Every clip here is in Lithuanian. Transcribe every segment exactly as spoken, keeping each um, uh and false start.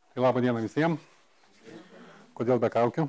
Tai labą dieną visiems. Kodėl be kaukių?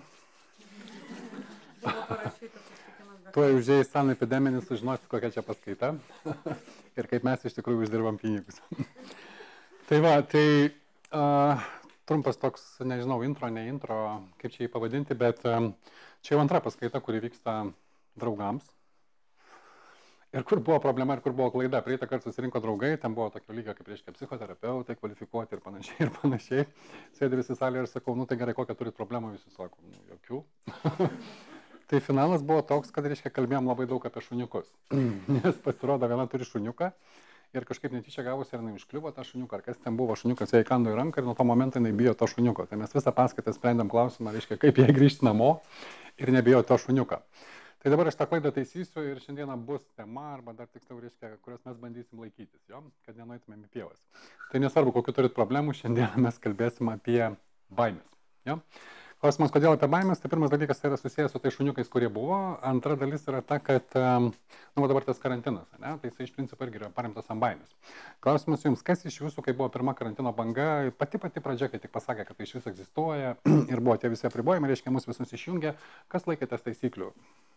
Tuoj užėjai stan epideminis, sužinosit, kokia čia paskaita ir kaip mes iš tikrųjų uždirbam pinigus. Tai va, tai uh, trumpas toks, nežinau, intro, ne intro, kaip čia jį pavadinti, bet um, čia jau antra paskaita, kuri vyksta draugams. Ir kur buvo problema ir kur buvo klaida. Praeitą kartą susirinko draugai, ten buvo tokio lygio kaip reiškia psichoterapeutai, kvalifikuoti ir panašiai ir panašiai. Sėdė visi salėje ir sakau, nu tai gerai, kokią turit problemą, visi sako, nu jokių. Tai finalas buvo toks, kad reiškia kalbėjom labai daug apie šuniukus. Nes pasirodo, viena turi šuniuką ir kažkaip netyčia gavosi ir jinai užkliuvo tą šuniuką. Ar kas ten buvo, šuniukas jai kando į ranką ir nuo to momento jinai bijo to šuniuko. Tai mes visą paskaitą sprendėm klausimą, reiškia, kaip jai grįžti namo ir nebijo to šuniuko. Tai dabar aš tą klaidą taisysiu ir šiandieną bus tema, arba dar tiksliau reiškia, kurios mes bandysim laikytis, jo, kad nenueitumėm į pievas. Tai nesvarbu, kokiu turit problemų, šiandieną mes kalbėsim apie baimės. Jo. Klausimas, kodėl apie baimės, tai pirmas dalykas tai yra susijęs su tai šuniukais, kurie buvo. Antra dalis yra ta, kad, nu, dabar tas karantinas, ne, tai jisai iš principo irgi yra paremtas ant baimės. Klausimas jums, kas iš jūsų, kai buvo pirma karantino banga, pati pati pradžia, kai tik pasakė, kad tai iš viso egzistuoja ir buvo tie visi apribojimai, reiškia, mus visus išjungė, kas laikėtės taisyklių?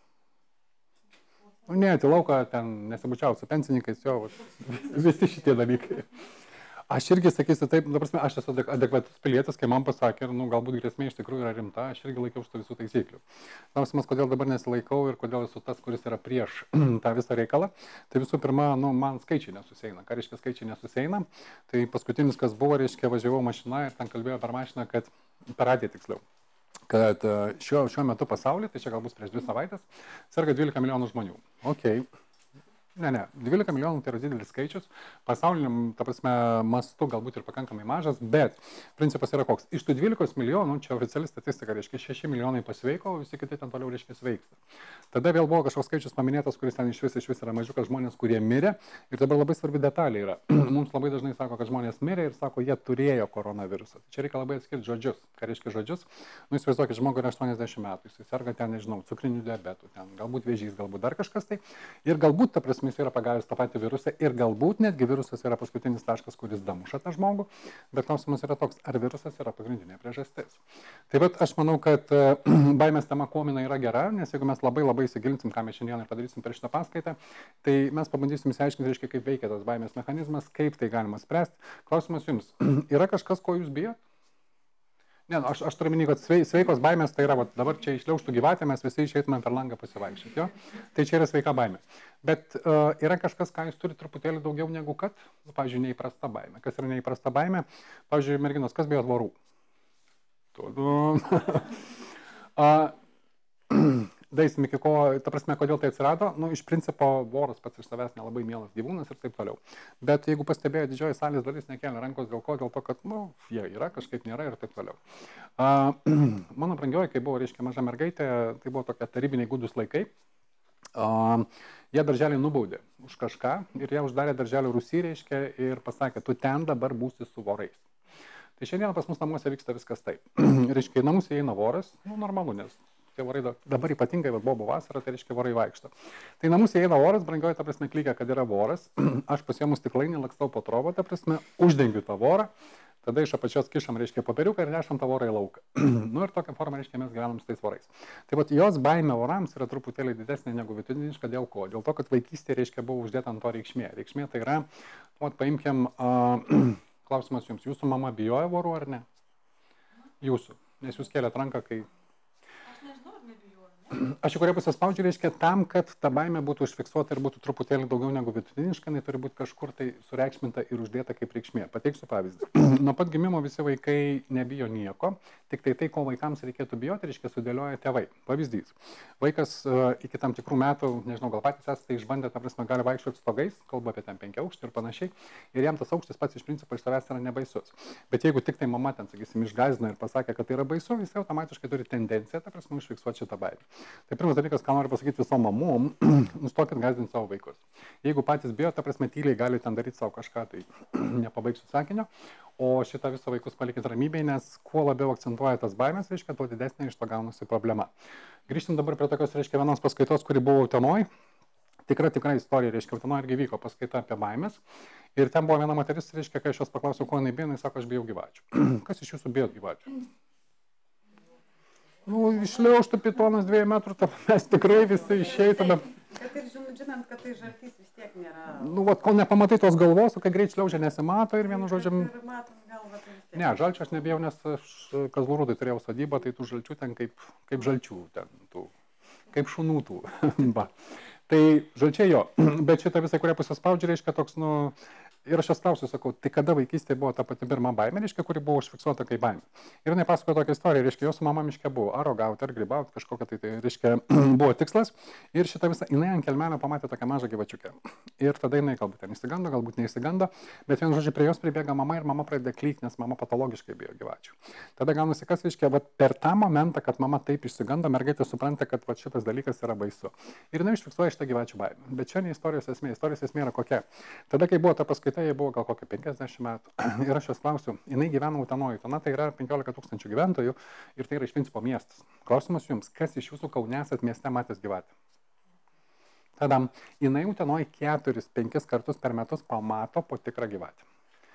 Nu, ne, tai lauką ten nesibučiau su pensininkais, jo, visi šitie dalykai. Aš irgi sakysiu taip, dabar aš esu adekvatus pilietis, kai man pasakė, ir nu, galbūt grėsmė iš tikrųjų yra rimta, aš irgi laikiau šitų visų taisyklių. Klausimas, kodėl dabar nesilaikau ir kodėl esu tas, kuris yra prieš tą visą reikalą. Tai visų pirma, nu, man skaičiai nesusieina. Ką reiškia skaičiai nesusieina? Tai paskutinis, kas buvo, reiškia, važiavau mašina ir ten kalbėjo per mašiną, kad per radiją tiksliau. Kad šiuo, šiuo metu pasaulyje, tai čia galbūt prieš dvi savaitės, serga dvylika milijonų žmonių. Ok. Ne, ne, dvylika milijonų tai yra didelis skaičius, pasauliniam, ta prasme, mastu galbūt ir pakankamai mažas, bet principas yra koks. Iš tų dvylikos milijonų, čia oficiali statistika, reiškia, šeši milijonai pasveiko, visi kiti ten toliau, reiškia, sveiksta. Tada vėl buvo kažkoks skaičius paminėtas, kuris ten iš vis, iš vis yra mažiukas žmonės, kurie mirė. Ir dabar labai svarbi detalė yra. Mums labai dažnai sako, kad žmonės mirė ir sako, jie turėjo koronavirusą. Čia reikia labai atskirti žodžius. Ką reiškia žodžius? Nu, įsivaizduokit, žmogui yra aštuoniasdešimt metų, jis serga ten, nežinau, cukriniu diabetu, ten galbūt vėžys, galbūt dar kažkas tai. Ir galbūt, ta prasme, jis yra pagavęs tą patį virusą ir galbūt netgi virusas yra paskutinis taškas, kuris damuša tą žmogų, bet klausimas yra toks, ar virusas yra pagrindinė priežastis. Tai bet aš manau, kad baimės tema kuomina yra gera, nes jeigu mes labai labai įsigilinsim, ką mes šiandien ir padarysim per šitą paskaitą, tai mes pabandysim įsiaiškinti, reiškia, kaip veikia tas baimės mechanizmas, kaip tai galima spręsti. Klausimas jums, yra kažkas, ko jūs bijot? Ne, aš, aš turiu minį, kad sveikos baimės tai yra, va, dabar čia išliauštų gyvatė, mes visi išeitumėm per langą pasivaikščioti, jo? Tai čia yra sveika baimė. Bet uh, yra kažkas, ką jūs turite truputėlį daugiau negu kad, pavyzdžiui, neįprasta baimė. Kas yra neįprasta baimė? Pavyzdžiui, merginos, kas bijo vorų? uh, Daisim iki ko, ta prasme, kodėl tai atsirado, nu, iš principo voras pats iš savęs nelabai mielas gyvūnas ir taip toliau. Bet jeigu pastebėjo, didžioji salės dalis nekelia rankos dėl ko, dėl to, kad, nu, jie yra, kažkaip nėra ir taip toliau. Uh, mano brangioji, kai buvo, reiškia, maža mergaitė, tai buvo tokie tarybiniai gudus laikai. Uh, jie darželį nubaudė už kažką ir jie uždarė darželį rūsį, reiškia, ir pasakė, tu ten dabar būsi su vorais. Tai šiandien pas mus namuose vyksta viskas taip. Reiškia, į namus įeina voras, nu, normalu, nes tie vorai dabar ypatingai, bet buvo vasara, tai reiškia vorai vaikšto. Tai namus įeina voras, brangioji, ta prasme, klykia, kad yra voras. Aš pasiėmus stiklainį, lakstau po trobą, ta prasme, uždengiu tą vorą, tada iš apačios kišam, reiškia, popieriuką ir nešam tą vorą į lauką. Nu ir tokią formą, reiškia, mes gyvenam su tais vorais. Tai vat jos baimė vorams yra truputėlį didesnė negu vidutiniška, dėl ko? Dėl to, kad vaikystė, reiškia, buvo uždėta ant to reikšmė. Reikšmė tai yra, vat paimkim, uh, klausimas jums, jūsų mama bijojo vorų ar ne? Jūsų, nes jūs kėlėt ranką, kai... Aš į kurią pusę spaudžiu, reiškia, tam, kad ta baimė būtų užfiksuota ir būtų truputėlį daugiau negu vidutiniška, jinai turi būti kažkur tai sureikšminta ir uždėta kaip reikšmė. Pateiksiu pavyzdį. Nuo pat gimimo visi vaikai nebijo nieko, tik tai tai, ko vaikams reikėtų bijoti, reiškia, sudėlioja tėvai. Pavyzdys. Vaikas uh, iki tam tikrų metų, nežinau, gal patys esate išbandę, ta prasme, gali vaikščioti stogais, kalba apie ten penki aukštį ir panašiai, ir jam tas aukštis pats iš principo iš savęs yra nebaisus. Bet jeigu tik tai mama ten, sakysim, išgąsdino ir pasakė, kad tai yra baisu, jis automatiškai turi tendenciją, ta prasme, užfiksuoti šitą baimę. Tai pirmas dalykas, ką noriu pasakyti visom mamom, nustokit gąsdinti savo vaikus. Jeigu patys bijo, ta prasme, tyliai gali ten daryti savo kažką, tai nepabaigsiu sakinio, o šitą visą vaikus palikit ramybėje, nes kuo labiau akcentuoja tas baimės, reiškia, tuo didesnė iš to gaunasi problema. Grįžtam dabar prie tokios, reiškia, vienos paskaitos, kuri buvo Utenoj. Tikra, tikra istorija, reiškia, Utenoj irgi vyko paskaita apie baimės. Ir ten buvo viena moteris, reiškia, kai aš jos paklausiau, ko jinai bijo, jinai sako, aš bijau gyvačių. Kas iš jūsų bijo gyvačių? Nu, išliaužtų pitonas dviejų metrų, ta, mes tikrai visi išeitume. Bet ir žinant, kad tai žaltys vis tiek nėra. Nu, vat, kol nepamatai tos galvos, o kai greit šliaužia nesimato ir vienu žodžiu... Ir matom galvą, tai vis tiek. Ne, žalčių aš nebijau, nes aš Kazlų Rūdoj turėjau sodybą, tai tų žalčių ten kaip, kaip žalčių, ten, tų, kaip šunų tų. Ba. Tai žalčiai jo, bet šitą visą, kurią pusę spaudžia, reiškia toks, nu... Ir aš jas klausiu, sakau, tai kada vaikystėje buvo ta pati pirma baimė, reiškia, kuri buvo užfiksuota kaip baimė. Ir jinai pasakojo tokią istoriją, reiškia, jos mama miške buvo ar rogauti, ar grybauti, kažkokia tai, tai reiškia, buvo tikslas. Ir šitą visą, jinai ant kelmelio pamatė tokią mažą gyvačiukę. Ir tada jinai galbūt ten įsigando, galbūt neįsigando, bet vien žodžiu prie jos pribėga mama ir mama pradeda klykti, nes mama patologiškai bijo gyvačių. Tada gaunasi kas, reiškia, vat, per tą momentą, kad mama taip išsigando, mergaitė supranta, kad vat, šitas dalykas yra baisu. Ir jinai užfiksuoja šitą gyvačių baimę. Bet čia ne istorijos esmė, istorijos esmė yra kokia. Tada, kai buvo ta paskaita, jai buvo gal kokie penkiasdešimt metų. Ir aš jos klausiu, jinai gyvena Utenoje. Utena tai yra penkiolika tūkstančių gyventojų ir tai yra iš principo miestas. Klausimas jums, kas iš jūsų Kaune esat mieste matęs gyvatę? Tada jinai Utenoje keturis, penkis kartus per metus pamato po tikrą gyvatę.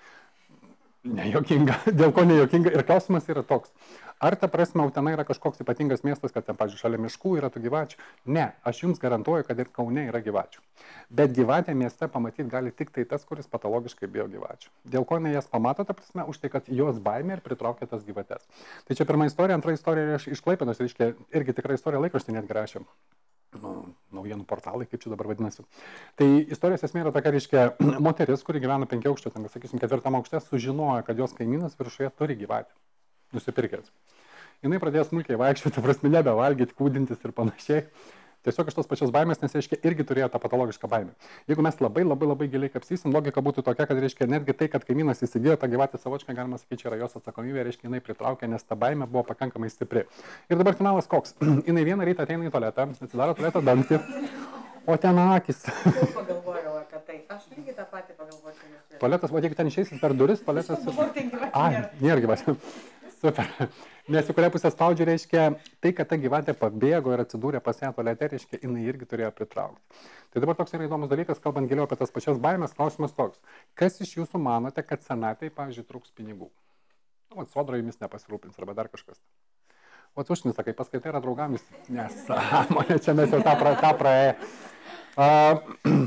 Nejokinga. Dėl ko nejokinga? Ir klausimas yra toks. Ar ta prasme Utena yra kažkoks ypatingas miestas, kad ten, pavyzdžiui, šalia miškų yra tų gyvačių? Ne, aš jums garantuoju, kad ir Kaune yra gyvačių. Bet gyvatę mieste pamatyti gali tik tai tas, kuris patologiškai bijo gyvačių. Dėl ko jinai jas pamato, ta prasme, už tai, kad jos baimė ir pritraukia tas gyvates. Tai čia pirma istorija, antra istorija iš Klaipėdos, reiškia, irgi tikra istorija, laikraštį net rašė. Nu, naujienų portalai, kaip čia dabar vadinasi. Tai istorijos esmė yra tokia, reiškia, moteris, kuri gyvena penkiaaukšte, ten, sakysim, ketvirtam aukšte, sužinojo, kad jos kaimynas viršuje turi gyvatę, nusipirkęs. Jinai pradėjo smulkiai vaikščioti, prasme, nebevalgyti, kūdintis ir panašiai. Tiesiog iš tos pačios baimės, nes, reiškia, irgi turėjo tą patologišką baimę. Jeigu mes labai labai labai giliai kapstysim, logika būtų tokia, kad, reiškia, netgi tai, kad kaimynas įsigijo tą gyvatę savočką, galima sakyti, čia yra jos atsakomybė, reiškia, jinai pritraukė, nes ta baimė buvo pakankamai stipri. Ir dabar finalas koks. Jinai vieną rytą ateina į tualetą, atsidaro tualeto dangtį, o ten akis. Pagalvojau apie tai. Aš irgi tą patį pagalvočiau. Tualetas, o jeigu ten išeisit per duris, tualetas... Ai, nėra gyvatė. Super. Nes į kurią pusę spaudžia, reiškia, tai, kad ta gyvatė pabėgo ir atsidūrė pas ją tualete, reiškia, jinai irgi turėjo pritraukti. Tai dabar toks yra įdomus dalykas, kalbant giliau apie tas pačias baimės, klausimas toks. Kas iš jūsų manote, kad senatvėje, pavyzdžiui, trūks pinigų? O, sodra jumis nepasirūpins arba dar kažkas. O, tušnis, sakai, paskaitai yra draugamis. Nesąmonė, čia mes jau tą, pra, tą praėję. Uh,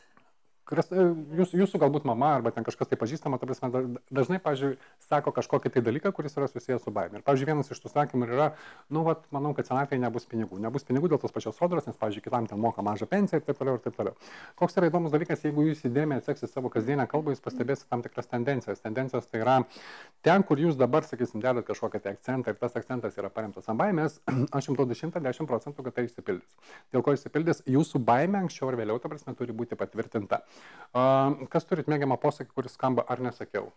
Jūs, jūsų galbūt mama arba ten kažkas tai pažįstama, ta prasme, dažnai, pavyzdžiui, sako kažkokį tai dalyką, kuris yra susijęs su baime. Ir, pavyzdžiui, vienas iš tų sakymų yra, nu, vat, manau, kad senatvėje nebus pinigų. Nebus pinigų dėl tos pačios sodros, nes, pavyzdžiui, kitam ten moka mažą pensiją ir taip toliau ir taip toliau. Koks yra įdomus dalykas, jeigu jūs įdėmiai atseksite savo kasdienę kalbą, jūs pastebėsite tam tikras tendencijas. Tendencijos tai yra ten, kur jūs dabar, sakysim, dedat kažkokią tai akcentą ir tas akcentas yra paremtas ant baimės, aš jums duodu šimtą dešimt procentų, kad tai išsipildys. Dėl ko išsipildys, jūsų baimė anksčiau ar vėliau, ta prasme, turi būti patvirtinta. Uh, Kas turit mėgiamą posakį, kuris skamba ar nesakiau?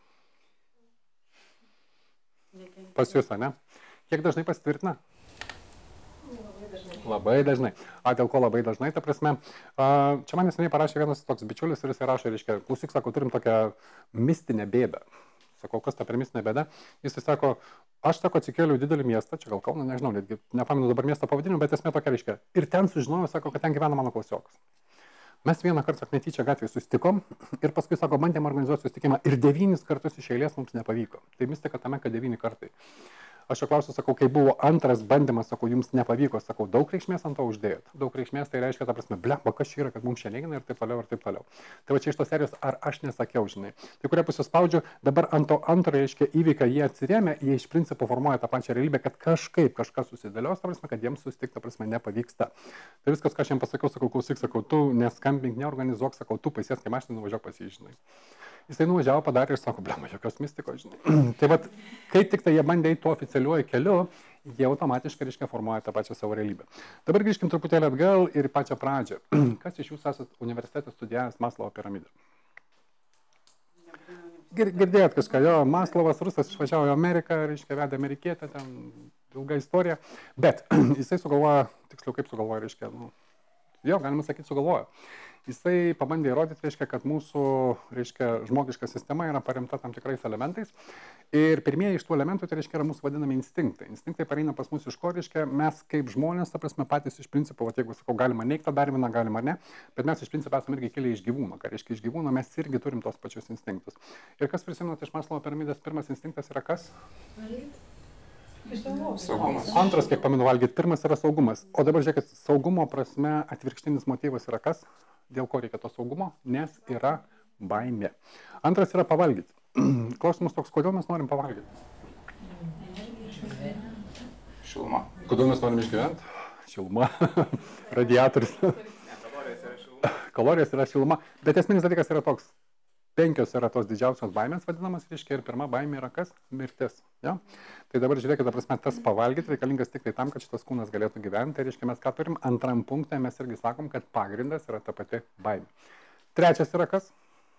Pas jūs, ne? Kiek dažnai pasitvirtina? Labai dažnai. Labai dažnai. A, dėl ko labai dažnai, ta prasme. A, čia man neseniai parašė vienas toks bičiulis ir jis rašo, reiškia, klausyk, sako, turim tokią mistinę bėdą. Sakau, kas ta per mistinė bėda? Jis sako, aš, sako, atsikėliau į didelį miestą, čia gal Kauną, nežinau, netgi nepamenu dabar miesto pavadinimą, bet esmė tokia, reiškia. Ir ten sužinojau, sako, kad ten gyvena mano klasiokas. Mes vieną kartą netyčia gatvėje susitikom ir paskui, sako, bandėm organizuoti susitikimą ir devynis kartus iš eilės mums nepavyko. Tai mistika tame, kad devyni kartai. Aš jo klausiu, sakau, kai buvo antras bandymas, sakau, jums nepavyko, sakau, daug reikšmės ant to uždėjot. Daug reikšmės tai reiškia, ta prasme, blemba, kas čia yra, kad mums čia negina ir taip toliau ir taip toliau. Tai va čia iš tos serijos, ar aš nesakiau, žinai. Tai kurie pusė spaudžiu, dabar ant to antro, reiškia, įvyką jie atsirėmė, jie iš principo formuoja tą pačią realybę, kad kažkaip kažkas susidėlios, ta prasme, kad jiems susitikti, ta prasme, nepavyksta. Tai viskas, ką aš jiems pasakiau, sakau, klausyk, sakau, tu neskambink, neorganizuok, sakau, tu pasės, kai mašinai nuvažiuok pasižinai. Jisai nuvažiavo, padarė ir sako, blema, jokios mistikos, žinai. Tai vat, kai tik tai jie bandė eiti tuo oficialiuoju keliu, jie automatiškai, reiškia, formuoja tą pačią savo realybę. Dabar grįžkim truputėlį atgal ir į pačią pradžią. Kas iš jūsų esat universitete studijavęs Maslovo piramidę? Girdėjot kažką, jo, Maslovas rusas išvažiavo į Ameriką, reiškia, vedė amerikietę, ten ilga istorija. Bet jisai sugalvojo, tiksliau kaip sugalvojo, reiškia, nu, jo, galima sakyti, sugalvojo. Jisai pabandė įrodyti, reiškia, kad mūsų, reiškia, žmogiška sistema yra paremta tam tikrais elementais. Ir pirmieji iš tų elementų, tai reiškia, yra mūsų vadinami instinktai. Instinktai pareina pas mus iš ko, reiškia, mes kaip žmonės, ta prasme, patys iš principo, va, jeigu sakau, galima neigti Darviną, galima ne, bet mes iš principo esame irgi kilę iš gyvūno. Ką reiškia, iš gyvūno mes irgi turim tos pačius instinktus. Ir kas prisimenat iš Maslovo piramidės, pirmas instinktas yra kas? Saugumas. Antras, kiek pamenu valgyti, pirmas yra saugumas. O dabar žiūrėkit, saugumo prasme atvirkštinis motyvas yra kas? Dėl ko reikia to saugumo? Nes yra baimė. Antras yra pavalgyti. Klausimas toks, kodėl mes norim pavalgyti? Šiluma. Kodėl mes norim išgyventi? Šiluma. Radiatorius. Kalorijos yra šiluma. Bet esminis dalykas yra toks. Penkios yra tos didžiausios baimės vadinamas, reiškia, ir pirma baimė yra kas? Mirtis. Ja? Tai dabar žiūrėkit, ta prasme, tas pavalgyti reikalingas tik tai tam, kad šitas kūnas galėtų gyventi. Tai reiškia, mes ką turim? Antram punktą mes irgi sakom, kad pagrindas yra ta pati baimė. Trečias yra kas?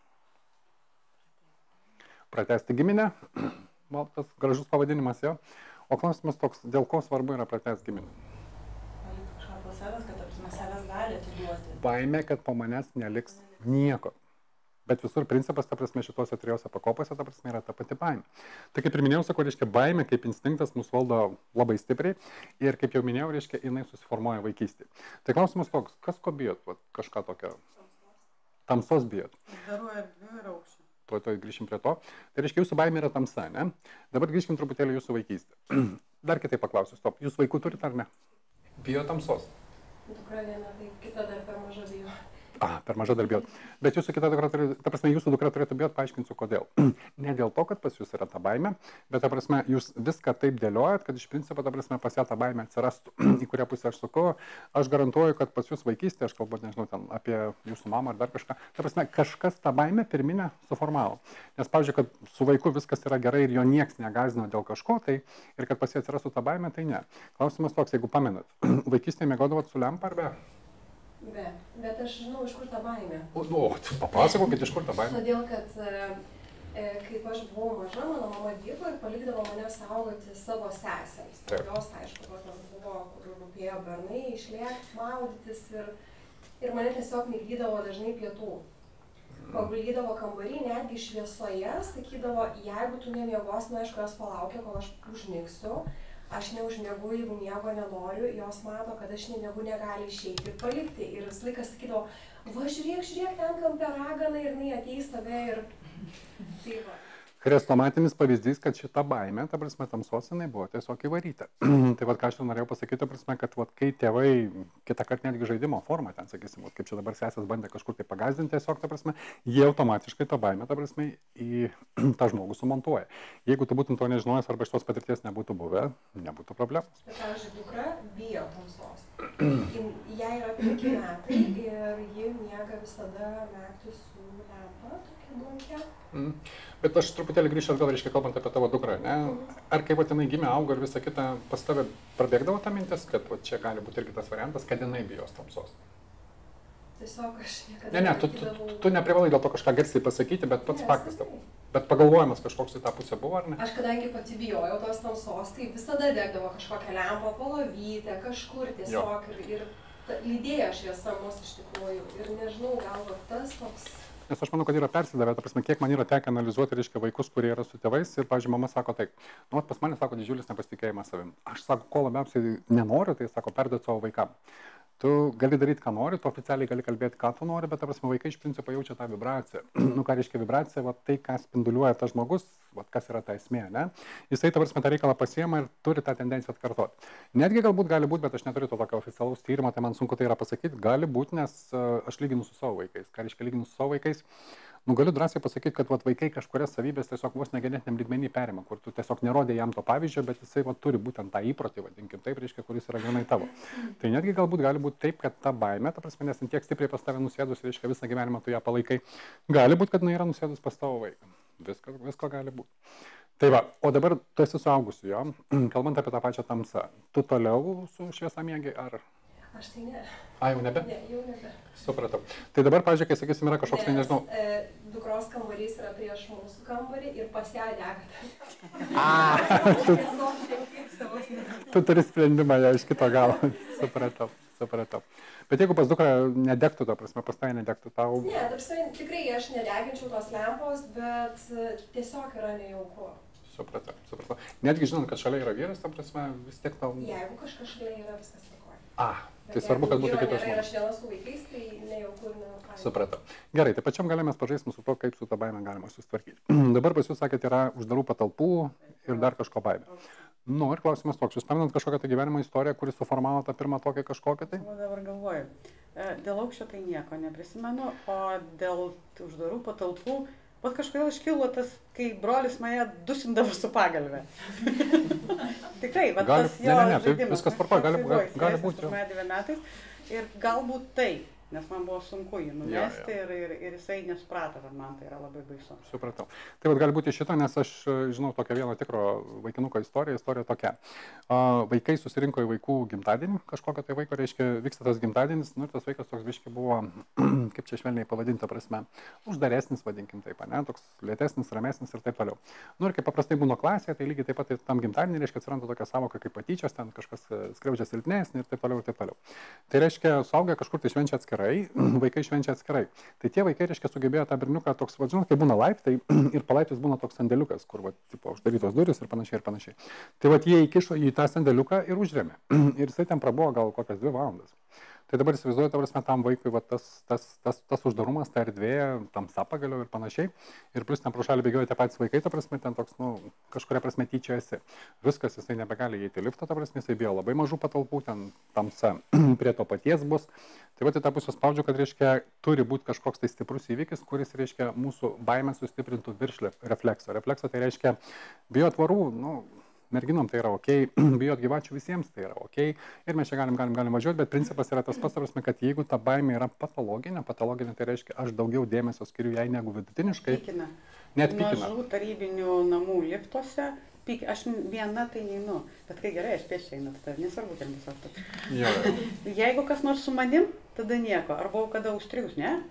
Pratęsti giminę. Val, tas gražus pavadinimas, jo. O klausimas toks, dėl ko svarbu yra pratęsti giminę? Baimė, kad po manęs neliks nieko. Bet visur principas, ta prasme, šituose trijose pakopose, ta prasme, yra ta pati baimė. Tai kaip ir minėjau, sakau, reiškia, baimė kaip instinktas mūsų valdo labai stipriai ir kaip jau minėjau, reiškia, jinai susiformuoja vaikystėje. Tai klausimas toks, kas ko bijot, va, kažką tokio? Tamsos bijot. Darų erdvių ir aukščių. Tuoj, tuoj grįšim prie to. Tai reiškia, jūsų baimė yra tamsa, ne? Dabar grįžkim truputėlį jūsų vaikystę. Dar kitaip paklausiu, stop, jūs vaikų turite ar ne? Bijo tamsos? Dukra viena, tai kita dar per maža bijo. A, per maža dar bijot. Bet jūsų kita dukra turėtų, ta prasme, jūsų dukra turėtų bijot, paaiškinsiu kodėl. Ne dėl to, kad pas jūs yra ta baimė, bet, ta prasme, jūs viską taip dėliojat, kad iš principo, ta prasme, pas ją ta baimė atsirastų. Į kurią pusę aš suku, aš garantuoju, kad pas jūs vaikystė, aš kalbu, nežinau, ten apie jūsų mamą ar dar kažką, ta prasme, kažkas tą baimę pirminę suformavo. Nes, pavyzdžiui, kad su vaiku viskas yra gerai ir jo nieks negazino dėl kažko, tai ir kad pas ją atsirastų ta baimė, tai ne. Klausimas toks, jeigu pamenat, vaikystėje miegodavot su lempa ar be? Be, bet aš žinau, iš kur ta baimė. O, nu, papasakokit, iš kur ta baimė. Todėl, kad e, kaip aš buvau maža, mano mama dirbo ir palikdavo mane saugoti savo sesėms. Jos, aišku, tokios buvo, kur rūpėjo bernai, išlėkti, maudytis ir, ir mane tiesiog migdydavo dažnai pietų. Pagulydavo kambarį, netgi šviesoje, sakydavo, jeigu tu nemiegosi, na, aišku, jos palaukia, kol aš užmigsiu. Aš neužmiegu, jeigu miego nenoriu, jos mato, kad aš nemiegu, negali išeiti ir palikti. Ir visą laiką sakydavo, va, žiūrėk, žiūrėk, ten kampe ragana ir jinai ateis tave ir... Tai va. Chrestomatinis pavyzdys, kad šita baimė, ta prasme, tamsos jinai buvo tiesiog įvaryta. Tai vad, ką aš jau norėjau pasakyti, ta prasme, kad vat, kai tėvai kitą kartą netgi žaidimo formą, ten, sakysim, vat, kaip čia dabar sesės bandė kažkur tai pagazdinti tiesiog, ta prasme, jie automatiškai tą baimę, ta prasme, į tą žmogų sumontuoja. Jeigu tu būtum to nežinojęs arba šitos patirties nebūtų buvę, nebūtų problemos. Bet, pavyzdžiui, dukra bijo tamsos. Jai yra penki metai ir ji miega visada naktį su lempa, tokia blankia. Mm. Bet aš truputėlį grįžčiau atgal, reiškia, kalbant apie tavo dukrą, ne? Ar kai vat, jinai gimė, augo ir visą kitą, pas tave prabėgdavo ta mintis, kad vat, čia gali būti irgi tas variantas, kad jinai bijos tamsos? Tiesiog aš niekada... Ne, ne, tu, tu, tu neprivalai dėl to kažką garsiai pasakyti, bet pats faktas tavo. Bet pagalvojimas kažkoks į tą pusę buvo, ar ne? Aš kadangi pati bijojau tos tamsos, tai visada degdavo kažkokią lempą, polovytę, kažkur tiesiog jo. ir, ir lydėjo šviesa mus iš tikrųjų. Ir nežinau, gal va, tas toks... Nes aš manau, kad yra persidavę, ta prasme, kiek man yra tekę analizuoti, reiškia, vaikus, kurie yra su tėvais ir, pavyzdžiui, mama sako taip, nu, pas mane, sako, didžiulis nepasitikėjimas savim. Aš, sako, ko labiausiai nenoriu, tai, sako, perduoti savo vaikam. Tu gali daryti, ką nori, tu oficialiai gali kalbėti, ką tu nori, bet, ta prasme, vaikai iš principo jaučia tą vibraciją. Nu, ką reiškia vibracija, va, tai, ką spinduliuoja tas žmogus, va, kas yra ta esmė, ne? Jisai, ta prasme, tą reikalą pasiema ir turi tą tendenciją atkartoti. Netgi galbūt gali būti, bet aš neturiu to tokio oficialaus tyrimo, tai man sunku tai yra pasakyti, gali būti, nes uh, aš lyginu su savo vaikais. Ką reiškia lyginu su savo vaikais? Nu, galiu drąsiai pasakyti, kad vat, vaikai kažkurias savybės tiesiog vos negenetiniam lygmenį perima, kur tu tiesiog nerodė jam to pavyzdžio, bet jisai vat, turi būtent tą įprotį, vadinkim taip, reiškia, kuris yra grinai tavo. Tai netgi galbūt gali būti taip, kad ta baimė, ta prasme, nes tiek stipriai pas tave nusėdus, reiškia, visą gyvenimą tu ją palaikai, gali būti, kad jinai yra nusėdus pas tavo vaiką. Visko, visko gali būti. Tai va, o dabar tu esi suaugusi, jo, kalbant apie tą pačią tamsą, tu toliau su šviesa miegi ar... Aš tai ne. A, jau nebe? Ne, jau nebe. Supratau. Tai dabar, pavyzdžiui, kai sakysim, yra kažkoks, tai nežinau... E, dukros kambarys yra prieš mūsų kambarį ir pas ją dega. A, tu, tu turi sprendimą jau iš kito galo. Supratau, Supratau. Bet jeigu pas dukrą nedegtų, ta prasme, pas tai nedegtų tau... Ne, tarsi tikrai aš nedeginčiau tos lempos, bet tiesiog yra nejauku. Supratau, supratau. Netgi žinant, kad šalia yra vyras, ta prasme, vis tiek tau... Jeigu kažkas šalia yra, viskas tvarkoja. A, tai svarbu, kad būtų kitas žmogus. Ir žmogus. aš viena su vaikais, tai nejauku ir nefaina. Supratau. Gerai, tai pačiam galime pažaisti su to, kaip su tą baimę galima susitvarkyti. Dabar pas jūs sakėt, yra uždarų patalpų ir dar kažko baimė. Nu, ir klausimas toks, jūs pamenat kažkokią tai gyvenimo istoriją, kuris suformavo tą pirmą tokią kažkokią tai? O dabar galvoju. Dėl aukščio tai nieko neprisimenu, o dėl uždarų patalpų, pat kažkodėl iškilo tas, kai brolis mane dusindavo su pagalve. Tikrai, va Gali- tas ne, jo ne, ne, tai žaidimas. viskas tvarkoj, gali- Toksai buvo, jis gali leistas būt, jo. pirmąją dviem metais. Ir galbūt tai, nes man buvo sunku jį numesti Jo, ir, ir, ir jisai nesuprato, kad man tai yra labai baisu. Supratau. Tai vat gali būti šito, nes aš e, žinau tokią vieną tikro vaikinuko istoriją. Istorija tokia. A, vaikai susirinko į vaikų gimtadienį, kažkokio tai vaiko, reiškia, vyksta tas gimtadienis, nu ir tas vaikas toks biški buvo, kaip čia švelniai pavadinta prasme, uždaresnis, vadinkim taip, ne, toks lėtesnis, ramesnis ir taip toliau. Nu ir kaip paprastai būna klasėje, tai lygiai taip pat ir tam gimtadienį, reiškia, atsiranda tokia savoka kaip patyčios, ten kažkas e, skriaudžia silpnesnį ir taip toliau ir taip toliau. Tai reiškia, suaugę kažkur tai švenčia atskirai, vaikai švenčia atskirai. Tai tie vaikai, reiškia, sugebėjo tą berniuką toks, vadžinot, kai būna laiptai ir palaiptis būna toks sandėliukas, kur, va, tipo, uždarytos duris ir panašiai ir panašiai. Tai va, jie įkišo į tą sandėliuką ir užrėmė. Ir jisai ten prabuvo gal kokias dvi valandas. Tai dabar įsivaizduoju, ta prasme, tam vaikui va, tas, tas, tas, tas uždarumas, ta erdvė, tamsa pagaliau ir panašiai. Ir plus ten pro šalį bėgioja tie patys vaikai, ta prasme, ten toks, nu, kažkuria prasme tyčia esi. Viskas, jisai nebegali įeiti į liftą, ta prasme, jisai bijo labai mažų patalpų, ten tamsa prie to paties bus. Tai va, į tą pusę spaudžiu, kad, reiškia, turi būti kažkoks tai stiprus įvykis, kuris, reiškia, mūsų baimę sustiprintų virš reflekso. Reflekso tai reiškia, bijot varų, nu, merginom tai yra ok, bijot gyvačių visiems tai yra ok, ir mes čia galim, galim, galim važiuoti, bet principas yra tas pats, tarsi, kad jeigu ta baimė yra patologinė, patologinė tai reiškia, aš daugiau dėmesio skiriu jai negu vidutiniškai. Pykina. Net pykina. Mažų tarybinių namų liftuose, pyk, aš viena tai neinu, bet kai gerai, aš pėsčiai einu, tai nesvarbu, ten visas tas. Jo. Jeigu kas nors su manim, tada nieko, arba kada užstrius, ne?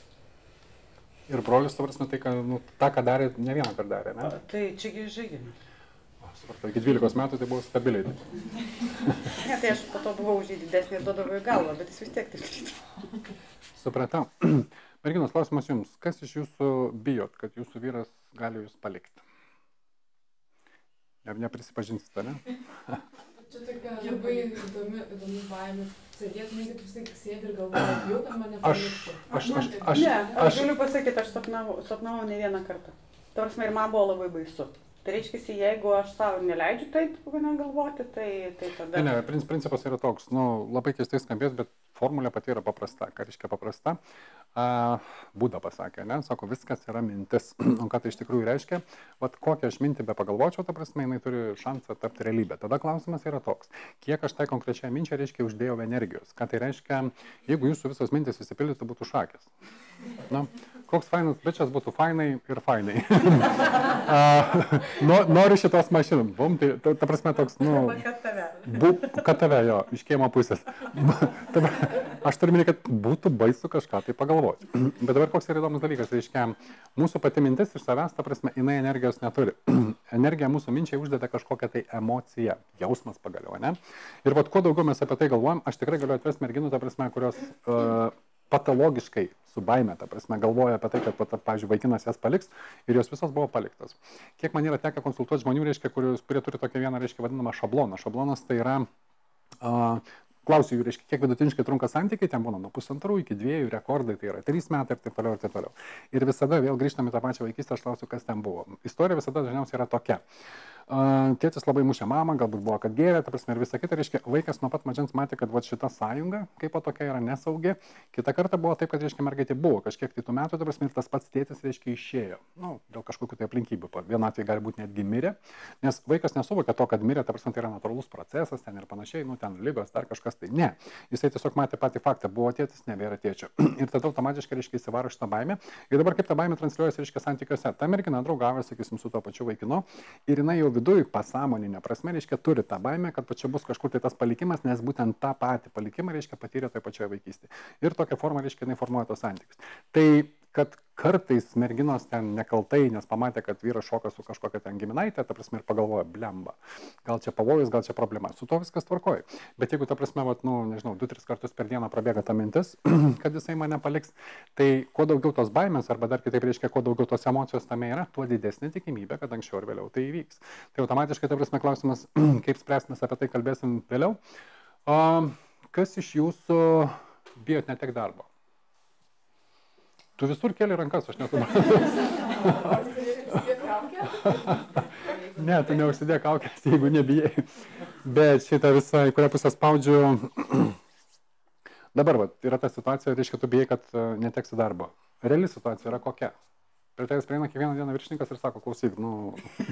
Ir brolis, tarsi, tai, ką, nu, tą, ką darė, ne vieną kartą darė, ne? Tai čiagi žaidimas. Supratau, iki dvylikos metų tai buvo stabiliai. Ne, tai aš po to buvau už jį didesnį ir duodavau į galvą, bet jis vis tiek taip darydavo. Supratau. Merginos, klausimas jums, kas iš jūsų bijot, kad jūsų vyras gali jūs palikti? Ne, neprisipažinsite, ne? Čia tokia labai įdomi, įdomi baimė. Sėdėtumai, kad vis tiek sėdi ir galvoja, jau kad mane Aš, paliktų. aš, aš, aš, Ne, aš, aš, galiu pasakyti, aš sapnavau, sapnavau ne vieną kartą. Tarsi ir man buvo labai baisu. Tai reiškia, jeigu aš savo neleidžiu taip galvoti, tai, tai tada... Ne, ne, principas yra toks, nu, labai keistai skambės, bet formulė pati yra paprasta. Ką reiškia paprasta? A, Buda pasakė, ne? Sako, viskas yra mintis. O ką tai iš tikrųjų reiškia? Vat kokią aš mintį be pagalvočiau, ta prasme, jinai turi šansą tapti realybę. Tada klausimas yra toks, kiek aš tai konkrečiai minčiai, reiškia, uždėjau energijos. Ką tai reiškia, jeigu jūsų visos mintis įsipildytų, būtų šakės. Na, koks fainas bičias būtų fainai ir fainai. A, no, noriu šitos mašinom. Bum, tai, ta, ta prasme, toks, nu... Kad tave. Bu, kad tave, jo, iš kiemo pusės. Tada, aš turiu minėti, kad būtų baisu kažką tai pagalvoti. Bet dabar koks yra įdomus dalykas, reiškia, mūsų pati mintis iš savęs, ta prasme, jinai energijos neturi. Energija mūsų minčiai uždeda kažkokią tai emociją, jausmas pagaliau, ne? Ir vat kuo daugiau mes apie tai galvojam, aš tikrai galiu atvesti merginų, ta prasme, kurios uh, patologiškai su baime, ta prasme, galvoja apie tai, kad, pavyzdžiui, vaikinas jas paliks ir jos visos buvo paliktos. Kiek man yra tekę konsultuoti žmonių, reiškia, kurios, kurie turi tokią vieną, reiškia, vadinamą šabloną. Šablonas tai yra, uh, klausiu jų, reiškia, kiek vidutiniškai trunka santykiai, ten būna nuo pusantrų iki dviejų, rekordai tai yra trys metai ir taip toliau ir taip toliau. Ir visada vėl grįžtame į tą pačią vaikystę, aš klausiu, kas ten buvo. Istorija visada dažniausiai yra tokia. Uh, tėtis labai mušė mamą, galbūt buvo, kad gėrė, ta prasme, ir visa kita, reiškia, vaikas nuo pat mažens matė, kad va, šita sąjunga, kaip po tokia, yra nesaugi. Kita kartą buvo taip, kad, reiškia, mergaitė buvo kažkiek tai tų metų, ta prasme, ir tas pats tėtis, reiškia, išėjo. Nu, dėl kažkokių tai aplinkybių. Vienu atveju gali būti netgi mirė, nes vaikas nesuvokia to, kad mirė, ta prasme, tai yra natūralus procesas, ten ir panašiai, nu, ten lygos, dar kažkas tai ne. Jisai tiesiog matė patį faktą, buvo tėtis, nebėra tėčio. Ir tada automatiškai, reiškia, įsivaro šitą baimę. Ir dabar kaip ta baimė transliuojasi, reiškia, santykiuose. Ta mergina draugavo, sakysim, su tuo pačiu vaikinu ir jinai jau viduj pasąmoninė prasme, reiškia, turi tą baimę, kad čia bus kažkur tai tas palikimas, nes būtent tą patį palikimą, reiškia, patyrė toje pačioje vaikystėje. Ir tokia forma, reiškia, jinai formuoja tos santykius. Tai kad kartais merginos ten nekaltai, nes pamatė, kad vyras šoka su kažkokia ten giminaitė, ta prasme, ir pagalvoja, blemba, gal čia pavojus, gal čia problema. Su to viskas tvarkoja. Bet jeigu, ta prasme, vat, nu, nežinau, du, tris kartus per dieną prabėga ta mintis, kad jisai mane paliks, tai kuo daugiau tos baimės, arba dar kitaip reiškia, kuo daugiau tos emocijos tame yra, tuo didesnė tikimybė, kad anksčiau ir vėliau tai įvyks. Tai automatiškai, ta prasme, klausimas, kaip spręsti, mes apie tai kalbėsim vėliau. O, kas iš jūsų bijot netek darbo? Tu visur keli rankas, aš nesuprantu. Ne, tu neužsidėk kaukės, jeigu nebijai. Bet šitą visą, į kurią pusę spaudžiu. Dabar, va, yra ta situacija, reiškia, tu bijai, kad neteksi darbo. Reali situacija yra kokia? Prie tavęs prieina kiekvieną dieną viršininkas ir sako, klausyk, nu...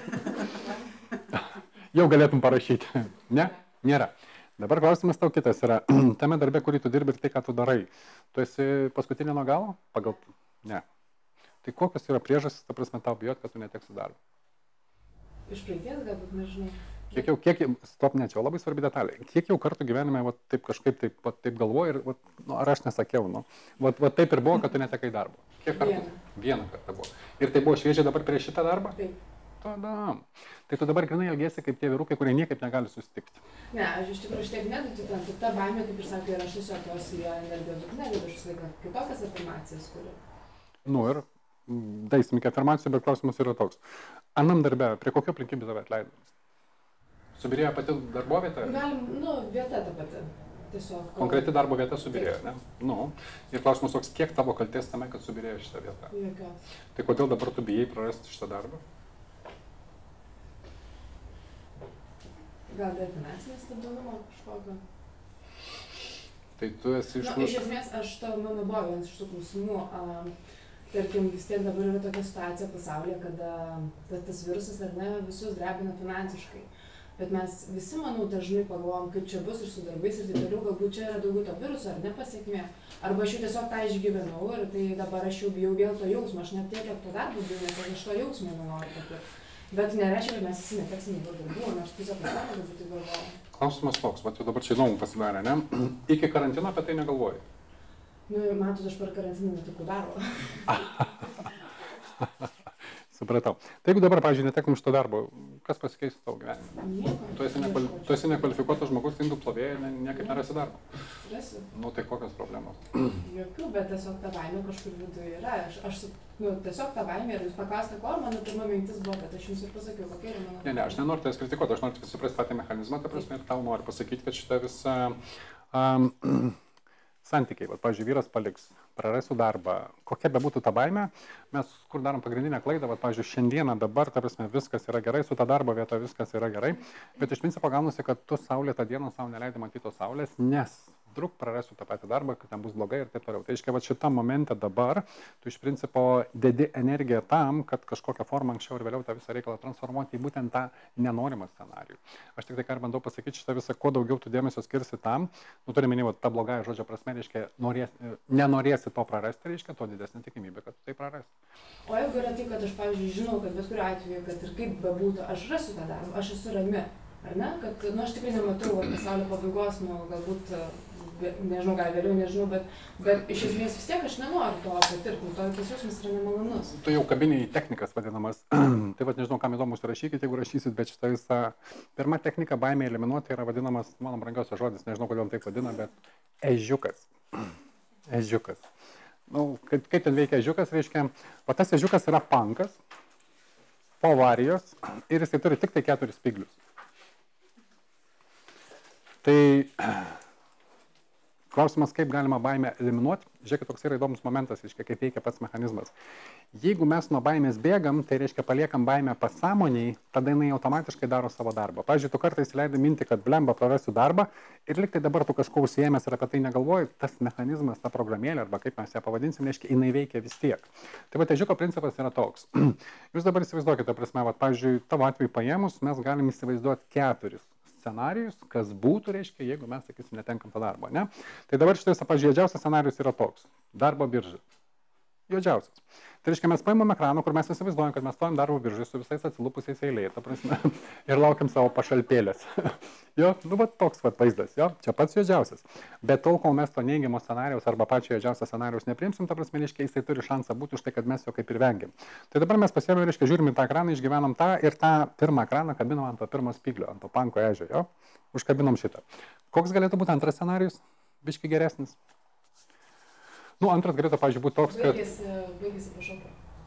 Jau galėtum parašyti. Ne? Nėra. Dabar klausimas tau kitas yra, tame darbe, kurį tu dirbi ir tai, ką tu darai, tu esi paskutinė nuo galo? Pagal... Ne. Tai kokios yra priežastys, ta prasme, tau bijot, kad tu neteksi darbo? Iš praeities galbūt, nežinau. Kiek jau, kiek, stop, ne, čia labai svarbi detalė. Kiek jau kartų gyvenime, va, taip kažkaip taip, va, taip galvoju ir, va, nu, ar aš nesakiau, nu, va, va, taip ir buvo, kad tu netekai darbo. Kiek kartų? Vieną. Vieną kartą buvo. Ir tai buvo šviežiai dabar prieš šitą darbą? Taip. Tada. Tai tu dabar grinai elgiesi kaip tie vyrukai, kurie niekaip negali susitikti. Ne, aš iš tikrųjų tiek nedu, ten ta baimė, kaip ir sakė, ir aš tiesiog tos į energijos dugną, bet aš visą laiką kitokias afirmacijas kuriu. Nu ir daisim iki afirmacijų, bet klausimas yra toks. Anam darbe, prie kokio aplinkybių tave atleido? Subirėjo pati darbovietė? Galim, nu, vieta ta pati. Tiesiog. Konkreti darbo vieta subirėjo, ne? Nu. Ir klausimas toks, kiek tavo kaltės tame, kad subirėjo šitą vietą? Jokios. Tai kodėl dabar tu bijai prarasti šitą darbą? Gal dėl finansinio stabilumo kažkokio. Tai tu esi iš... Nu, iš esmės, aš to, mano buvo vienas iš tų klausimų. Um, tarkim, vis tiek dabar yra tokia situacija pasaulyje, kada ta, tas virusas ar ne visus drebina finansiškai. Bet mes visi, manau, dažnai pagalvojam, kaip čia bus ir su darbais ir taip toliau, galbūt čia yra daugiau to viruso ar ne pasiekmė. Arba aš jau tiesiog tą išgyvenau ir tai dabar aš jau bijau vėl to jausmo. Aš net tiek, kiek to darbo bijau, nes aš to jausmo nenoriu patirti. Bet nereiškia, kad mes visi neteksim daug darbų, nors tiesiog pasakė, galbūt tai galvojam. Klausimas toks, va jau dabar čia įdomu pasidarė, ne? Iki karantino apie tai negalvojai? Nu, matot, aš per karantiną netikau darbo. Supratau. Tai jeigu dabar, pavyzdžiui, netektum šito darbo, kas pasikeis tavo gyvenime? Nieko. Tu esi, nekval... tu esi nekvalifikuotas žmogus, indų plovėja, ne, niekaip nerasi darbo. Rasiu. Nu, tai kokios problemos? Jokių, bet tiesiog ta baimė kažkur viduje yra. Aš, aš nu, tiesiog ta baimė ir jūs paklausite, ko mano pirma mintis buvo, bet aš jums ir pasakiau, kokia yra mano... Ne, ne, aš nenoriu tavęs kritikuoti, aš noriu tik suprasti patį mechanizmą, ta prasme, ir tau noriu pasakyti, kad šita visa um, santykiai, va, pavyzdžiui, vyras paliks, prarasiu darbą, kokia bebūtų ta baimė, mes kur darom pagrindinę klaidą, va, pavyzdžiui, šiandieną dabar, ta prasme, viskas yra gerai, su ta darbo vieta viskas yra gerai, bet iš principo gaunasi, kad tu saulėtą dieną savo neleidai matyti tos saulės, nes druk prarasiu tą patį darbą, kad ten bus blogai ir taip toliau. Tai reiškia, va šitam momente dabar tu iš principo dedi energiją tam, kad kažkokią formą anksčiau ir vėliau tą visą reikalą transformuoti į būtent tą nenorimą scenarijų. Aš tik tai ką ir bandau pasakyti, šitą visą, kuo daugiau tu dėmesio skirsi tam, nu turi minėti, tą blogąją žodžio prasme, reiškia, norės, nenorėsi to prarasti, reiškia, to didesnė tikimybė, kad tu tai prarasi. O jeigu yra tai, kad aš, pavyzdžiui, žinau, kad bet kuriuo atveju, kad ir kaip bebūtų, aš rasiu tą darbą, aš esu rami, ar ne? Kad, nu, aš tikrai nematau pasaulio pabaigos, nu, galbūt, nežinau, gal vėliau, nežinau, bet, bet iš esmės vis tiek aš nenoriu to patirti, to tas jausmas yra nemalonus. Tu jau kabini į technikas vadinamas, tai vad nežinau, kam įdomu užsirašykite, jeigu rašysit, bet šitą visą pirmą techniką baimę eliminuoti yra vadinamas, mano brangiausias žodis, nežinau, kodėl taip vadina, bet ežiukas. Ežiukas. Nu, kaip, kaip ten veikia ežiukas, reiškia, o tas ežiukas yra pankas, po avarijos ir jisai turi tik tai keturis spyglius. Tai klausimas, kaip galima baimę eliminuoti. Žiūrėkit, toks yra įdomus momentas, reiškia, kaip veikia pats mechanizmas. Jeigu mes nuo baimės bėgam, tai reiškia, paliekam baimę pasąmoniai, tada jinai automatiškai daro savo darbą. Pavyzdžiui, tu kartais įleidai mintį, kad blemba, prarasiu darbą ir liktai dabar tu kažko užsiėmęs ir apie tai negalvoji, tas mechanizmas, ta programėlė, arba kaip mes ją pavadinsim, reiškia, jinai veikia vis tiek. Tai va, ežiuko principas yra toks. Jūs dabar įsivaizduokite, prasme, va, pavyzdžiui, tavo atveju paėmus, mes galim įsivaizduoti keturis scenarijus, kas būtų, reiškia, jeigu mes, sakysim, netenkam tą darbą, ne? Tai dabar šitas pažeidžiausias scenarijus yra toks. Darbo birža. juodžiausias. Tai reiškia, mes paimam ekraną, kur mes įsivaizduojam, kad mes stovim darbo biržai su visais atsilupusiais eilėje, ta prasme, ir laukiam savo pašalpėlės. Jo, nu, va, toks va, vaizdas, jo, čia pats juodžiausias. Bet tol, kol mes to neigiamo scenarijaus arba pačio juodžiausio scenarijaus nepriimsim, ta prasme, reiškia, jisai turi šansą būti už tai, kad mes jo kaip ir vengiam. Tai dabar mes pasiėmėm, reiškia, žiūrim į tą ekraną, išgyvenam tą ir tą pirmą ekraną kabinom ant to pirmo spyglio, ant to panko ežio, jo, užkabinom šitą. Koks galėtų būti antras scenarijus, biški geresnis? Nu, antras galėtų, pavyzdžiui, būti toks, kad... Baigėsi, baigėsi pašalpa.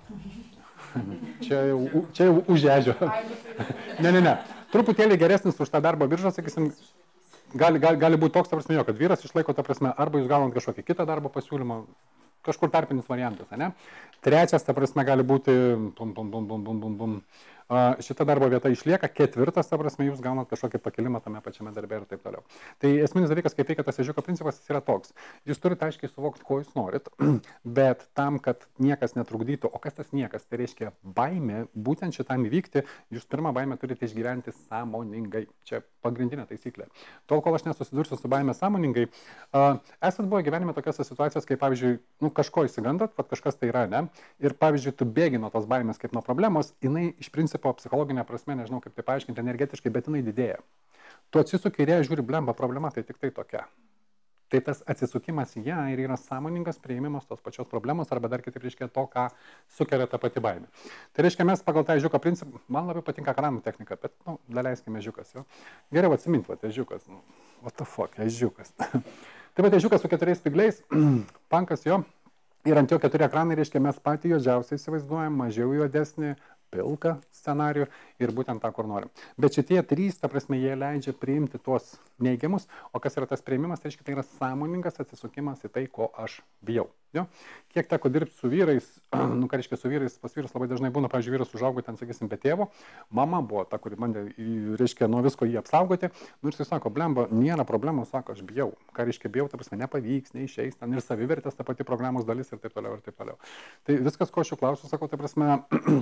Čia jau, čia jau už ežio. Ne, ne, ne. Truputėlį geresnis už tą darbo biržą, sakysim, gali, gali, gali būti toks, ta prasme, jo, kad vyras išlaiko, ta prasme, arba jūs gaunat kažkokį kitą darbo pasiūlymą, kažkur tarpinis variantas, ne? Trečias, ta prasme, gali būti bum, bum, bum, bum, bum, bum, bum. Šita darbo vieta išlieka, ketvirtas, ta prasme, jūs gaunat kažkokį pakilimą tame pačiame darbe ir taip toliau. Tai esminis dalykas, kaip veikia tas ežiuko principas, jis yra toks. Jūs turite aiškiai suvokti, ko jūs norit, bet tam, kad niekas netrukdytų, o kas tas niekas, tai reiškia baimė, būtent šitam įvykti, jūs pirmą baimę turite išgyventi sąmoningai. Čia pagrindinė taisyklė. Tol, kol aš nesusidursiu su baimė sąmoningai, uh, esat buvo gyvenime tokias situacijas, kaip pavyzdžiui, nu, kažko įsigandot, kad kažkas tai yra, ne? Ir pavyzdžiui, tu bėgi nuo tos baimės kaip nuo problemos, jinai iš principo psichologinė prasme, nežinau kaip tai paaiškinti, energetiškai, bet jinai didėja. Tu atsisuki ir ją žiūri, blemba, problema tai tik tai tokia. Tai tas atsisukimas į ją ir yra sąmoningas priėmimas tos pačios problemos arba dar kitaip reiškia to, ką sukelia ta pati baimė. Tai reiškia, mes pagal tą ežiuko principą, man labai patinka ekranų technika, bet, nu, daleiskime ežiukas, jo. Geriau atsiminti, va, ežiukas, nu, what the fuck, ežiukas. Taip pat ežiukas su keturiais spygliais, pankas jo, ir ant jo keturi ekranai, reiškia, mes patį juodžiausiai įsivaizduojam, mažiau juodesnį, pilką scenarijų ir būtent tą, kur norim. Bet šitie trys, ta prasme, jie leidžia priimti tuos neigiamus, o kas yra tas priimimas, tai reiškia, tai yra sąmoningas atsisukimas į tai, ko aš bijau. Jo? Kiek teko dirbti su vyrais, nu ką reiškia su vyrais, pas vyrus labai dažnai būna, pavyzdžiui, vyras užaugo ten, sakysim, be tėvo, mama buvo ta, kuri bandė, reiškia, nuo visko jį apsaugoti, nu ir jis sako, blemba, nėra problemų, sako, aš bijau. Ką reiškia bijau, ta prasme, nepavyks, neišeis, ten ir savivertės, ta pati programos dalis ir taip toliau ir taip toliau. Tai viskas, ko aš jų klausiu, sako, ta prasme,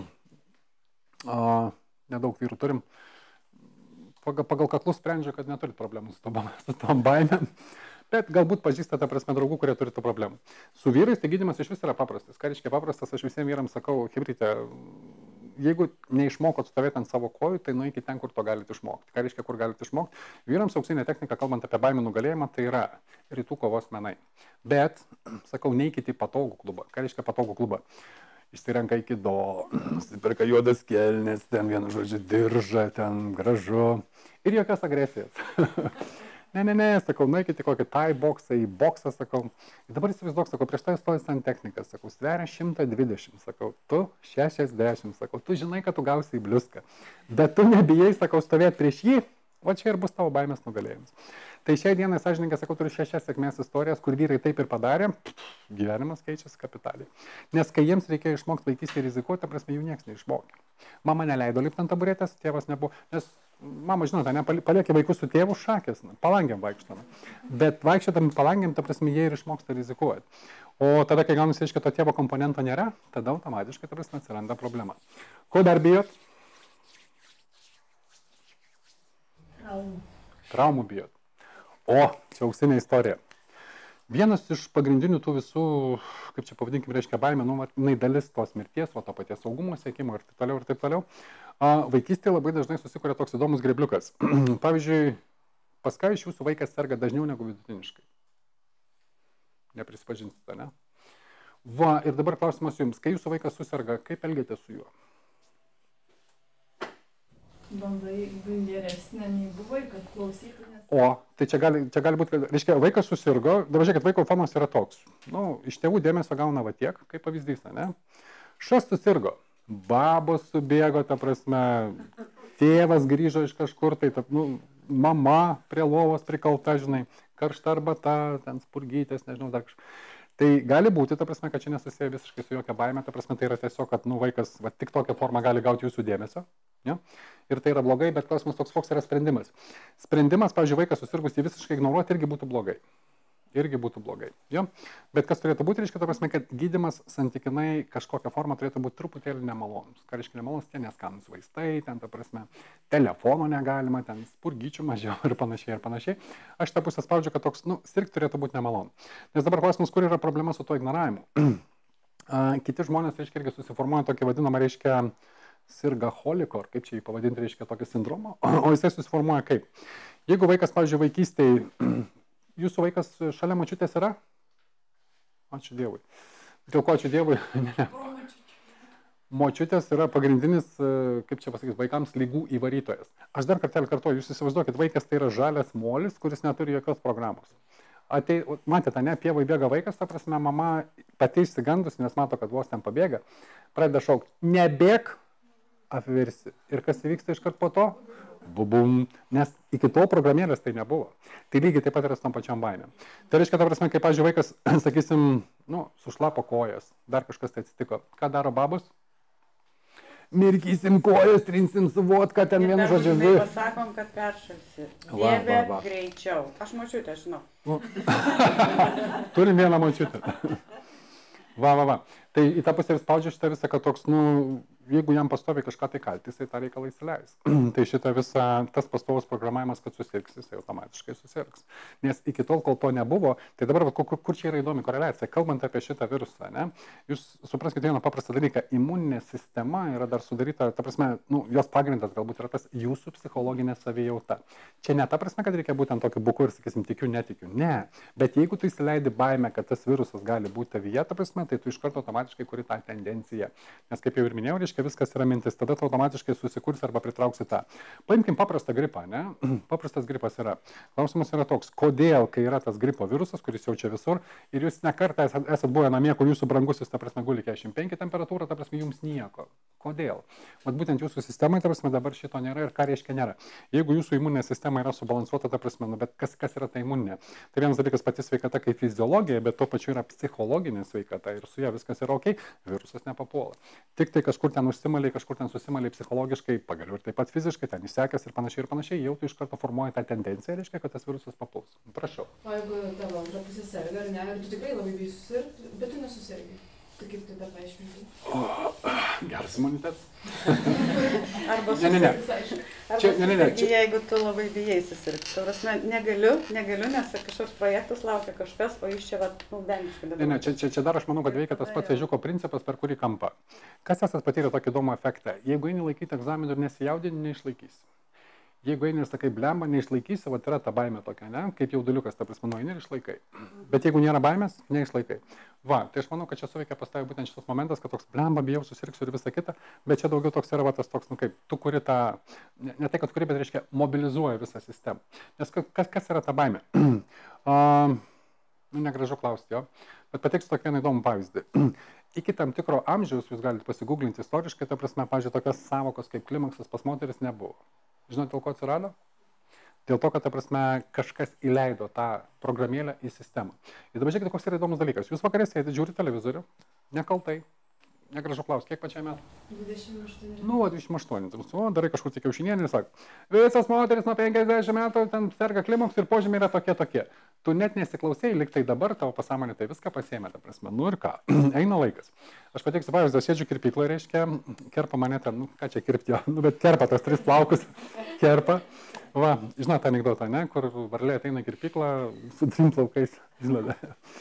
O, nedaug vyrų turim, pagal, pagal kaklus sprendžia, kad neturit problemų su tom, su tom baimėm, bet galbūt pažįsta tą prasme draugų, kurie turi tų problemų. Su vyrais tai gydymas iš vis yra paprastas. Ką reiškia paprastas, aš visiems vyrams sakau, hebryte, jeigu neišmokot stovėti ant savo kojų, tai nueikit ten, kur to galite išmokti. Ką reiškia, kur galite išmokti? Vyrams auksinė technika, kalbant apie baimę nugalėjimą, tai yra rytų kovos menai. Bet, sakau, neikit į patogų klubą. Ką reiškia patogų klubą? Išsirenka iki do, nusipirka juodas kelnes, ten vienu žodžiu diržą, ten gražu ir jokios agresijos. Ne, ne, ne, sakau, nueikit į kokį tai boksą, į boksą, sakau. Ir dabar įsivaizduok, sakau, prieš tai stojas ant technikas, sakau, sveria šimtas dvidešimt, sakau, tu šešiasdešimt, sakau, tu žinai, kad tu gausi į bliuską, bet tu nebijai, sakau, stovėti prieš jį, o čia ir bus tavo baimės nugalėjimas. Tai šiai dienai, sąžininkai, sakau, turiu šešias sėkmės istorijas, kur vyrai taip ir padarė, gyvenimas keičiasi kapitaliai. Nes kai jiems reikėjo išmokti vaikystėje rizikuoti, ta prasme, jų niekas neišmokė. Mama neleido lipti ant taburetės, tėvas nebuvo, nes mama, žinote, ne, paliekė vaikus su tėvu šakės, palangėm vaikštame. Bet vaikščiodami palangėm, ta prasme, jie ir išmoksta rizikuoti. O tada, kai gaunasi, reiškia, to tėvo komponento nėra, tada automatiškai, ta prasme, atsiranda problema. Ko dar bijot? Traumų. Traumų bijot. O, čia auksinė istorija. Vienas iš pagrindinių tų visų, kaip čia pavadinkim, reiškia baimė, nu, jinai dalis tos mirties, o to paties saugumo siekimo ir taip toliau ir taip toliau. A, vaikystėje labai dažnai susikuria toks įdomus grebliukas. Pavyzdžiui, pas ką iš jūsų vaikas serga dažniau negu vidutiniškai? Neprisipažinsite, ne? Va, ir dabar klausimas jums, kai jūsų vaikas suserga, kaip elgiate su juo? Bandai būti geresnė nei buvai, kad klausytų. Nes... O, tai čia gali, čia gali būti, reiškia, vaikas susirgo, dabar žiūrėkit, vaiko fonas yra toks. Nu, iš tėvų dėmesio gauna va tiek, kaip pavyzdys, ne? Šas susirgo, babos subėgo, ta prasme, tėvas grįžo iš kažkur, tai, ta, nu, mama prie lovos prikalta, žinai, karšta arbata, ten spurgytės, nežinau, dar kažkas. Tai gali būti, ta prasme, kad čia nesusiję visiškai su jokia baime, ta prasme, tai yra tiesiog, kad, nu, vaikas va, tik tokią formą gali gauti jūsų dėmesio, ja? Ir tai yra blogai, bet klausimas toks, koks yra sprendimas. Sprendimas, pavyzdžiui, vaikas susirgus jį visiškai ignoruoti irgi būtų blogai. Irgi būtų blogai. Ja? Bet kas turėtų būti, reiškia, ta prasme, kad gydymas santykinai kažkokią formą turėtų būti truputėlį nemalonus. Ką reiškia nemalonus, tie neskanus vaistai, ten, ta prasme, telefono negalima, ten spurgyčių mažiau ir panašiai ir panašiai. Aš tą pusę spaudžiu, kad toks, nu, sirgti turėtų būti nemalonu. Nes dabar klausimas, kur yra problema su tuo ignoravimu. A, kiti žmonės, reiškia, irgi susiformuoja tokį vadinamą, reiškia, sirgaholiko, ar kaip čia jį pavadinti, reiškia, tokį sindromą, o jisai susiformuoja kaip. Jeigu vaikas, pavyzdžiui, vaikystėje, jūsų vaikas šalia močiutės yra? Ačiū Dievui. Dėl ko ačiū Dievui? Ne. Močiutės yra pagrindinis, kaip čia pasakys, vaikams lygų įvarytojas. Aš dar kartelį kartuoju, jūs įsivaizduokit, vaikas tai yra žalias molis, kuris neturi jokios programos. Atei, matėte, ne, pievai bėga vaikas, ta prasme, mama pati išsigandus, nes mato, kad vos ten pabėga, pradeda šaukti, nebėg, apvirsi. Ir kas įvyksta iškart po to? Bubum, nes iki tol programėlės tai nebuvo. Tai lygiai taip pat yra su tom pačiam baimėm. Tai reiškia, ta prasme, kai, pavyzdžiui, vaikas, sakysim, nu, sušlapo kojas, dar kažkas tai atsitiko. Ką daro babus? Mirkysim kojas, trinsim su vodka, ten vienu žodžiu. Ir pasakom, kad peršalsi. Dieve, greičiau. Aš močiutė, žinau. Turim vieną močiutę. Va, va, va. Tai į tą pusę ir spaudžia šitą visą, kad toks, nu, jeigu jam pastovi kažką tai kalti, jisai tą reikalą įsileis. Tai šitą visą, tas pastovus programavimas, kad susirgs, jisai automatiškai susirgs. Nes iki tol, kol to nebuvo, tai dabar, kur, kur čia yra įdomi koreliacija, kalbant apie šitą virusą, ne? Jūs supraskite vieną paprastą dalyką, imuninė sistema yra dar sudaryta, ta prasme, nu, jos pagrindas galbūt yra tas jūsų psichologinė savijauta. Čia ne ta prasme, kad reikia būtent tokiu buku ir, sakysim, tikiu, netikiu. Ne. Bet jeigu tu įsileidi baimę, kad tas virusas gali būti tavyje, ta prasme, tai tu iš karto automatiškai kuri tą tendenciją. Nes kaip jau ir minėjau, reiškia, viskas yra mintis, tada tu automatiškai susikursi arba pritrauksi tą. Paimkim paprastą gripą, ne? Paprastas gripas yra. Klausimas yra toks, kodėl, kai yra tas gripo virusas, kuris jau čia visur, ir jūs nekartą esat, esat buvę namie, kur jūsų brangusis, ta prasme, guli keturiasdešimt penki temperatūra, ta prasme, jums nieko. Kodėl? Vat būtent jūsų sistemai, ta prasme, dabar šito nėra ir ką reiškia nėra. Jeigu jūsų imuninė sistema yra subalansuota, ta prasme, nu, bet kas, kas yra ta imuninė? Tai vienas dalykas pati sveikata kaip fiziologija, bet tuo pačiu yra psichologinė sveikata ir su ja viskas yra ok, virusas nepapuola. Tik tai kažkur ten užsimaliai, kažkur ten susimaliai psichologiškai, pagaliau ir taip pat fiziškai, ten įsekęs ir panašiai ir panašiai, jau tu iš karto formuoji tą tendenciją, reiškia, kad tas virusas papuls. Prašau. O jeigu tavo antra pusė serga, ar ne, ir tu tikrai labai bijai susirgti, bet tu nesusirgi. Tai kaip tai tą paaiškinti? Geras imunitetas. Arba ne, ne, ne. Arba Čia, ne, ne, ne. Čia... jeigu tu labai bijai susirgti. Tai prasme, negaliu, negaliu, nes kažkoks projektas laukia kažkas, o iš čia, va, nu, dengiškai dabar. Ne, ne, čia, čia, čia dar aš manau, kad veikia tas pats ežiuko principas, per kurį kampą. Kas esat patyrę tokį įdomų efektą? Jeigu eini laikyti egzaminų ir nesijaudini, neišlaikysi. Jeigu eini ir sakai, blemba, neišlaikysi, va, yra ta baimė tokia, ne? Kaip jauduliukas, ta prasme, nueini ir išlaikai. Bet jeigu nėra baimės, neišlaikai. Va, tai aš manau, kad čia suveikia pas tave būtent šitas momentas, kad toks blemba, bijau, susirgsiu ir visa kita, bet čia daugiau toks yra va, tas toks, nu kaip, tu kuri tą, ne, ne tai, kad kuri, bet reiškia, mobilizuoja visą sistemą. Nes kas, kas yra ta baimė? uh, nu, negražu klausti jo, bet pateiksiu tokį vieną įdomų pavyzdį. Iki tam tikro amžiaus, jūs galite pasigūglinti istoriškai, ta prasme, pavyzdžiui, tokios savokos kaip klimaksas pas moteris nebuvo. Žinote, dėl ko atsirado? Dėl to, kad, ta prasme, kažkas įleido tą programėlę į sistemą. Ir dabar žiūrėkite, koks yra įdomus dalykas. Jūs vakarė sėdite, žiūri televizorių, nekaltai, negražu klausti, kiek pačiai metų? dvidešimt aštuoni. Nu, dvidešimt aštuoni. O, darai kažkur tik kiaušinienį ir sako, visas moteris nuo penkiasdešimt metų ten serga klimaks ir požymiai yra tokie tokie. Tu net nesiklausėjai, lyg tai dabar tavo pasąmonė tai viską pasiėmė, ta prasme. Nu ir ką, eina laikas. Aš pateiksiu pavyzdį, sėdžiu kirpykloje, reiškia, kerpa mane ten, nu ką čia kirpti jo, nu bet kerpa tas tris plaukus, kerpa. Va, žinot tą anekdotą, ne, kur varlė ateina į kirpyklą su trim plaukais, žinote.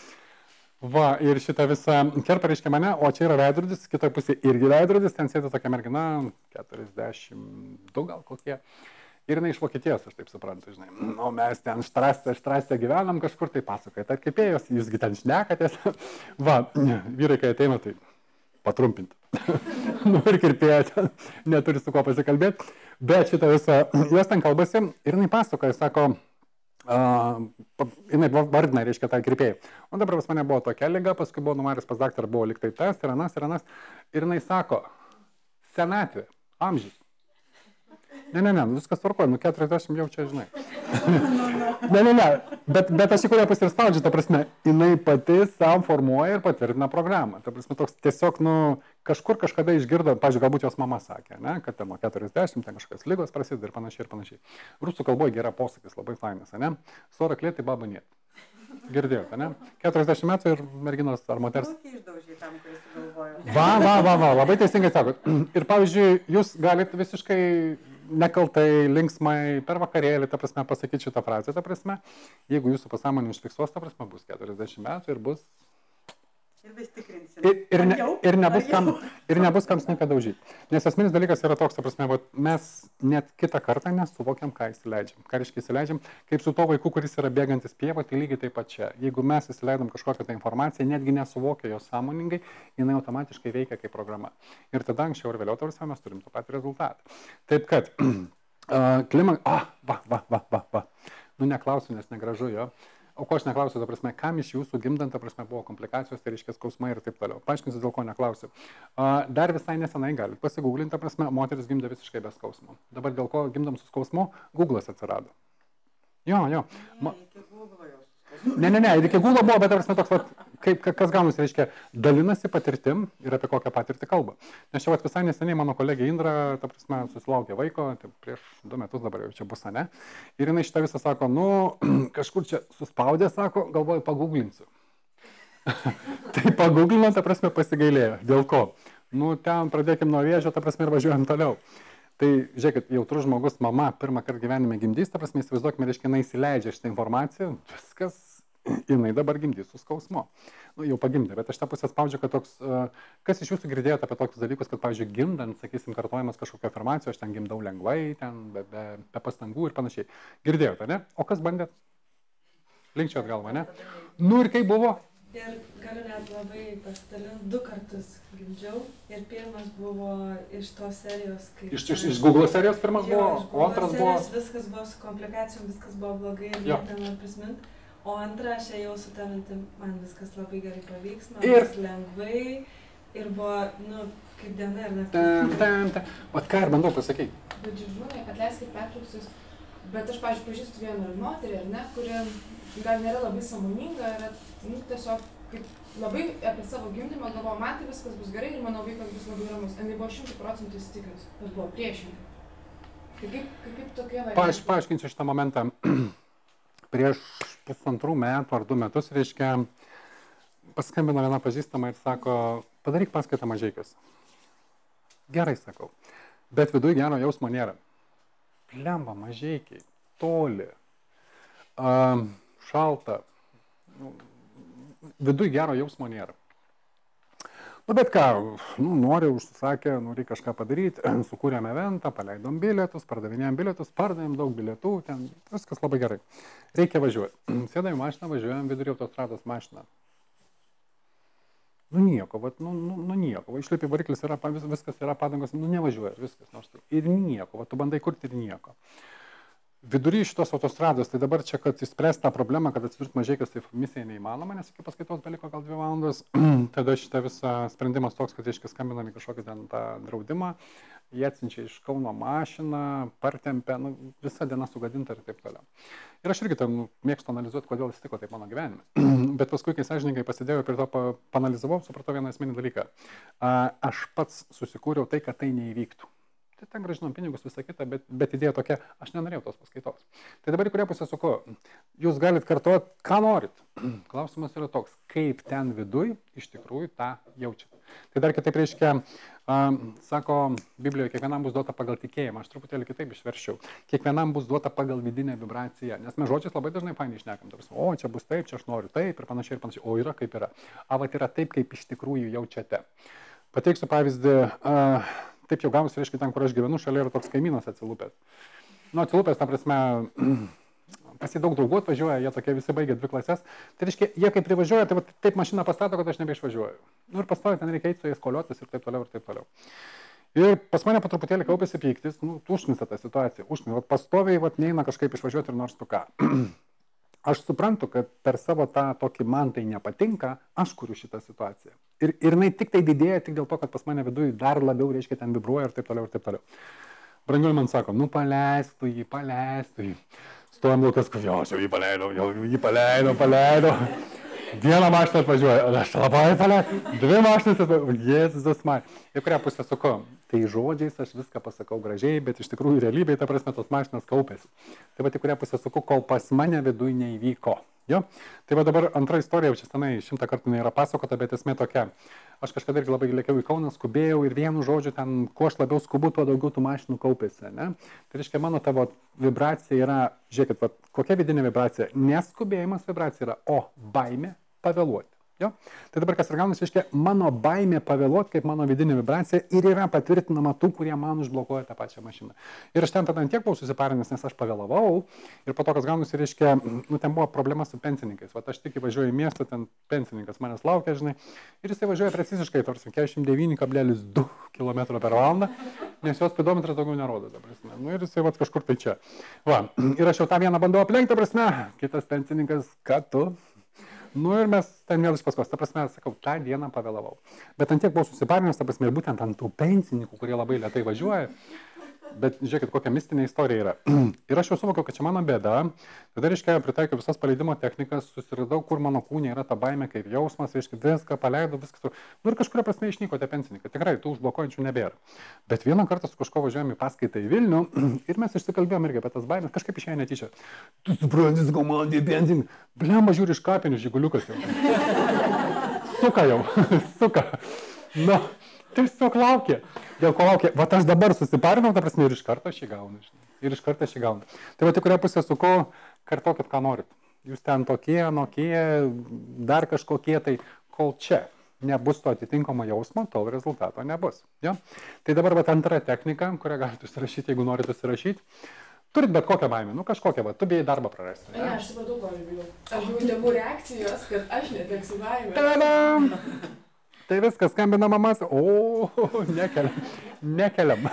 Va, ir šitą visą kerpą reiškia mane, o čia yra veidrodis, kitoje pusėje irgi veidrodis, ten sėdi tokia mergina, keturiasdešimt du gal kokie. Ir jinai iš Vokietijos, aš taip suprantu, žinai, nu mes ten štrasę, štrasę gyvenam kažkur, tai pasakoja, tai kaip ėjos, jūsgi ten šnekatės. Va, vyrai, kai ateina, tai patrumpinti. Nu ir kirpėja ten, neturi su kuo pasikalbėti, bet šitą visą, jos ten kalbasi ir jinai pasakoja, sako, uh, jinai vardina, reiškia, tą kirpėją. O dabar pas mane buvo tokia liga, paskui buvo numaris pas daktarą, buvo liktai tas ir anas ir anas. Ir jinai sako, senatvė, amžius. Ne, ne, ne, viskas tvarkoja, nu keturiasdešimt jau čia, žinai. Ne, ne, ne, bet, bet aš į kurią pusę ir spaudžiu, ta prasme, jinai pati savo formuoja ir patvirtina programą. Ta prasme, toks tiesiog, nu, kažkur kažkada išgirdo, pažiūrėjau, galbūt jos mama sakė, ne, kad ten nuo keturiasdešimt, ten kažkas lygos prasideda ir panašiai ir panašiai. Rusų kalboje gera posakis, labai fainas, ne? Sora klėti, baba niet. Girdėjote, ne? keturiasdešimt metų ir merginos ar moters. Va, va, va, va, labai teisingai sakot. Ir pavyzdžiui, jūs galite visiškai nekaltai, linksmai, per vakarėlį, ta prasme, pasakyti šitą frazę, ta prasme, jeigu jūsų pasąmonė užfiksuos, ta prasme, bus keturiasdešimt metų ir bus Ir vis tikrinsim. Ir, ir, ne, Ar jau? ir, nebus Ar kam, jau? ir nebus kam sniką daužyti. Nes esminis dalykas yra toks, ta prasme, vat, mes net kitą kartą nesuvokiam, ką įsileidžiam. Ką reiškia įsileidžiam, kaip su to vaiku, kuris yra bėgantis pieva, tai lygiai taip pat čia. Jeigu mes įsileidom kažkokią tą informaciją, netgi nesuvokia jos sąmoningai, jinai automatiškai veikia kaip programa. Ir tada anksčiau ir vėliau, ta prasme, mes turim tą patį rezultatą. Taip kad, uh, klimat... Ah, va, va, va, va, va. Nu, neklausiu, nes negražu jo. O ko aš neklausiu, ta prasme, kam iš jūsų gimdant, ta prasme, buvo komplikacijos, tai reiškia skausmai ir taip toliau. Paaiškinsiu, dėl ko neklausiu. Dar visai nesenai galit pasigūglinti, ta prasme, moteris gimdė visiškai be skausmo. Dabar dėl ko gimdam su skausmu, Google'as atsirado. Jo, jo. Ma... Ne, iki Google jau. Ne, ne, ne, iki Google buvo, bet ta prasme toks, vat, kaip, kas gaunasi, reiškia, dalinasi patirtim ir apie kokią patirtį kalba. Nes čia vat, visai neseniai mano kolegė Indra, ta prasme, susilaukė vaiko, tai prieš du metus dabar jau čia bus, ne? Ir jinai šitą visą sako, nu, kažkur čia suspaudė, sako, galvoju, paguglinsiu. Tai paguglino, ta prasme, pasigailėjo. Dėl ko? Nu, ten pradėkim nuo vėžio, ta prasme, ir važiuojam toliau. Tai, žiūrėkit, jautrus žmogus, mama, pirmą kartą gyvenime gimdys, ta prasme, įsivaizduokime, reiškia, jinai įsileidžia šitą informaciją, viskas, jinai dabar gimdys su skausmu. Nu, jau pagimdė, bet aš tą pusę spaudžiu, kad toks, kas iš jūsų girdėjote apie tokius dalykus, kad, pavyzdžiui, gimdant, sakysim, kartojamas kažkokia afirmacija, aš ten gimdau lengvai, ten be, be, be pastangų ir panašiai. Girdėjote, ne? O kas bandėt? Linkčiot galvą, ne? Nu ir kaip buvo? Ir galiu net labai pasidalinti, du kartus gimdžiau ir pirmas buvo iš tos serijos, kai... Iš, iš, iš Google serijos pirmas jo, buvo, o antras buvo... Viskas buvo su komplikacijom, viskas buvo blogai ir net man prisimint. O antrą aš ėjau su tą mintim, man viskas labai gerai pavyks, man ir... vis lengvai ir buvo, nu, kaip diena ir naktis. Tam, tam, tam. Vat ką ir bandau pasakyti? Bet žinai, atleiskit pertrauksius, bet aš, pavyzdžiui, pažįstu vieną moterį, ar ne, kuri gal nėra labai sąmoninga, yra nu, tiesiog kaip labai apie savo gimdymą galvoju, man tai viskas bus gerai ir mano vaikas bus labai ramus. Jinai buvo šimtų procentų įsitikinus, bet buvo priešingai. Tai kaip, kaip, kaip tokie variantai? Paaiš, paaiškinsiu šitą momentą. Prieš pusantrų metų ar du metus, reiškia, paskambino viena pažįstama ir sako, padaryk paskaitą Mažeikius. Gerai, sakau. Bet viduje gero jausmo nėra. Plemba, Mažeikiai, toli, um, šalta. Viduj gero jausmo nėra. Nu, bet ką, nu, nori, užsisakė, nori kažką padaryti, sukūrėm eventą, paleidom bilietus, pardavinėjom bilietus, pardavėm daug bilietų, ten viskas labai gerai. Reikia važiuoti. Sėdam į mašiną, važiuojam vidury autostrados mašiną. Nu nieko, vat, nu, nu, nu nieko, va, išlipi variklis, yra, vis, viskas yra padangos, nu nevažiuoja, viskas, nors tai. Ir nieko, va, tu bandai kurti ir nieko. Vidury šitos autostrados, tai dabar čia, kad įspręs tą problemą, kad atsidurti Mažeikius, tai misija neįmanoma, nes iki paskaitos beliko gal dvi valandos. Tada šitą visą sprendimas toks, kad reiškia skambinami kažkokį ten tą draudimą, jie atsinčia iš Kauno mašiną, partempia, nu, visa diena sugadinta ir taip toliau. Ir aš irgi tam mėgstu analizuoti, kodėl atsitiko taip mano gyvenime. Bet paskui, kai sąžininkai pasidėjau ir prie to panalizavau, supratau vieną esminį dalyką. Aš pats susikūriau tai, kad tai neįvyktų. Tai ten gražinom pinigus, visą kitą, bet, bet idėja tokia, aš nenorėjau tos paskaitos. Tai dabar į kurią pusę suku, jūs galit kartuoti, ką norit. Klausimas yra toks, kaip ten viduj iš tikrųjų tą jaučiat. Tai dar kitaip reiškia, um, sako Biblijoje, kiekvienam bus duota pagal tikėjimą, aš truputėlį kitaip išverščiau. Kiekvienam bus duota pagal vidinę vibraciją, nes mes žodžiais labai dažnai fainiai šnekam. Tarsi, o, čia bus taip, čia aš noriu taip ir panašiai ir panašiai. O yra kaip yra. A, vat yra taip, kaip iš tikrųjų jaučiate. Pateiksiu pavyzdį. Uh, Taip jau gavosi, reiškia, ten, kur aš gyvenu, šalia yra toks kaimynas atsilupęs. Nu, atsilupęs, ta prasme, pas jį daug draugų atvažiuoja, jie tokie visi baigia dvi klases. Tai reiškia, jie kaip privažiuoja, tai va, taip mašiną pastato, kad aš nebeišvažiuoju. Nu ir pastovi, ten reikia eiti su jais koliotis ir taip toliau ir taip toliau. Ir pas mane po truputėlį kaupėsi pyktis, nu, užknisa ta situacija, užknisa. Vat pastoviai, vat neina kažkaip išvažiuoti ir nors tu ką. Aš suprantu, kad per savo tą tokį man tai nepatinka, aš kuriu šitą situaciją. Ir, ir jinai tik tai didėja tik dėl to, kad pas mane viduje dar labiau, reiškia, ten vibruoja ir taip toliau ir taip toliau. Brangiuoliai man sako, nu paleistų jį, paleistų jį. Stojam laukas, kad jo, aš jau jį paleidau, jau jį paleidau, paleidau. Vieną mašiną atvažiuoja, aš labai paleidau, dvi mašinas atvažiuoja, Jėzus man. Ir kurią pusę suku, tai žodžiais aš viską pasakau gražiai, bet iš tikrųjų realybėje, ta prasme, tos mašinas kaupėsi. Tai va, į kurią pusę suku, kol pas mane viduje neįvyko. Jo? Tai va dabar antra istorija, jau čia senai šimtą kartų nėra pasakota, bet esmė tokia. Aš kažkada irgi labai lėkiau į Kauną, skubėjau ir vienu žodžiu ten, kuo aš labiau skubu, tuo daugiau tų mašinų kaupėsi. Ne? Tai reiškia, mano tavo vibracija yra, žiūrėkit, va, kokia vidinė vibracija? Neskubėjimas vibracija yra, o baimė pavėluoti. Jo? Tai dabar kas ir gaunasi, reiškia, mano baimė pavėluoti kaip mano vidinė vibracija ir yra patvirtinama tų, kurie man užblokuoja tą pačią mašiną. Ir aš ten tada tiek buvau susiparinęs, nes aš pavėlavau ir po to, kas gaunasi, reiškia, nu, ten buvo problema su pensininkais. Vat aš tik įvažiuoju į miestą, ten pensininkas manęs laukia, žinai, ir jisai važiuoja preciziškai, tarsi keturiasdešimt devyni kablelis du kilometro per valandą, nes jos spidometras daugiau nerodo, ta prasme. Nu, ir jisai vat kažkur tai čia. Va, ir aš jau tą vieną bandau aplenkti, ta prasme, kitas pensininkas, ką tu? Nu ir mes ten vėl iš paskos, ta prasme, sakau, tą dieną pavėlavau. Bet ant tiek buvau susiparinęs, ta prasme, ir būtent ant tų pensininkų, kurie labai lėtai važiuoja. Bet žiūrėkit, kokia mistinė istorija yra. Ir aš jau suvokiau, kad čia mano bėda. Tada, reiškia, pritaikiau visas paleidimo technikas, susiradau, kur mano kūnė yra ta baimė, kaip jausmas, reiškia, viską paleidau, viskas. Nu ir kažkuria prasme išnyko tie pensininkai. Tikrai, tų užblokuojančių nebėra. Bet vieną kartą su kažko važiuojame į paskaitą į Vilnių ir mes išsikalbėjom irgi apie tas baimės, kažkaip išėjo netyčia. Tu supranti, sakau, man tie pensininkai. Blemba, žiūri iš kapinių, žiguliukas jau. Suka jau, suka. Nu, tiesiog laukia. Dėl ko laukia? Vat aš dabar susiparinau, ta prasme, ir iš karto aš jį gaunu. Žinai. Ir iš karto aš jį gaunu. Tai va, į kurią pusę suku, kartokit, ką norit. Jūs ten tokie, anokie, dar kažkokie, tai kol čia nebus to atitinkamo jausmo, tol rezultato nebus. Ja? Tai dabar va, antra technika, kurią galite užsirašyti, jeigu norite užsirašyti. Turit bet kokią baimę, nu kažkokią, va, tu bijai darbą prarasti. Ne, aš supratau, ko aš bijau. Aš bijau tėvų reakcijos, kad aš neteksiu baimės. Tadam! Tai viskas, skambina mamas, o, nekeliam, nekeliam.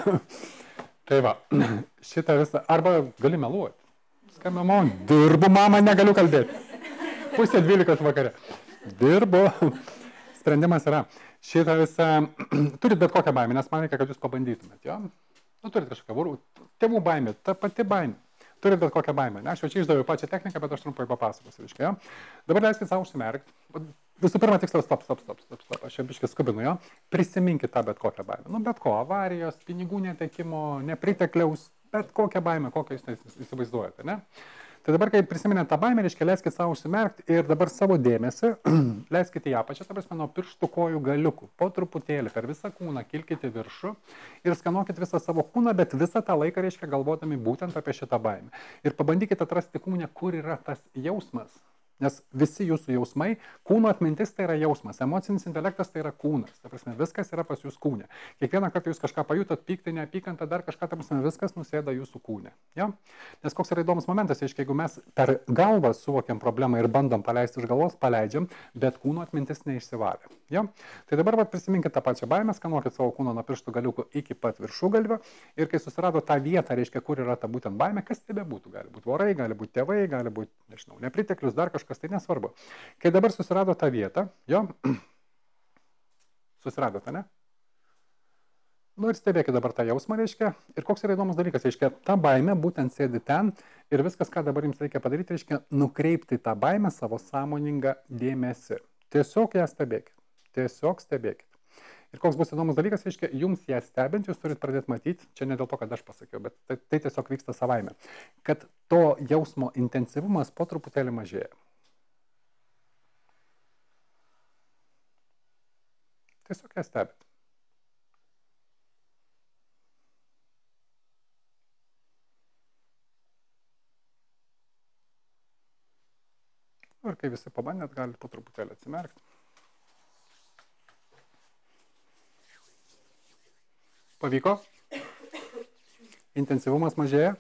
Tai va, šitą visą, arba gali meluoti. Skambina mama, dirbu mama, negaliu kalbėti. Pusė dvylikos vakare. Dirbu. Sprendimas yra, šitą visą, turit bet kokią baimę, nes man reikia, kad jūs pabandytumėt, jo? Nu, turit kažkokią, tėvų baimė, ta pati baimė. Turit bet kokią baimę. Ne? Aš jau čia išdaviau pačią techniką, bet aš trumpai papasakosiu. Ja? Dabar leiskit savo užsimerkti. Visų pirma, tiksliau, stop, stop, stop, stop, stop. Aš jau biškai skubinu, jo. Prisiminkit tą bet kokią baimę. Nu, bet ko, avarijos, pinigų netekimo, nepritekliaus, bet kokią baimę, kokią jūs įsivaizduojate, ne? Tai dabar, kai prisiminėt tą baimę, reiškia, leiskit savo užsimerkti ir dabar savo dėmesį, leiskite į apačią, ta prasme, nuo pirštų kojų galiukų, po truputėlį per visą kūną kilkite viršų ir skanuokit visą savo kūną, bet visą tą laiką, reiškia, galvodami būtent apie šitą baimę. Ir pabandykite atrasti kūne, kur yra tas jausmas. Nes visi jūsų jausmai, kūno atmintis tai yra jausmas, emocinis intelektas tai yra kūnas. Ta prasme, viskas yra pas jūs kūne. Kiekvieną kartą jūs kažką pajutot, pyktį, neapykantą, dar kažką, ta prasme, viskas nusėda jūsų kūne. Ja? Nes koks yra įdomus momentas, aiškiai, jeigu mes per galvą suvokiam problemą ir bandom paleisti iš galvos, paleidžiam, bet kūno atmintis neišsivalė. Ja? Tai dabar va, prisiminkit tą pačią baimę, skanuokit savo kūną nuo pirštų galiukų iki pat viršugalvio ir kai susirado tą vietą, reiškia, kur yra ta būtent baimė, kas tai bebūtų. Gali būti vorai, gali būti tėvai, gali būti, nežinau, nepriteklius, dar kažkas. Tai nesvarbu. Kai dabar susirado tą vietą, jo, susiradote, ne? Nu ir stebėkit dabar tą jausmą, reiškia, ir koks yra įdomus dalykas, reiškia, ta baimė būtent sėdi ten ir viskas, ką dabar jums reikia padaryti, reiškia, nukreipti tą baimę savo sąmoningą dėmesį. Tiesiog ją stebėkit, tiesiog stebėkit. Ir koks bus įdomus dalykas, reiškia, jums ją stebint, jūs turit pradėti matyti, čia ne dėl to, kad aš pasakiau, bet tai, tai tiesiog vyksta savaime, kad to jausmo intensyvumas po truputėlį mažėja. Tiesiog ją stebit. Ir kai visi pabandėt, galite po truputėlį atsimerkti. Pavyko? Intensyvumas mažėja?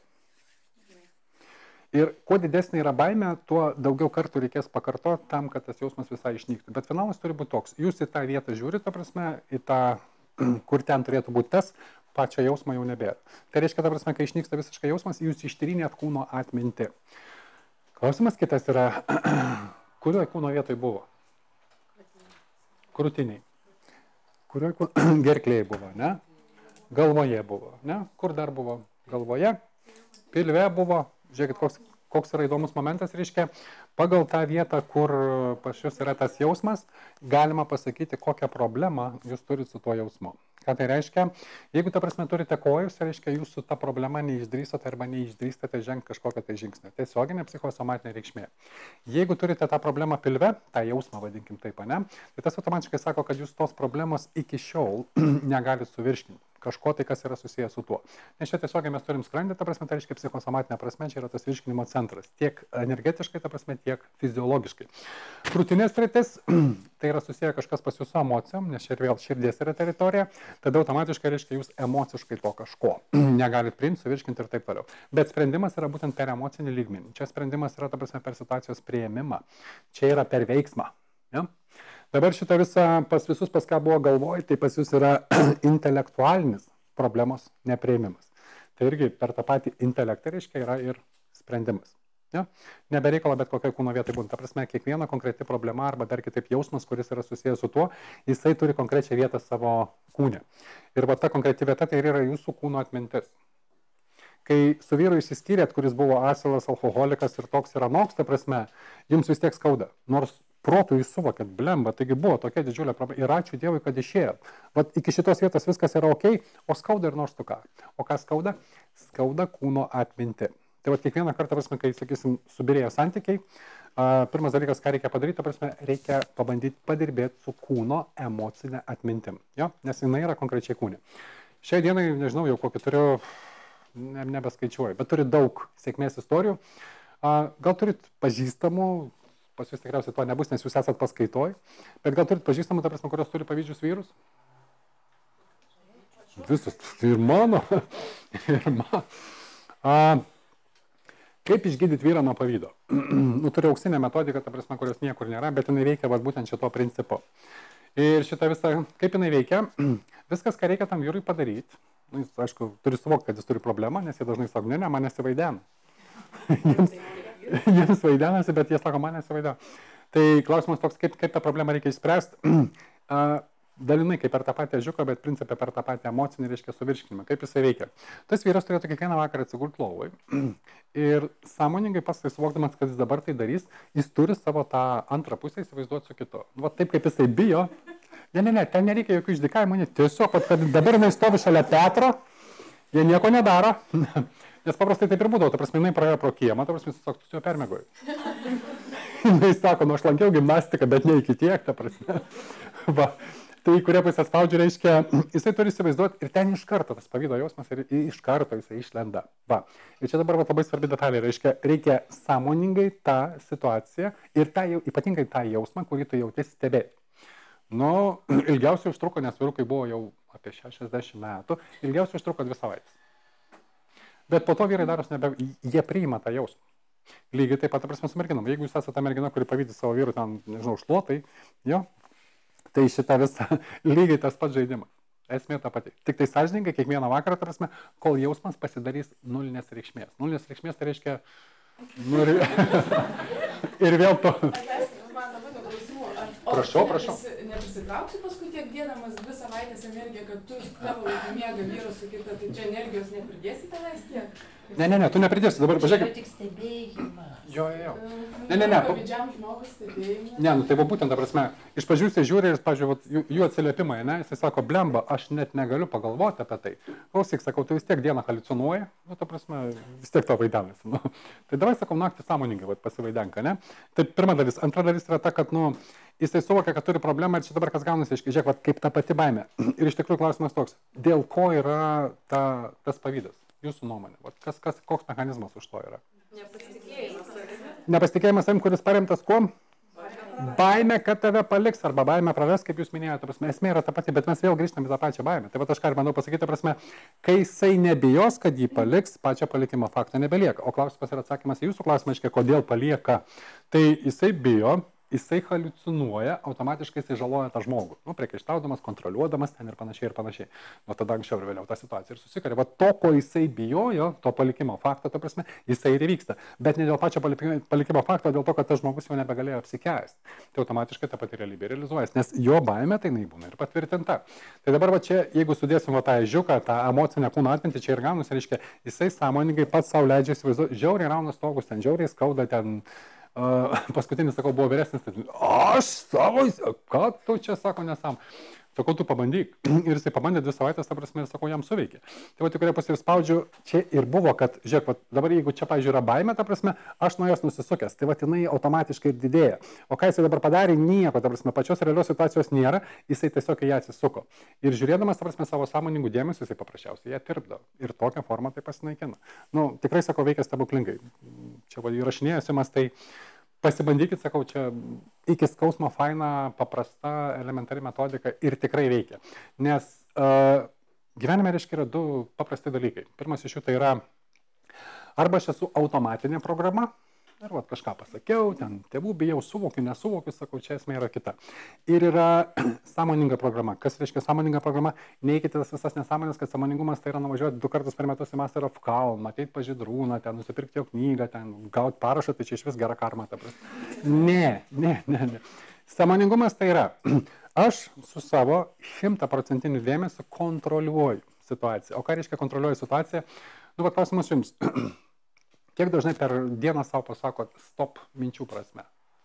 Ir kuo didesnė yra baimė, tuo daugiau kartų reikės pakartoti tam, kad tas jausmas visai išnyktų. Bet finalas turi būti toks. Jūs į tą vietą žiūrite, ta prasme, į tą, kur ten turėtų būti tas, pačio jausmo jau nebėra. Tai reiškia, ta prasme, kai išnyksta visiškai jausmas, jūs ištrynėt kūno atmintį. Klausimas kitas yra, kurioje kūno vietoje buvo? Krūtiniai. Kurioje gerklėje buvo, ne? Galvoje buvo, ne? Kur dar buvo? Galvoje. Pilve buvo. Žiūrėkit, koks, koks yra įdomus momentas, reiškia, pagal tą vietą, kur pas jūs yra tas jausmas, galima pasakyti, kokią problemą jūs turite su tuo jausmu. Ką tai reiškia? Jeigu, ta prasme, turite kojus, reiškia, jūs su ta problema neišdrįstate arba neišdrįstate žengti kažkokią tai žingsnį. Tiesioginė psichosomatinė reikšmė. Jeigu turite tą problemą pilve, tą jausmą vadinkim taip, ne, tai tas automatiškai sako, kad jūs tos problemos iki šiol negalite suvirškinti. kažko tai, kas yra susijęs su tuo. Nes čia tiesiog mes turim skrandį, ta prasme, tai reiškia psichosomatinė prasme, čia yra tas virškinimo centras. Tiek energetiškai, ta prasme, tiek fiziologiškai. Krūtinės sritis, tai yra susiję kažkas pas jūsų emocijom, nes čia ir vėl širdies yra teritorija, tada automatiškai reiškia jūs emociškai to kažko negalit priimti, suvirškinti ir taip toliau. Bet sprendimas yra būtent per emocinį lygmenį. Čia sprendimas yra, ta prasme, per situacijos priėmimą. Čia yra per veiksmą. Ja? Dabar šitą visą, pas visus, pas ką buvo galvoj, tai pas jūs yra intelektualinis problemos neprieimimas. Tai irgi per tą patį intelektą reiškia yra ir sprendimas. Ja? Nebereikalo bet kokia kūno vieta būna. Ta prasme, kiekviena konkreti problema arba dar kitaip jausmas, kuris yra susijęs su tuo, jisai turi konkrečią vietą savo kūne. Ir va ta konkreti vieta tai yra jūsų kūno atmintis. Kai su vyru išsiskyrėt, kuris buvo asilas, alkoholikas ir toks ir anoks, ta prasme, jums vis tiek skauda. Nors protų jūs suvokėt, blemba, taigi buvo tokia didžiulė problema. Ir ačiū Dievui, kad išėjot. Vat iki šitos vietos viskas yra ok, o skauda ir nors tu ką. O ką skauda? Skauda kūno atminti. Tai vat kiekvieną kartą, prasme, kai, sakysim, subirėjo santykiai, a, pirmas dalykas, ką reikia padaryti, prasme, reikia pabandyti padirbėti su kūno emocinė atmintim. Jo? Nes jinai yra konkrečiai kūne. Šiai dienai, nežinau, jau kokį turiu, ne, nebeskaičiuoju, bet turi daug sėkmės istorijų. A, gal turit pažįstamų, pas jūs tikriausiai to nebus, nes jūs esat paskaitoj, bet gal turit pažįstamų, ta prasme, kurios turi pavyzdžius vyrus? Visus. Ir mano. Ir mano. A, kaip išgydyti vyrą nuo pavydo? Nu, turiu auksinę metodiką, ta prasme, kurios niekur nėra, bet jinai veikia vat, būtent šito principo. Ir šitą visą, kaip jinai veikia, viskas, ką reikia tam vyrui padaryti, nu, jis, aišku, turi suvokti, kad jis turi problemą, nes jie dažnai sako, ne, ne, man nesivaidena. jiems, jiems vaidenasi, bet jie sako, man nesivaidena. Tai klausimas toks, kaip, kaip tą problemą reikia išspręsti. Dalinai kaip per tą patį ežiuką, bet principė per tą patį emocinį, reiškia, suvirškinimą. Kaip jisai veikia. Tas vyras turėtų kiekvieną vakarą atsigulti lovai ir sąmoningai pats tai suvokdamas, kad jis dabar tai darys, jis turi savo tą antrą pusę įsivaizduoti su kitu. Va taip kaip jisai bijo. Ne, ne, ne, ten nereikia jokių išdykavimų, tiesiog, kad dabar jinai stovi šalia Petro, jie nieko nedaro. Nes paprastai taip ir būdavo, ta prasme, jinai praėjo pro kiemą, ta prasme, jis sako, tu su juo permiegoji. Jinai sako, nu aš lankiau gimnastiką, bet ne iki tiek, ta prasme. Va. Tai kurie pusę spaudžia, reiškia, jisai turi įsivaizduoti ir ten iš karto tas pavydo jausmas ir iš karto jisai išlenda. Va. Ir čia dabar va, labai svarbi detalė, reiškia, reikia sąmoningai tą situaciją ir tą, ypatingai tą jausmą, kurį tu jautėsi stebėti. Nu, ilgiausiai užtruko, nes vyrukai buvo jau apie šešiasdešimt metų, ilgiausiai užtruko dvi savaitės. Bet po to vyrai daros nebe, jie priima tą jausmą. Lygiai taip pat, ta prasme, su merginom. Jeigu jūs esate ta mergina, kuri pavydi savo vyrų ten, nežinau, šluotai, jo, tai šitą visą lygiai tas pats žaidimas. Esmė ta pati. Tik tai sąžininkai kiekvieną vakarą, ta prasme, kol jausmas pasidarys nulinės reikšmės. Nulinės reikšmės tai reiškia... Nu, ir... ir vėl to... Prašau, prašau. Neprisitrauksi paskui tiek dėdamas dvi savaitės energiją, kad tu tavo laiką miega vyras su kita, tai čia energijos nepridėsi tenais tiek? Ne, ne, ne, tu nepridėsi, dabar pažiūrėk. Tai yra tik stebėjimas. Jo, jo, jo. Ne, ne, ne. Pavydžiam žmogus stebėjimas. Ne, nu tai va būtent, ta prasme, iš pradžių jisai žiūri ir, pažiūrėjau, jų, jų atsiliepimai, ne, jisai sako, blemba, aš net negaliu pagalvoti apie tai. Klausyk, sakau, tu vis tiek dieną haliucinuoji, nu, ta prasme, vis tiek to vaidenasi. Nu. Tai davai, sakau, naktį sąmoningai, va, pasivaidenka, ne. Tai pirma dalis. Antra dalis yra ta, kad, nu, jisai suvokia, kad turi problemą ir čia dabar kas gaunasi, aiškiai, žiūrėk, va, kaip ta pati baimė. Ir iš tikrųjų klausimas toks, dėl ko yra ta, tas pavydas? Jūsų nuomonė. Va, kas, kas, koks mechanizmas už to yra? Nepasitikėjimas savimi. Nepasitikėjimas savimi, kuris paremtas kuo? Baimė, kad tave paliks arba baimė praves, kaip jūs minėjote. Prasme, esmė yra ta pati, bet mes vėl grįžtame į tą pačią baimę. Tai va aš ką ir manau pasakyti, prasme, kai jisai nebijos, kad jį paliks, pačią palikimo faktą nebelieka. O klausimas ir atsakymas į jūsų klausimą, aiškiai, kodėl palieka. Tai jisai bijo, jisai haliucinuoja, automatiškai jisai žaloja tą žmogų. Nu, priekaištaudamas, kontroliuodamas ten ir panašiai ir panašiai. Nu, tada anksčiau ir vėliau ta situacija ir susikarė. Va to, ko jisai bijojo, to palikimo fakto, ta prasme, jisai ir įvyksta. Bet ne dėl pačio palikimo fakto, dėl to, kad tas žmogus jau nebegalėjo apsikęsti. Tai automatiškai ta pati realybė realizuojasi, nes jo baimė tai būna ir patvirtinta. Tai dabar va čia, jeigu sudėsim va tą ežiuką, tą emocinę kūno atmintį, čia ir gaunus, reiškia, jisai sąmoningai pats sau leidžia įsivaizduoti, žiauriai rauna stogus, ten žiauriai skauda, ten Uh, paskutinis, sakau, buvo vyresnis, tai aš savo, ką tu čia, sako, nesam. sakau, tu pabandyk. Ir jisai pabandė dvi savaitės, ta prasme, sakau, jam suveikė. Tai va, tikrai pasispaudžiu, čia ir buvo, kad, žiūrėk, va, dabar jeigu čia, pavyzdžiui, yra baimė, ta prasme, aš nuo jos nusisukęs, tai va, jinai automatiškai ir didėja. O ką jisai dabar padarė, nieko, ta prasme, pačios realios situacijos nėra, jisai tiesiog ją atsisuko. Ir žiūrėdamas, ta prasme, savo sąmoningų dėmesį, jisai paprasčiausiai ją tirpdavo. Ir tokią formą tai pasinaikina. Nu, tikrai, sakau, veikia stebuklingai. Čia va, įrašinėjusimas, tai pasibandykit, sakau, čia iki skausmo faina, paprasta, elementari metodika ir tikrai veikia. Nes uh, gyvenime, reiškia, yra du paprasti dalykai. Pirmas iš jų tai yra, arba aš esu automatinė programa, ir va, kažką pasakiau, ten tėvų bijau, suvokiu, nesuvokiu, sakau, čia esmė yra kita. Ir yra sąmoninga programa. Kas reiškia sąmoninga programa? Neikite tas visas nesąmonės, kad sąmoningumas tai yra nuvažiuoti du kartus per metus į Master of Calm, matyti pažydrūną, ten nusipirkti jo knygą, ten gauti parašą, tai čia iš vis gera karma. Ne, ne, ne, ne. Sąmoningumas tai yra, aš su savo šimtaprocentiniu dėmesiu kontroliuoju situaciją. O ką reiškia kontroliuoju situaciją? Nu, va, klausimas jums. Kiek dažnai per dieną savo pasakot stop minčių prasme?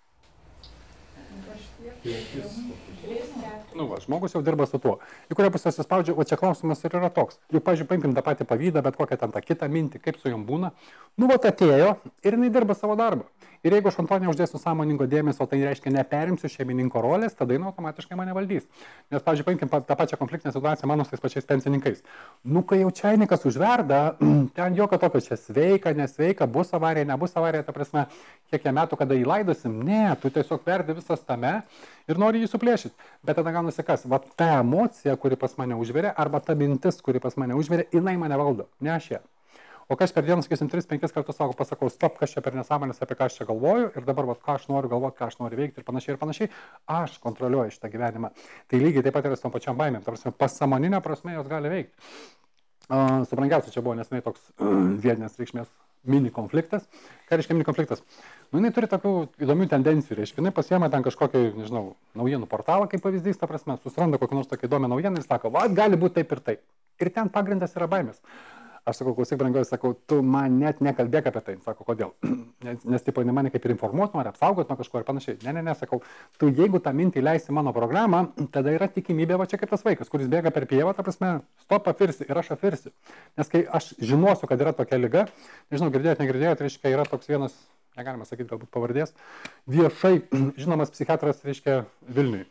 Nu, va, žmogus jau dirba su tuo. Į kurią pusę suspaudžia, o čia klausimas ir yra toks. Juk, pavyzdžiui, paimkim tą patį pavydą, bet kokią ten tą kitą mintį, kaip su jom būna. Nu, va, atėjo ir jinai dirba savo darbą. Ir jeigu aš ant to neuždėsiu sąmoningo dėmesio, tai reiškia neperimsiu šeimininko rolės, tada jinai automatiškai mane valdys. Nes, pavyzdžiui, paimkim tą pačią konfliktinę situaciją mano su tais pačiais pensininkais. Nu, kai jau čiainikas užverda, ten jokio tokio čia sveika, nesveika, bus avarija, nebus avarija, ta prasme, kiek jie metų, kada įlaidosim, ne, tu tiesiog verdi visas tame ir nori jį suplėšyti. Bet tada gaunasi kas? Va ta emocija, kuri pas mane užveria, arba ta mintis, kuri pas mane užveria, jinai mane valdo, ne aš ją. O kai aš per dieną, sakysim, tris penkis kartus savo pasakau, stop, kas čia per nesąmonės, apie ką aš čia galvoju, ir dabar, va, ką aš noriu galvoti, ką aš noriu veikti ir panašiai ir panašiai, aš kontroliuoju šitą gyvenimą. Tai lygiai taip pat yra su tom pačiam baimėm. Tarsi pasąmoninė prasme jos gali veikti. Uh, Suprangiausia, čia buvo nesnai toks uh, vietinės reikšmės mini konfliktas. Ką reiškia mini konfliktas? Nu, jinai turi tokių įdomių tendencijų. Reiškia, jinai pasiema ten kažkokį, nežinau, naujienų portalą, kaip pavyzdys, ta prasme, susiranda kokį nors tokį įdomią naujieną ir sako, va, gali būti taip ir taip. Ir ten pagrindas yra baimės. Aš sakau, klausyk, brangiausias, sakau, tu man net nekalbėk apie tai. Sako, kodėl? Nes, nes tipo, jinai mane kaip ir informuot nori, apsaugot nuo kažko ir panašiai. Ne, ne, ne, sakau, tu jeigu tą mintį leisi mano programą, tada yra tikimybė, va čia kaip tas vaikas, kuris bėga per pievą, ta prasme, stop, apirsi ir aš apirsiu. Nes kai aš žinosiu, kad yra tokia liga, nežinau, girdėjot, negirdėjot, reiškia, yra toks vienas, negalima sakyti, galbūt pavardės, viešai žinomas psichiatras, reiškia, Vilniui.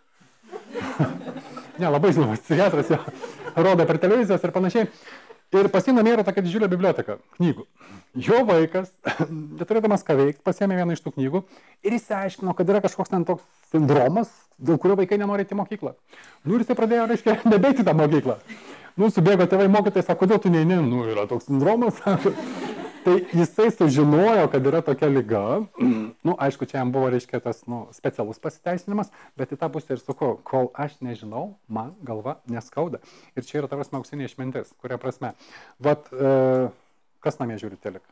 Ne, labai žinomas psichiatras, jo, rodo per televizijas ir panašiai. Ir pas jį namie yra tokia didžiulė biblioteka knygų. Jo vaikas, neturėdamas ką veikti, pasiėmė vieną iš tų knygų ir išsiaiškino, kad yra kažkoks ten toks sindromas, dėl kurio vaikai nenori eiti į mokyklą. Nu ir jisai pradėjo, reiškia, nebeiti tą mokyklą. Nu, subėgo tėvai mokytojai, sako, kodėl tu neini? Nu, yra toks sindromas. Tai jisai sužinojo, kad yra tokia liga. Nu, aišku, čia jam buvo, reiškia, tas nu, specialus pasiteisinimas, bet į tą pusę ir sakau, kol aš nežinau, man galva neskauda. Ir čia yra ta prasme auksinė išmintis, kuria prasme. Vat, e, kas namie žiūri teliką?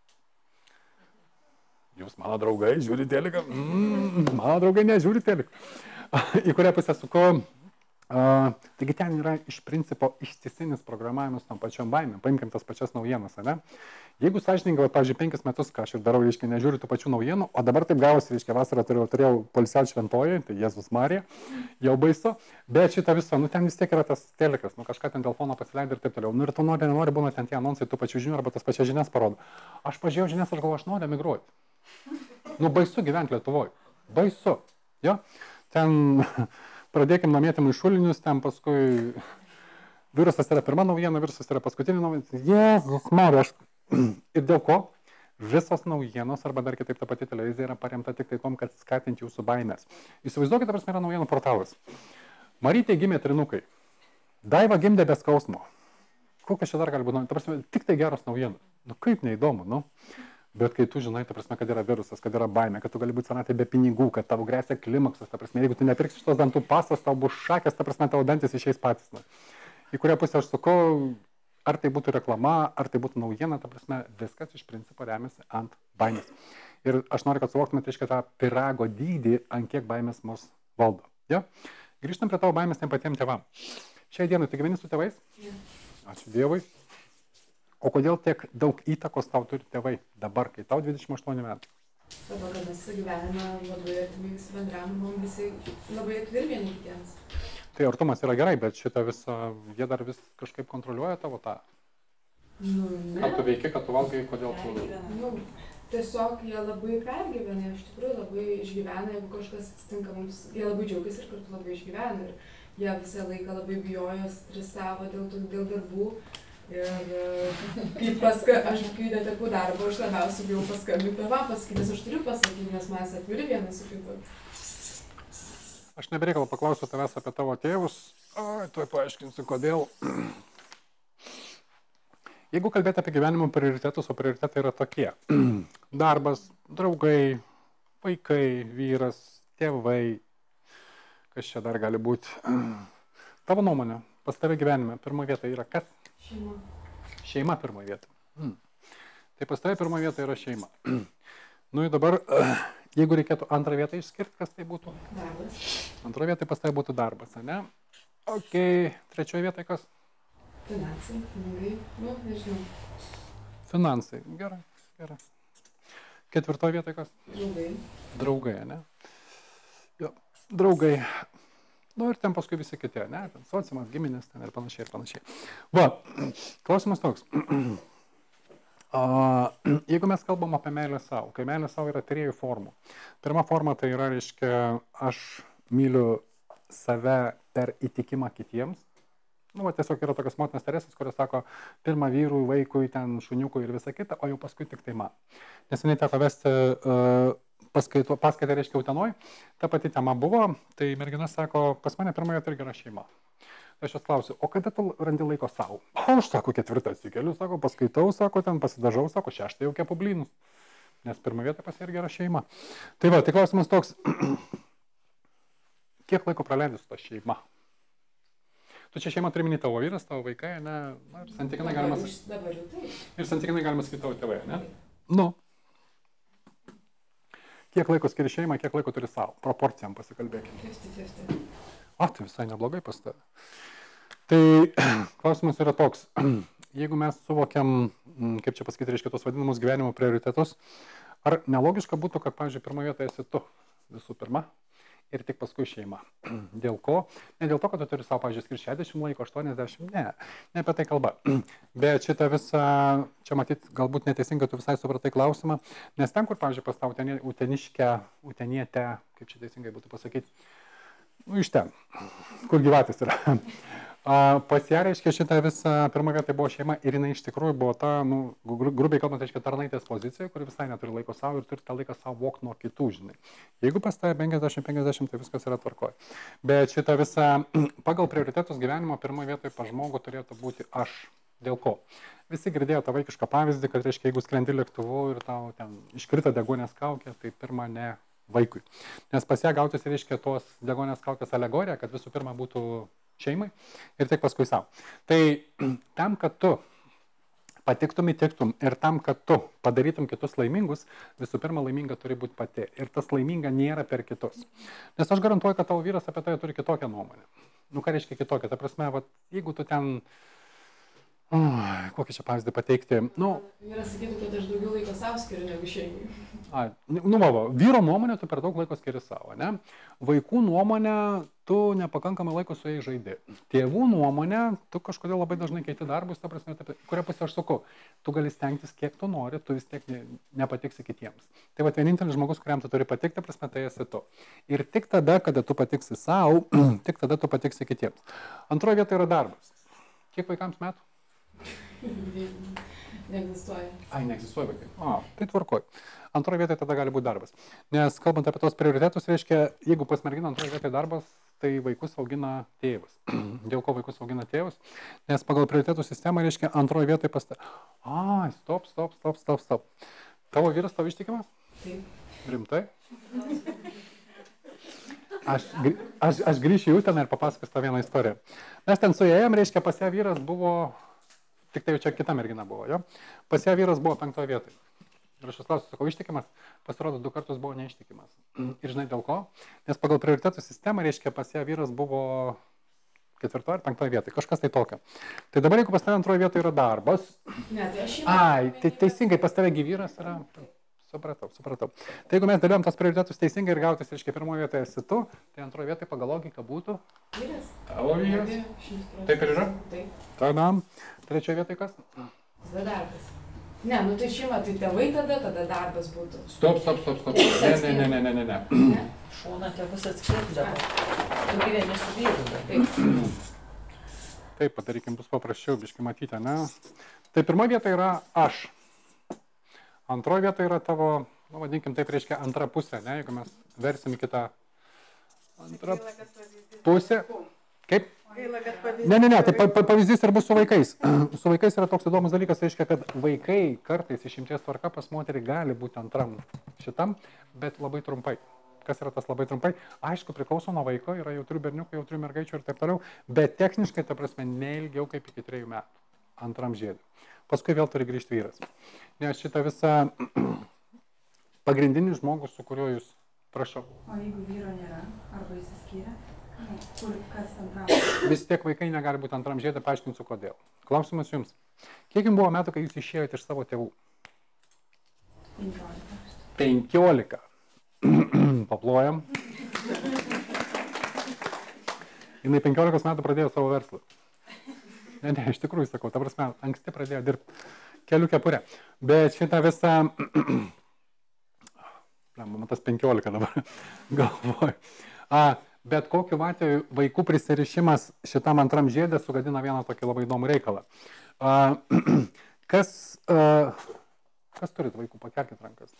Jūs, mano draugai, žiūri teliką? Mm, mano draugai nežiūri teliką. Į kurią pusę sakau, Uh, taigi ten yra iš principo ištisinis programavimas tom pačiom baimėm. Paimkim tas pačias naujienas, ne? Jeigu sąžininkai, pavyzdžiui, penkis metus, ką aš ir darau, reiškia, nežiūriu tų pačių naujienų, o dabar taip gavosi, reiškia, vasarą turėjau, turėjau poilsiauti šventojoje, tai Jėzus Marija, jau baisu, bet šitą visą, nu ten vis tiek yra tas telikas, nu kažką ten telefono pasileidai ir taip toliau. Nu ir tu nori, nenori, būna ten tie anonsai tų pačių žinių arba tas pačias žinias parodo. Aš pažiūrėjau žinias, aš galvoju, aš noriu emigruoti. Nu baisu gyventi Lietuvoje. Baisu. Jo? Ten... Pradėkim nuo mėtymų į šulinius, ten paskui virusas yra pirma naujiena, virusas yra paskutinė naujiena. Jėzus Marija, aš... Ir dėl ko? Visos naujienos, arba dar kitaip ta pati televizija yra paremta tik tai tom, kad skatinti jūsų baimės. Įsivaizduokite, ta prasme, yra naujienų portalas. Marytė gimė trinukai. Daiva gimdė be skausmo. Kokios čia dar gali būti? Ta prasme, tik tai geros naujienos. Nu kaip neįdomu, nu. Bet kai tu žinai, ta prasme, kad yra virusas, kad yra baimė, kad tu gali būti senatvėje be pinigų, kad tavo grėsia klimaksas, ta prasme, jeigu tu nepirksi šitos dantų pastos, tau bus šakės, ta prasme, tavo dantis išeis patys. Na. Į kurią pusę aš sakau, ar tai būtų reklama, ar tai būtų naujiena, ta prasme, viskas iš principo remiasi ant baimės. Ir aš noriu, kad suvoktumėte, reiškia, tą pyrago dydį, ant kiek baimės mus valdo. Ja? Grįžtam prie tavo baimės tiem patiem tėvam. Šiai dienai tu gyveni su tėvais? Ačiū Dievui. O kodėl tiek daug įtakos tau turi tėvai dabar, kai tau dvidešimt aštuoni metai? Todėl, kad mes gyvename labai artimai visi bendravimom, visi labai atviri vieni kitiems. Tai artumas yra gerai, bet šitą visą, jie dar vis kažkaip kontroliuoja tavo tą. Nu, Ką tu ne. veiki, kad tu valgai, kodėl tu... Nu, tiesiog jie labai pergyvena, jie iš tikrųjų labai išgyvena, jeigu kažkas atsitinka mums, jie labai džiaugiasi ir kartu labai išgyvena. Ir jie visą laiką labai bijojo, stresavo dėl, tų- dėl darbų. Ir e, kai paska, aš kai netekau darbo, aš labiausiai bijau paskambinti tėvam, pasakyti, nes aš turiu pasakyti, nes mes atviri vienas su kitu. Aš nebereikalo paklausiu tavęs apie tavo tėvus. Ai, tuoj paaiškinsiu, kodėl. Jeigu kalbėti apie gyvenimo prioritetus, o prioritetai yra tokie. Darbas, draugai, vaikai, vyras, tėvai. Kas čia dar gali būti? Tavo nuomonė, pas tave gyvenime pirmoje vietoje yra kas? Šeima. Šeima pirmoje vietoje. Hmm. Tai pas tave pirmoje vietoje yra šeima. Nu ir dabar, jeigu reikėtų antrą vietą išskirti, kas tai būtų? Darbas. Antroje vietoje pas tave būtų darbas, ne? Ok, trečioje vietoje kas? Finansai, pinigai, nu, nežinau. Finansai. Gerai, gerai. Ketvirtoje vietoje kas? Draugai. Draugai, ne? Jo, draugai. Nu ir ten paskui visi kiti, ne? Ten sociumas, giminės, ten ir panašiai, ir panašiai. Va, klausimas toks. A, jeigu mes kalbam apie meilę savo, kai meilė savo yra trijų formų. Pirma forma tai yra, reiškia, aš myliu save per įtikimą kitiems. Nu, va, tiesiog yra tokios motinas Teresės, kurios sako, pirmą vyrui, vaikui, ten šuniukui ir visa kita, o jau paskui tik tai man. Neseniai teko vesti uh, paskaitą, paskaitą, reiškia, Utenoj, ta pati tema buvo, tai mergina sako, pas mane pirmoje tai irgi yra šeima. Tai aš jos klausiu, o kada tu randi laiko savo? O, aš sako, ketvirtą atsikeliu, sako, paskaitau, sako, ten pasidažau, sako, šeštą jau kepu blynus. Nes pirmoje vietoje pas ją irgi yra šeima. Tai va, tai klausimas toks, kiek laiko praleidai su ta šeima? Tu čia šeima turi minį tavo vyras, tavo vaikai, ne? Na, ir santykinai galima, Dabar, iš- dabar jau taip. ir santykinai galima sakyti tavo tėvai, ne? Nu. Kiek laiko skiri šeimą, kiek laiko turi savo? Proporcijam pasikalbėkime. fifty fifty. O, tai visai neblogai pas tave. Tai klausimas yra toks. Jeigu mes suvokiam, mm, kaip čia pasakyti, reiškia tos vadinamus gyvenimo prioritetus, ar nelogiška būtų, kad, pavyzdžiui, pirmoje vietoje esi tu visų pirma ir tik paskui šeima? Dėl ko? Ne dėl to, kad tu turi savo, pavyzdžiui, skirti šešiasdešimt laiko, aštuoniasdešimt, ne, ne apie tai kalba. Bet šitą visą, čia matyt, galbūt neteisingai tu visai supratai klausimą, nes ten, kur, pavyzdžiui, pas tau uteni- uteniškę, utenietę, kaip čia teisingai būtų pasakyti, nu, iš ten, kur gyvatis yra. A, pas ją, reiškia, šitą visą pirmą vietą buvo šeima ir jinai iš tikrųjų buvo ta, nu, gru- grubiai kalbant, reiškia, tarnaitės pozicija, kuri visai neturi laiko savo ir turi tą laiką savo vokti nuo kitų, žinai. Jeigu pas tave penkiasdešimt penkiasdešimt, tai viskas yra tvarkoje. Bet šitą visą, pagal prioritetus gyvenimo, pirmoje vietoje pas žmogų turėtų būti aš. Dėl ko? Visi girdėjo tą vaikišką pavyzdį, kad, reiškia, jeigu skrendi lėktuvu ir tau ten iškrito degonės kaukė, tai pirma ne vaikui. Nes pas ją gautis, reiškia, tos degonės kaukės alegorija, kad visų pirma būtų šeimai ir tik paskui savo. Tai tam, kad tu patiktum, įtiktum ir tam, kad tu padarytum kitus laimingus, visų pirma laiminga turi būti pati. Ir tas laiminga nėra per kitus. Nes aš garantuoju, kad tavo vyras apie tai turi kitokią nuomonę. Nu, ką reiškia kitokią? Ta prasme, vat, jeigu tu ten... Oh, kokį čia pavyzdį pateikti? Nu, Vyras sakytų, kad aš daugiau laiko savo skiriu negu šeimai. A, nu, va, va, vyro nuomonę tu per daug laiko skiri savo, ne? Vaikų nuomonę tu nepakankamai laiko su jais žaidi. Tėvų nuomonę tu kažkodėl labai dažnai keiti darbus, ta prasme, ta, kurią pusę aš sakau, tu gali stengtis kiek tu nori, tu vis tiek ne, nepatiksi kitiems. Tai va, vienintelis žmogus, kuriam tu turi patikti, ta prasme, tai esi tu. Ir tik tada, kada tu patiksi savo, tik tada tu patiksi kitiems. Antroje vietoje yra darbas. Kiek vaikams metų? Neegzistuoja. Ai, neegzistuoja vaikai. O, tai tvarkoj. Antroje vietoje tada gali būti darbas. Nes kalbant apie tos prioritetus, reiškia, jeigu pas merginą antroje vietoje darbas, tai vaikus augina tėvas. Dėl ko vaikus augina tėvas? Nes pagal prioritetų sistemą, reiškia, antroje vietoje pas... Ai, stop, stop, stop, stop, stop. Tavo vyras tavo ištikimas? Taip. Rimtai? Aš, gr- aš, aš grįšiu į Uteną ir papasakosiu tą vieną istoriją. Mes ten su ėjom, reiškia, pas ją vyras buvo, tik tai jau čia kita mergina buvo, jo? Pas ją vyras buvo penktoje vietoje. Ir aš klausiu, sakau, ištikimas, pasirodo, du kartus buvo neištikimas. Ir žinai dėl ko? Nes pagal prioritetų sistemą, reiškia, pas ją vyras buvo ketvirtoje ar penktoje vietoje, kažkas tai tokio. Tai dabar, jeigu pas tave antroje vietoje yra darbas, Ne, tai aš šeimą. ai, tai teisingai, pas tave gi vyras yra supratau, supratau. Tai jeigu mes dėliojam tos prioritetus teisingai ir gautis, reiškia, pirmoje vietoje esi tu, tai antroje vietoje pagal logiką būtų... Vyras. Tavo vyras. Taip ir yra? Taip. Tadam. Trečioje vietoje kas? Tada darbas. Ne, nu tai šeima, tai tėvai tada, tada darbas būtų. Stop, stop, stop, stop. Ne, ne, ne, ne, ne, ne. Ne? Šūna tėvus atskirdavo. Tu gyveni su vyru. Taip. Taip, padarykim, bus paprasčiau, biškai matyti, ne? Tai pirmoje vietoje yra aš. Antroje vietoje yra tavo, nu, vadinkim, taip reiškia antra pusė, ne? Jeigu mes versim į kitą antrą pusę. Kaip? Ne, ne, ne, tai pa, pa, pavyzdys ir bus su vaikais. Su vaikais yra toks įdomus dalykas, tai reiškia, kad vaikai kartais išimties tvarka pas moterį gali būti antram šitam, bet labai trumpai. Kas yra tas labai trumpai? Aišku, priklauso nuo vaiko, yra jautrių berniukų, jautrių mergaičių ir taip toliau, bet techniškai, ta prasme, neilgiau kaip iki trejų metų antram žiedui. Paskui vėl turi grįžti vyras. Nes šitą visą pagrindinį žmogus, su kuriuo jūs prašau. O jeigu vyro nėra, arba įsiskyrė, kur kas antram? Vis tiek vaikai negali būti antram žiedui, paaiškinsiu kodėl. Klausimas jums. Kiek jums buvo metų, kai jūs išėjote iš savo tėvų? penkiolika. penkiolika. Paplojam. Jinai penkiolikos metų pradėjo savo verslą. Ne, ne, iš tikrųjų sakau, ta prasme, anksti pradėjo dirbti kelių kepurę. Bet šitą visą... Man tas penkiolika dabar galvoju. A, bet kokiu atveju vaikų prisirišimas šitam antram žiedė sugadina vieną tokį labai įdomų reikalą. A, kas, a, kas turit vaikų? Pakelkit rankas.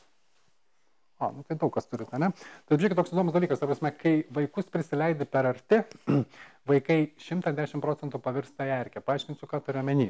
O, nu tai daug kas turite, ne? Tai žiūrėkit, toks įdomus dalykas, ta prasme, kai vaikus prisileidi per arti, vaikai šimtas dešimt procentų pavirsta į erkę. Paaiškinsiu, ką turiu omeny.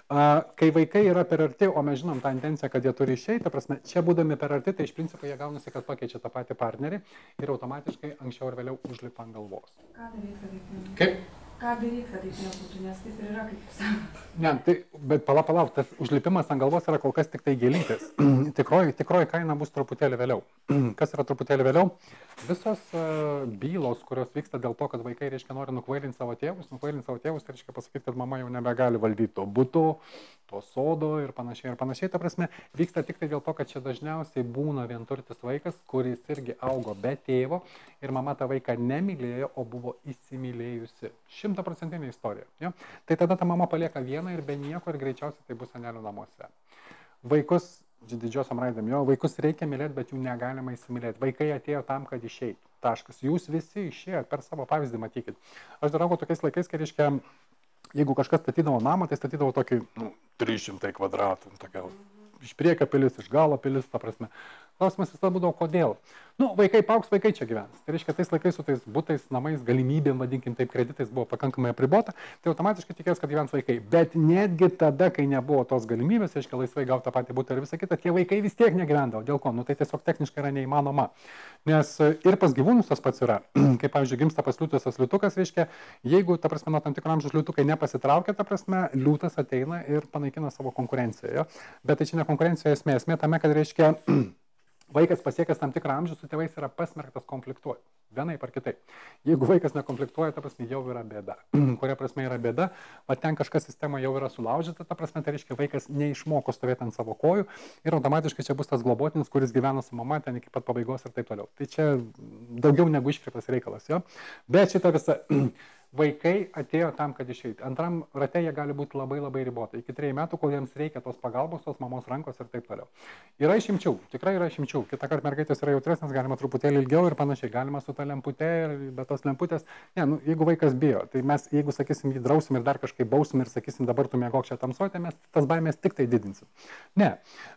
Kai vaikai yra per arti, o mes žinom tą intenciją, kad jie turi išeiti, ta prasme, čia būdami per arti, tai iš principo jie gaunasi, kad pakeičia tą patį partnerį ir automatiškai anksčiau ir vėliau užlipa ant galvos. Ką daryti, kad taip nebūtų? Kaip? Ką daryti, kad taip nebūtų, nes taip ir yra, kaip jūs sakote. Ne, tai, bet palauk, palauk, tas užlipimas ant galvos yra kol kas tik tai gėlytis. Tikroji, tikroji kaina bus truputėlį vėliau. Kas yra truputėlį vėliau? Visos uh, bylos, kurios vyksta dėl to, kad vaikai, reiškia, nori nukvailinti savo tėvus, nukvailinti savo tėvus, tai reiškia pasakyti, kad mama jau nebegali valdyti to buto, to sodo ir panašiai ir panašiai. Ta prasme, vyksta tik tai dėl to, kad čia dažniausiai būna vienturtis vaikas, kuris irgi augo be tėvo ir mama tą vaiką nemylėjo, o buvo įsimylėjusi. Šimtaprocentinė istorija. Ja? Tai tada ta mama palieka vieną ir be nieko ir greičiausiai tai bus senelių namuose. Vaikus, didžiosiam raidėm, jo, vaikus reikia mylėti, bet jų negalima įsimylėti. Vaikai atėjo tam, kad išeitų. Taškas. Jūs visi išėjot, per savo pavyzdį matykit. Aš dar augau tokiais laikais, kai reiškia, jeigu kažkas statydavo namą, tai statydavo tokį, nu, trys šimtai kvadratų, tokia, iš priekio pilis, iš galo pilis, ta prasme. Klausimas visada būdavo, kodėl. Nu, vaikai paaugs, vaikai čia gyvens. Tai reiškia, tais laikais su tais butais, namais, galimybėm, vadinkim taip, kreditais buvo pakankamai apribota, tai automatiškai tikės, kad gyvens vaikai. Bet netgi tada, kai nebuvo tos galimybės, reiškia, laisvai gauti tą patį butą ir visą kitą, tie vaikai vis tiek negyvendavo. Dėl ko? Nu, tai tiesiog techniškai yra neįmanoma. Nes ir pas gyvūnus tas pats yra. Kaip, pavyzdžiui, gimsta pas liūtas tas liūtukas, reiškia, jeigu, ta prasme, nuo tam tikro amžiaus liūtukai nepasitraukia, ta prasme, liūtas ateina ir panaikina savo konkurenciją. Jo? Bet tai čia ne konkurencija esmė. Esmė tame, kad reiškia, vaikas pasiekęs tam tikrą amžių su tėvais yra pasmerktas konfliktuoti. Vienaip ar kitaip. Jeigu vaikas nekonfliktuoja, ta prasme jau yra bėda. Kuria prasme yra bėda, o ten kažkas sistema jau yra sulaužyta, ta prasme tai reiškia vaikas neišmoko stovėti ant savo kojų ir automatiškai čia bus tas globotinis, kuris gyvena su mama ten iki pat pabaigos ir taip toliau. Tai čia daugiau negu iškreiptas reikalas, jo. Bet šitą visą vaikai atėjo tam, kad išeiti. Antram rate jie gali būti labai labai ribota. Iki trejų metų, kol jiems reikia tos pagalbos, tos mamos rankos ir taip toliau. Yra išimčių, tikrai yra išimčių. Kitą kartą mergaitės yra jautresnės, galima truputėlį ilgiau ir panašiai. Galima su ta lempute ir be tos lemputės. Ne, nu, jeigu vaikas bijo, tai mes, jeigu, sakysim, jį drausim ir dar kažkaip bausim ir sakysim, dabar tu miegok čia tamsoje, tai mes tas baimės tik tai didinsim. Ne.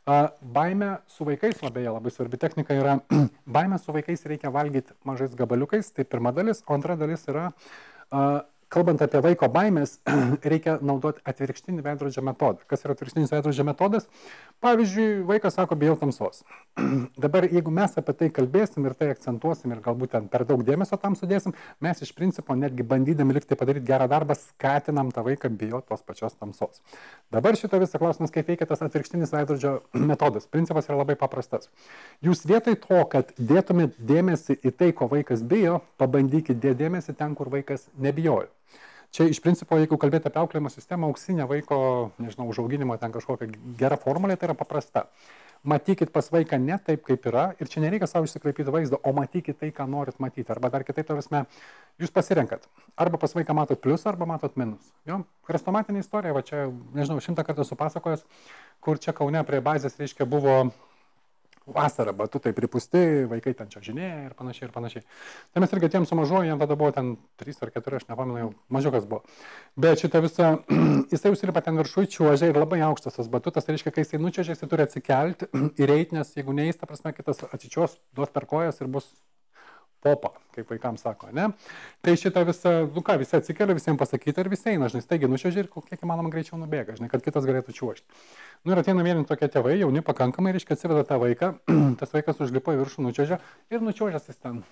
Baimė su vaikais labai, labai svarbi technika yra, baimė su vaikais reikia valgyti mažais gabaliukais, tai pirma dalis, o antra dalis yra Uh, kalbant apie vaiko baimės, reikia naudoti atvirkštinį veidrodžio metodą. Kas yra atvirkštinis veidrodžio metodas? Pavyzdžiui, vaikas sako, bijau tamsos. Dabar, jeigu mes apie tai kalbėsim ir tai akcentuosim ir galbūt ten per daug dėmesio tam sudėsim, mes iš principo netgi bandydami likti padaryti gerą darbą, skatinam tą vaiką bijoti tos pačios tamsos. Dabar šito visą klausimas, kaip veikia tas atvirkštinis veidrodžio metodas. Principas yra labai paprastas. Jūs vietoj to, kad dėtumėt dėmesį į tai, ko vaikas bijo, pabandykit dėti dėmesį ten, kur vaikas nebijojo. Čia iš principo, jeigu kalbėti apie auklėjimo sistemą, auksinė vaiko, nežinau, užauginimo ten kažkokia gera formulė, tai yra paprasta. matykit pas vaiką ne taip, kaip yra, ir čia nereikia savo išsikraipyti vaizdą, o matykit tai, ką norit matyti. Arba dar kitaip, tarsi, jūs pasirenkat. Arba pas vaiką matot plius, arba matot minus. Jo? Chrestomatinė istorija, va čia, nežinau, šimtą kartų supasakojęs, kur čia Kaune prie bazės, reiškia, buvo vasara, batutai pripusti, vaikai ten čia žinėja ir panašiai ir panašiai. Tai mes irgi atėjom su mažuoju, jam tada buvo ten trys ar keturi, aš nepamenu, jau mažiukas buvo. Bet šitą visą, jisai užsilipa ten viršui, čiuožia ir labai aukštas tas batutas, tai reiškia, kai jisai nučiuožia, jisai turi atsikelti ir eiti, nes jeigu neįs, ta prasme, kitas atsičiuos, duos per kojas ir bus popa, kaip vaikams sako, ne? Tai šitą visą, nu ką, visi atsikelia, visiems pasakyti ir visi eina, žinai, taigi nučiuožia ir kiek įmanoma greičiau nubėga, žinai, kad kitas galėtų čiuožti. Nu ir ateina vieni tokie tėvai, jauni pakankamai, reiškia, atsiveda tą vaiką, tas vaikas užlipo į viršų, nučiuožia ir nučiuožęs jis ten,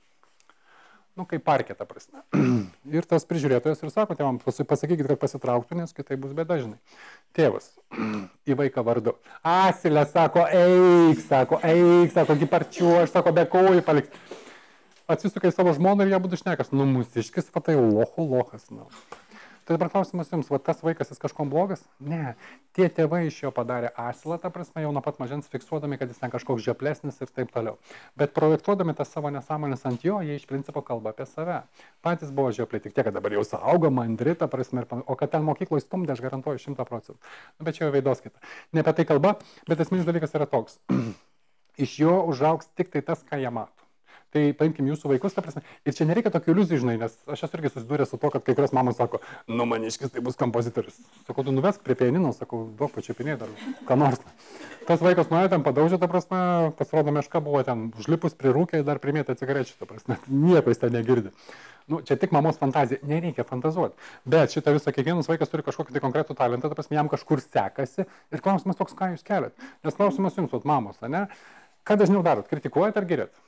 nu kaip parke, ta prasme. Ir tas prižiūrėtojas ir sako, tėvam, pasakykit, kad pasitrauktų, nes kitai bus bėda, žinai. Tėvas į vaiką vardu. Asilė, sako, eik, sako, eik, sako, giparčiuoš, sako, be kojų palikt. Atsisuka į savo žmoną ir ją būtų šnekas. Nu, mūsiškis, va tai lohu lohas, na. Tai dabar klausimas jums, va tas vaikas jis kažkom blogas? Ne, tie tėvai iš jo padarė asilą, ta prasme, jau nuo pat mažens fiksuodami, kad jis ten kažkoks žeplesnis ir taip toliau. Bet projektuodami tas savo nesąmonės ant jo, jie iš principo kalba apie save. Patys buvo žepliai, tik tiek, kad dabar jau saugo, mandri, ta prasme, o kad ten mokykloje stumdė, aš garantuoju šimtą procentų. Bet čia jau veidos kita. Ne apie tai kalba, bet esminis dalykas yra toks. Iš jo užaugs tik tai tas, ką jie mato. Tai paimkim jūsų vaikus, ta prasme, ir čia nereikia tokių iliuzijų, žinai, nes aš esu irgi susidūręs su to, kad kai kurios mamos sako, nu maniškis, tai bus kompozitorius. Sakau, tu nuvesk prie pianino, sakau, duok pačiupinėti dar, ką nors. Tas vaikas nuėjo ten padaužė, ta prasme, pasirodo meška buvo ten užlipus prie rūkė ir dar primėtė cigarečių, ta prasme, nieko jis ten negirdi. Nu, čia tik mamos fantazija, nereikia fantazuoti. Bet šitą visą, kiekvienas vaikas turi kažkokį tai konkretų talentą, ta prasme, jam kažkur sekasi ir klausimas toks, ką jūs keliat. Nes klausimas jums, vat mamos, ne? Ką dažniau darot, kritikuojat ar giriat?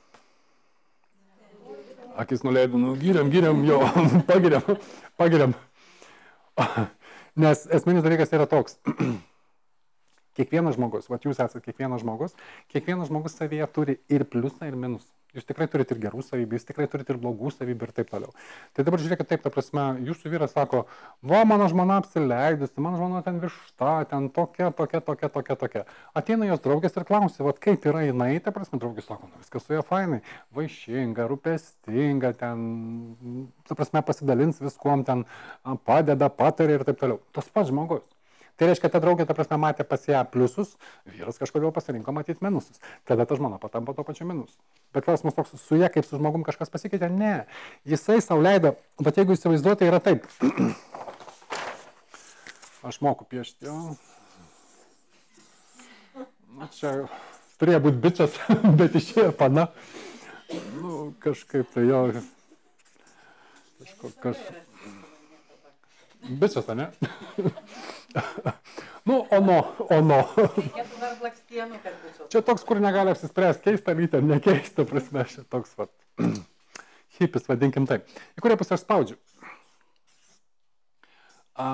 Akis nuleidau, nu, giriam, giriam, jo, pagiriam, pagiriam. Nes esminis dalykas yra toks. Kiekvienas žmogus, vat jūs esate kiekvienas žmogus, kiekvienas žmogus savyje turi ir pliusą, ir minusą. Jūs tikrai turite ir gerų savybių, jūs tikrai turite ir blogų savybių ir taip toliau. Tai dabar žiūrėkit taip, ta prasme, jūsų vyras sako, va, mano žmona apsileidusi, mano žmona ten višta, ten tokia, tokia, tokia, tokia, tokia. Ateina jos draugės ir klausia, va, kaip yra jinai, ta prasme, draugės sako, nu, viskas su ja fainai, vaišinga, rūpestinga, ten, ta prasme, pasidalins viskuom, ten padeda, patarė ir taip toliau. Tas pats žmogus. Tai reiškia, ta draugė, ta prasme, matė pas ją pliusus, vyras kažkodėl pasirinko matyti minusus. Tada ta žmona patampa to pačiu minusu. Bet klausimas toks, su ja kaip su žmogum kažkas pasikeitė? Ne. Jisai sau leido, bet jeigu įsivaizduoti, yra taip. Aš moku piešti, jo. Nu, čia turėjo būti bičias, bet išėjo pana. Nu, kažkaip tai jo. Kažko, kaž... Bičias, ne? Nu, ono, ono. Reikėtų dar blakstienų, kad bičias. Čia toks, kur negali apsispręsti, keista lytė, nekeista, prasme, čia toks, vat, hipis, vadinkim taip. Į kurią pusę aš spaudžiu? A...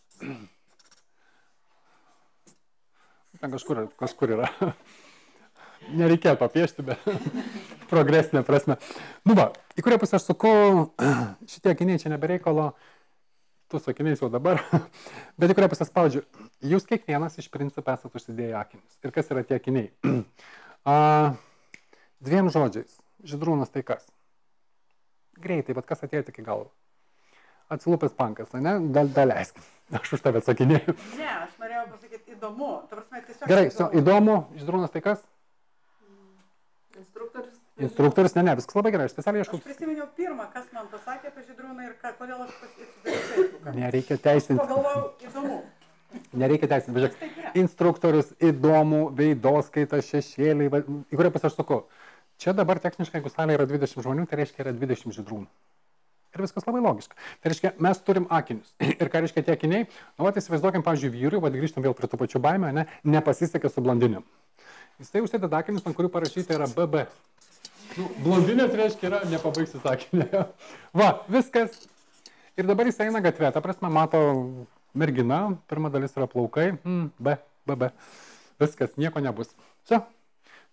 Ten kažkur, kažkur yra. Nereikėjo papiešti, bet progresinė prasme. Nu va, į kurią pusę aš suku, šitie akiniai čia nebereikalo. Tu sakiniais jau dabar, bet į kurią pusę spaudžiu. Jūs kiekvienas iš principo esate užsidėję akinius. Ir kas yra tie akiniai? A, dviem žodžiais. Žydrūnas tai kas? Greitai, bet kas atėjo tik į galvą? Atsilupęs pankas, ne? Dal, daleiskim. Aš už tave atsakinėjau. Ne, aš norėjau pasakyti įdomu. Ta prasme, tiesiog Gerai, įdomu. so, įdomu. Žydrūnas tai kas? Instruktorius. Instruktorius, ne, ne, viskas labai gerai. Aš specialiai ieškau. Aš prisiminiau pirmą, kas man pasakė apie Žydrūną ir ką, kodėl aš pasidariau Facebooką. Nereikia teisinti. Pagalvojau, įdomu. Nereikia teisinti. Važiuok, instruktorius, įdomu, veidoskaita, šešėliai, va, į kurią pusę aš suku. Čia dabar techniškai, jeigu salėje yra dvidešimt žmonių, tai reiškia yra dvidešimt žydrūnų. Ir viskas labai logiška. Tai reiškia, mes turim akinius. Ir ką reiškia tie akiniai? Nu, va, įsivaizduokim, pavyzdžiui, vyrui, va, grįžtam vėl prie tų pačių baimę, ne, nepasisekė su blondinėm. Jis tai užsideda akinius, ant kurių parašyta yra B B. Nu, blondinė tai reiškia yra nepabaigsi sakinė. Va, viskas. Ir dabar jis eina gatvė, ta prasme, mato mergina, pirma dalis yra plaukai, mm, B, B, B. Viskas, nieko nebus. Čia.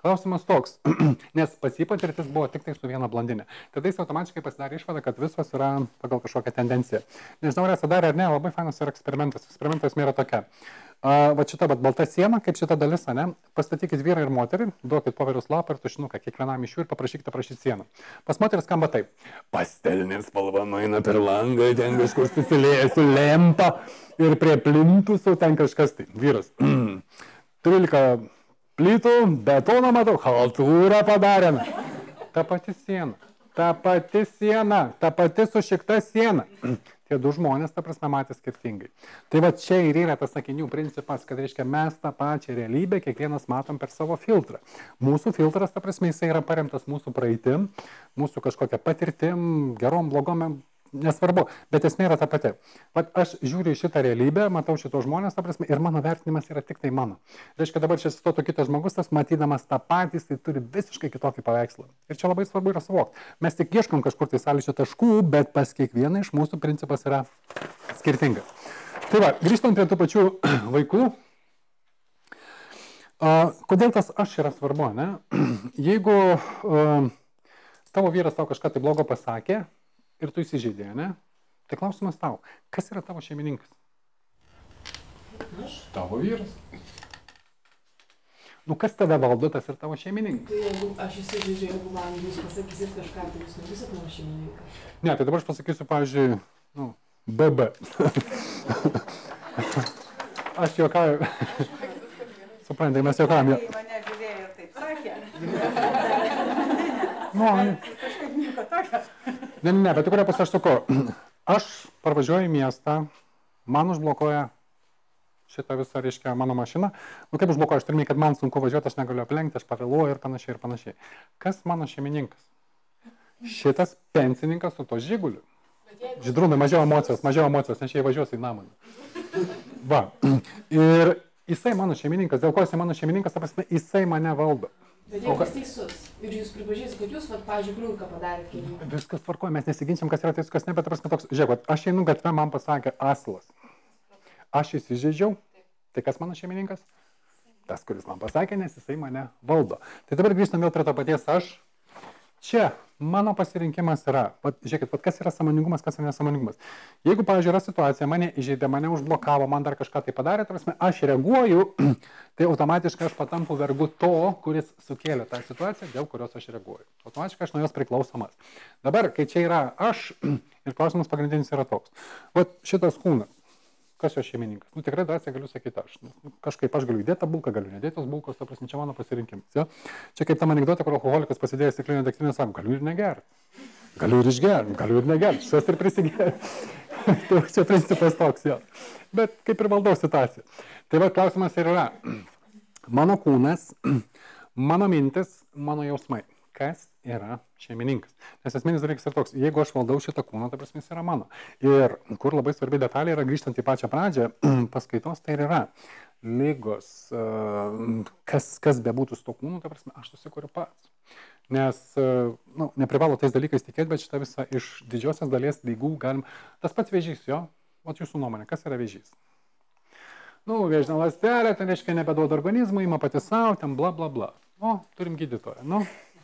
Klausimas toks, nes pas jį patirtis buvo tik tai su viena blondinė. Tada jis automatiškai pasidarė išvadą, kad visos yra pagal kažkokią tendenciją. Nežinau, ar esu darę ar ne, labai fainas yra eksperimentas. Eksperimentas yra tokia. Uh, va šita bet balta siena, kaip šita dalis, ne, pastatykit vyrą ir moterį, duokit popieriaus lapą ir tušinuką kiekvienam iš jų ir paprašykite prašyti sieną. Pas moteris skamba taip. Pastelinė spalva nueina per langą, ten kažkur susilėja su lempa ir prie plintusų ten kažkas tai. Vyras. trylika plytų, betoną matau, haltūrą padarėme. Ta pati siena, ta pati siena, ta pati sušikta siena. Tie du žmonės, ta prasme, matė skirtingai. Tai va čia ir yra tas sakinių principas, kad reiškia mes tą pačią realybę kiekvienas matom per savo filtrą. Mūsų filtras, ta prasme, jisai yra paremtas mūsų praeitim, mūsų kažkokia patirtim, gerom, blogom, nesvarbu, bet esmė yra ta pati. Vat aš žiūriu į šitą realybę, matau šitos žmonės, ta prasme, ir mano vertinimas yra tik tai mano. Reiškia, dabar čia stoto kitas žmogus, tas matydamas tą patį, tai turi visiškai kitokį paveikslą. Ir čia labai svarbu yra suvokti. Mes tik ieškom kažkur tai sąlyčio taškų, bet pas kiekvieną iš mūsų principas yra skirtingas. Tai va, grįžtant prie tų pačių vaikų. Uh, kodėl tas aš yra svarbu, ne? Jeigu uh, tavo vyras tau kažką tai blogo pasakė, ir tu įsižeidėjai, ne? Tai klausimas tau, kas yra tavo šeimininkas? Aš? Tavo vyras. Nu, kas tave valdo, tas ir tavo šeimininkas? Tai jeigu aš įsižeidžiu, jeigu man jūs pasakysit kažką, tai jūs nebūsit mano šeimininkas. Ne, tai dabar aš pasakysiu, pavyzdžiui, nu, B B. Aš juokauju. Suprantai, mes juokavome. Tai mane žiūrėjo ir taip sakė. Nu, Kažkaip nieko tokio. ne, ne, bet į kurią pusę aš sakau. Aš parvažiuoju į miestą, man užblokuoja šitą visą, reiškia, mano mašiną. Nu, kaip užblokuoja, aš turime, kad man sunku važiuoti, aš negaliu aplenkti, aš pavėluoju ir panašiai ir panašiai. Kas mano šeimininkas? Šitas pensininkas su to žiguliu. Žydrūnai, mažiau emocijos, mažiau emocijos, nes jie važiuos į namą. Va. Ir jisai mano šeimininkas, dėl ko jisai mano šeimininkas, ta prasme, jisai mane valdo. Bet jeigu jis teisus ir jūs pripažįsite, kad jūs, vat, pavyzdžiui, kliurką padarėte kelyje. Viskas tvarkoja, mes nesiginčiam, kas yra teisus, kas ne, bet ta prasme toks, žiūrėk, aš einu gatve, man pasakė aslas. Aš įsižeidžiau, tai kas mano šeimininkas? Tas, kuris man pasakė, nes jisai mane valdo. Tai dabar grįžtam vėl prie to paties aš. Čia mano pasirinkimas yra, vat, žiūrėkit, vat, kas yra sąmoningumas, kas yra nesąmoningumas. Jeigu, pavyzdžiui, yra situacija, mane įžeidė, mane užblokavo, man dar kažką tai padarė, tarsi aš reaguoju, tai automatiškai aš patampu vergu to, kuris sukėlė tą situaciją, dėl kurios aš reaguoju. Automatiškai aš nuo jos priklausomas. Dabar, kai čia yra aš, ir klausimas pagrindinis yra toks. Vat šitas kūnas. Kas jo šeimininkas? Nu, tikrai drąsiai galiu sakyti aš. Nu, kažkaip aš galiu įdėti tą bulką, galiu nedėti tos bulkos, ta prasme, čia mano pasirinkimas. Ja? Čia kaip tam anekdote, kur alkoholikas pasidėjęs stiklinę degtinę, sako, galiu ir negerti. Galiu ir išgerti, galiu ir negerti, šios ir prisigerti. Tai čia principas toks, jo. Bet kaip ir valdau situaciją. Tai va, klausimas ir yra. Mano kūnas, mano mintis, mano jausmai. Kas yra šeimininkas? Nes esminis dalykas yra toks, jeigu aš valdau šitą kūną, tai prasme jis yra mano. Ir kur labai svarbi detalė yra, grįžtant į pačią pradžią, paskaitos tai ir yra lygos, kas, kas bebūtų su to kūnu, tai prasme aš susikuriu pats. Nes, nu, neprivalo tais dalykais tikėti, bet šitą visą iš didžiosios dalies lygų galim. Tas pats vėžys, jo? O jūsų nuomonė, kas yra vėžys? Nu, vėžinė ląstelė, tai reiškia nebeduoda organizmui, ima pati savo, ten bla bla bla. O, turim gydytoją, nu.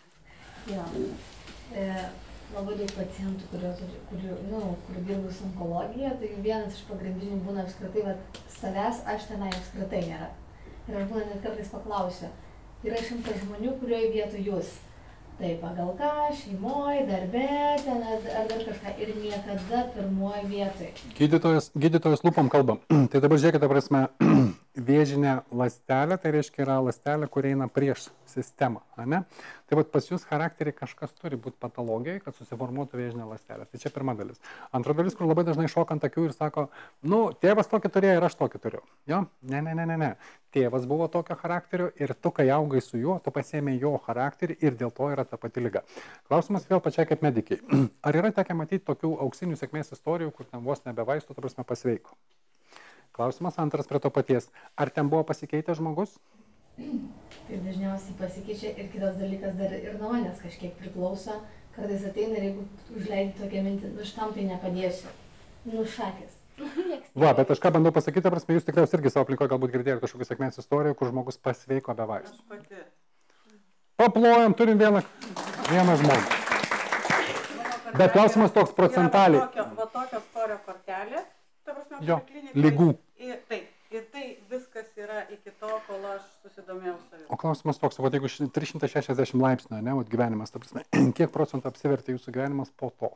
Jo. E, labai daug pacientų, kurio, kurio, nu, kurio dirbu su onkologija, tai vienas iš pagrindinių būna apskritai, kad savęs aš tenai apskritai nėra. Ir aš būna net kartais paklausiu, yra šimtas žmonių, kurioje vietoj jūs. Tai pagal ką, šeimoje, darbe, ten ar dar kažką ir niekada pirmoje vietoje. Gydytojas, gydytojas lūpom kalbam. Tai dabar žiūrėkite, prasme, vėžinė ląstelė, tai reiškia yra ląstelė, kur eina prieš sistemą, ne? Tai vat pas jūs charakterį kažkas turi būti patologijai, kad susiformuotų vėžinė ląstelė. Tai čia pirma dalis. Antra dalis, kur labai dažnai šoka ant akių ir sako, nu, tėvas tokį turėjo ir aš tokį turiu. Jo? Ne, ne, ne, ne, ne. Tėvas buvo tokio charakterio ir tu, kai augai su juo, tu pasiėmė jo charakterį ir dėl to yra ta pati liga. Klausimas vėl pačiai kaip medikai. Ar yra tekę matyti tokių auksinių sėkmės istorijų, kur ten vos nebe vaistų, ta prasme, pasveiko? Klausimas antras prie to paties. Ar ten buvo pasikeitęs žmogus? Tai dažniausiai pasikeičia ir kitas dalykas dar ir nuo manęs kažkiek priklauso. Kartais ateina ir jeigu užleidi tokią mintį, nu šitam tai nepadėsiu. Nu šakės. Va, bet aš ką bandau pasakyti, prasme, jūs tikriausiai irgi savo aplinkoje galbūt girdėjote kažkokių sėkmės istorijų, kur žmogus pasveiko be vaistų. Paplojam, turim vieną, vieną žmogų. Bet klausimas toks procentaliai. Va tokio, va tokio storio kortelė, ta prasme, Jo, klinikoj. lygų. Ir, taip, ir tai viskas yra iki to, kol aš susidomėjau savimi. O klausimas toks, va, jeigu trys šimtai šešiasdešimt laipsnių, ne, va, gyvenimas, ta prasme, kiek procentų apsivertė jūsų gyvenimas po to?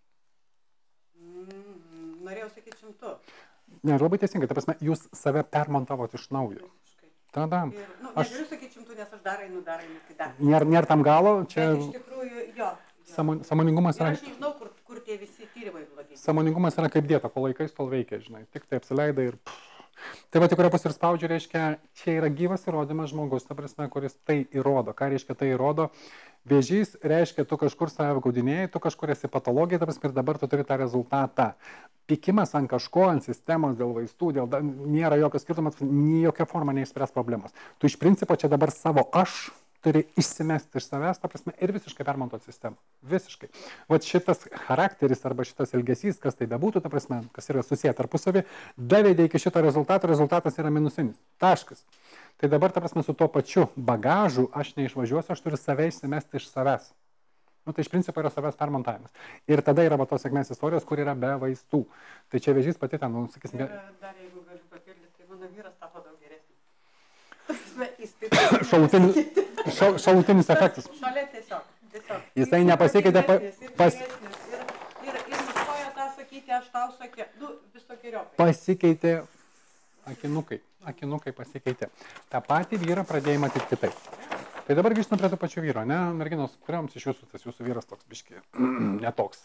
Mm, norėjau sakyti šimtu. Ne, labai teisingai, ta prasme, jūs save permontavot iš naujo. Visiškai. Tada. Ir, nu, Aš- negaliu sakyti šimtu, nes aš dar einu, dar einu, tai dar. Nėra, nėra tam galo, čia Bet iš tikrųjų, jo. jo. sąmon- sąmoningumas Ir yra, aš nežinau, kur, kur tie visi tyrimai blogi. sąmoningumas yra kaip dieta, kol laikais tol veikia, žinai, tik tai apsileidai ir... Pff. Tai va, tikrai pas ir spaudžiu, reiškia, čia yra gyvas įrodymas žmogus, ta prasme, kuris tai įrodo. Ką reiškia tai įrodo? Vėžys reiškia, tu kažkur save apgaudinėjai, tu kažkur esi patologija, ta prasme, ir dabar tu turi tą rezultatą. Pykimas ant kažko, ant sistemos, dėl vaistų, dėl, da, nėra jokio skirtumas, jokia forma neišspręs problemos. Tu iš principo čia dabar savo aš turi išsimesti iš savęs, ta prasme, ir visiškai permontuoti sistemą. Visiškai. Vat šitas charakteris arba šitas elgesys, kas tai bebūtų, ta prasme, kas yra susiję tarpusavį, davedė iki šito rezultato, rezultatas yra minusinis. Taškas. Tai dabar, ta prasme, su tuo pačiu bagažu aš neišvažiuosiu, aš turiu save išsimesti iš savęs. Nu, tai iš principo yra savęs permontavimas. Ir tada yra va tos sėkmės istorijos, kur yra be vaistų. Tai čia vėžys pati ten, nu, sakysim, Ir dar jeigu galiu papildyti, tai mano vyras tapo daug geresnis. Ta prasme, jis taip- šalutinis, šal, šalutinis efektas. Šalia tiesiog. tiesiog. Jisai nepasikeitė pa- Geresnis ir pas- geresnis. Ir, ir, ir nustojo tą sakyti, aš tau sakiau. Nu, visokiojopai. Pasikeitė akinukai. Akinukai pasikeitė. Ta pati vyrą pradėjai matyti kitaip. Tai dabar grįžtame prie tų pačių vyro, ne? Merginos, kuriams iš jūsų tas jūsų vyras toks biški, netoks.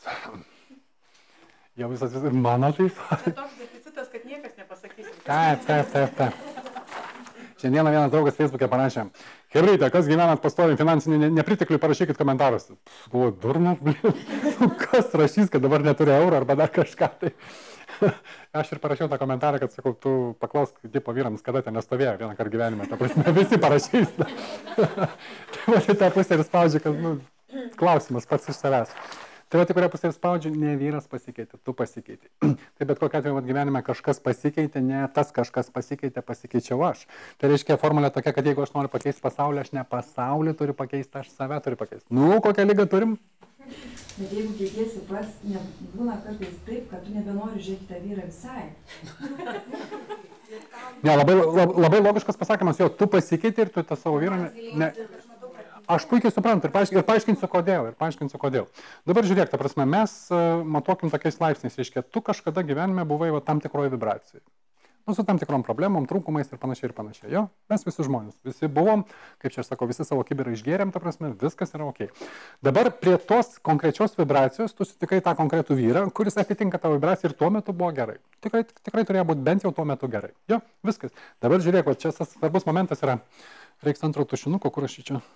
Jau visas visas, mano taip. Čia toks deficitas, kad niekas nepasakys. Taip, taip, taip, taip. Šiandieną vienas draugas Facebook'e parašė, Hebryte, kas gyvenat pastoviai finansinių ne- nepriteklių, parašykit komentaruose. Pff, Buvo durnas, blin. Kas rašys, kad dabar neturi eurų arba dar kažką. Tai. Aš ir parašiau tą komentarą, kad sakau, tu paklausk tipo vyrams, kada ten nestovėjo vieną kartą gyvenime. Ta prasme, visi parašys. Tai va, tai tą pusę ir spaudžia, kad, nu, klausimas pats iš savęs. Tai va, tai kurią pusę ir spaudžiu, ne vyras pasikeitė, tu pasikeitė. Tai bet kokia atveju vat gyvenime kažkas pasikeitė, ne tas kažkas pasikeitė, pasikeičiau aš. Tai reiškia formulė tokia, kad jeigu aš noriu pakeisti pasaulį, aš ne pasaulį turiu pakeisti, aš save turiu pakeisti. Nu, kokią lygą turim? Bet jeigu keitiesi pas, ne, būna kartais taip, kad tu nebenori žiūrėti tą vyrą visai. Ne, labai, labai, labai logiškas pasakymas, jo, tu pasikeitė ir tu tą savo vyrą... Ne, ne, aš puikiai suprantu ir, paaišk, ir paaiškinsiu kodėl, ir paaiškinsiu kodėl. Dabar žiūrėk, ta prasme, mes uh, matuokim tokiais laipsniais, reiškia, tu kažkada gyvenime buvai va, tam tikroje vibracijoje. Nu, su tam tikrom problemom, trūkumais ir panašiai ir panašiai. Jo, mes visi žmonės, visi buvom, kaip čia aš sakau, visi savo kibirą išgėrėm, ta prasme, viskas yra ok. Dabar prie tos konkrečios vibracijos tu sutikai tą konkretų vyrą, kuris atitinka tą vibraciją ir tuo metu buvo gerai. Tikrai, tikrai turėjo būti bent jau tuo metu gerai. Jo, viskas. Dabar žiūrėk, va, čia tas svarbus momentas yra, reiks antro tušinuko, kur aš čia...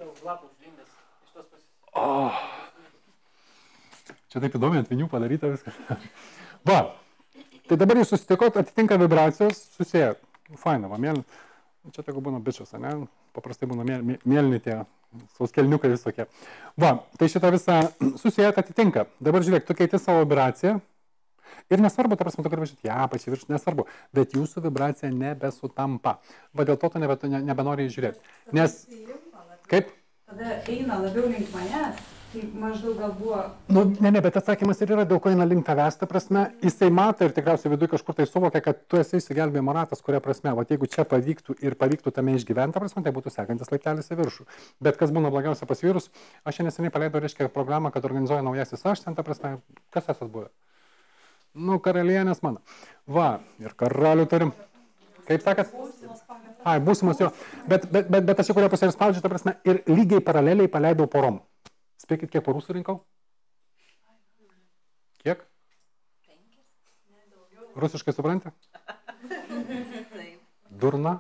Oh. Čia taip įdomiai ant vinių padaryta viskas. Va. Tai dabar jūs susitikot, atitinka vibracijos, susijęt. Faina, va, mėlyn. Čia tegu būna bičias, ne? Paprastai būna mėl, mėlyni tie sauskelniukai visokie. Va, tai šitą visą susijęt atitinka. Dabar žiūrėk, tu keiti savo vibraciją. Ir nesvarbu, ta prasme, tu gali važiuoti, ja, pačivirš, nesvarbu. Bet jūsų vibracija nebesutampa. Va, dėl to tu nebe, nebenori žiūrėti. Nes, kaip? Tada eina labiau link manęs. Tai maždaug gal buvo... Nu, ne, ne, bet atsakymas ir yra, dėl ko eina link tavęs, ta prasme, jisai mato ir tikriausiai viduje kažkur tai suvokia, kad tu esi įsigelbėjimo ratas, kuria prasme, o jeigu čia pavyktų ir pavyktų tame išgyventi, ta prasme, tai būtų sekantis laiptelis į viršų. Bet kas būna blogiausia pas vyrus, aš čia neseniai paleidau, reiškia, programą, kad organizuoja naujasis aš, ten, ta prasme, kas esas buvę? Nu, karalienės mano. Va, ir karalių turim. Kaip sakat? Ai, būsimas jo. Bet, bet, bet, bet aš į kurią pusę ir spaudžiu, ta prasme, ir lygiai paraleliai paleidau porom. Spėkit, kiek porų surinkau? Kiek? Rusiškai supranti? Durna?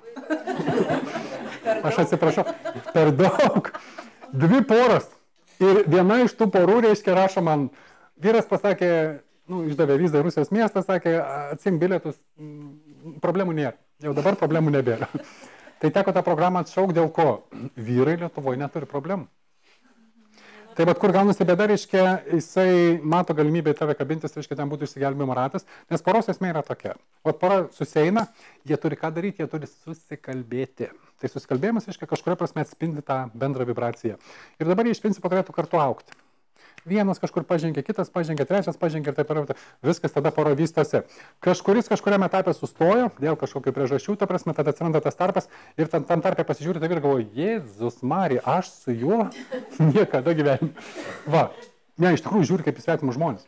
Aš atsiprašau. Per daug. Dvi poros. Ir viena iš tų porų, reiškia, rašo man, vyras pasakė, nu, išdavė vizą į Rusijos miestą, sakė, atsink bilietus, problemų nėra. Jau dabar problemų nebėra. Tai teko tą programą atšaukti, dėl ko vyrai Lietuvoje neturi problemų. tai bet kur gaunasi bėda, reiškia, jisai mato galimybę į tave kabintis, reiškia, ten būtų išsigelbėjimo ratas, nes poros esmė yra tokia. O pora susieina, jie turi ką daryti, jie turi susikalbėti. Tai susikalbėjimas, reiškia, kažkuria prasme atspindi tą bendrą vibraciją. Ir dabar jie iš principo turėtų kartu augti. Vienas kažkur pažengė, kitas pažengė, trečias pažengė ir taip toliau. Viskas tada pora vystosi. Kažkuris kažkuriame etape sustojo, dėl kažkokių priežasčių, ta prasme, tada atsiranda tas tarpas ir tam, tam tarpe pasižiūri ir galvoju, Jėzus Marija, aš su juo niekada gyvenime. Va, ne, iš tikrųjų žiūri kaip į svetimus žmonės.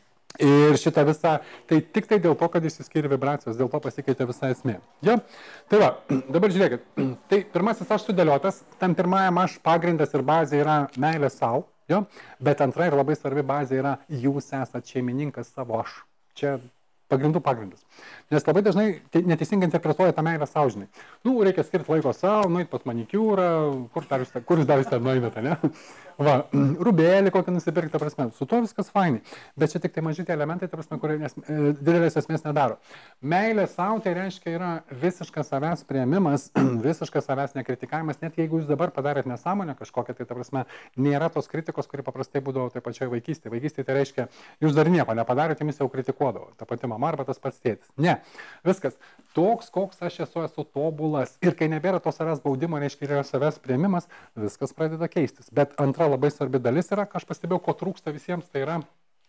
Ir šitą visą, tai tik tai dėl to, kad išsiskiria vibracijos, dėl to pasikeitė visa esmė. Ja? Tai va, dabar žiūrėkit, tai pirmasis aš sudėliotas, tam pirmajam aš pagrindas ir bazė yra meilė savo. Jo? Bet antra ir labai svarbi bazė yra, jūs esate šeimininkas savo aš. Čia pagrindų pagrindas. Nes labai dažnai neteisingai interpretuoja tą meilę savo, žinai. Nu, reikia skirti laiko savo, nueiti pas manikiūrą, kur, jūs, kur jūs dar vis ten nueinate, ne? Va, rubėlį kokį nusipirkti, ta prasme, su tuo viskas fainai. Bet čia tik tai mažyti elementai, ta prasme, kurie nes, e, didelės esmės nedaro. Meilė savo tai reiškia yra visiškas savęs priėmimas, visiškas savęs nekritikavimas, net jeigu jūs dabar padarėt nesąmonę kažkokią, tai ta prasme, nėra tos kritikos, kuri paprastai būdavo taip pačioje vaikystėje. Vaikystėje tai reiškia, jūs dar nieko nepadarėte, jumis jau kritikuodavo, ta pati mama arba tas pats tėtis. Ne, viskas. Toks, koks aš esu, esu tobulas. Ir kai nebėra to savęs baudimo, reiškia, yra savęs priėmimas, viskas pradeda keistis. Bet antra labai svarbi dalis yra, ką aš pastebėjau, ko trūksta visiems, tai yra,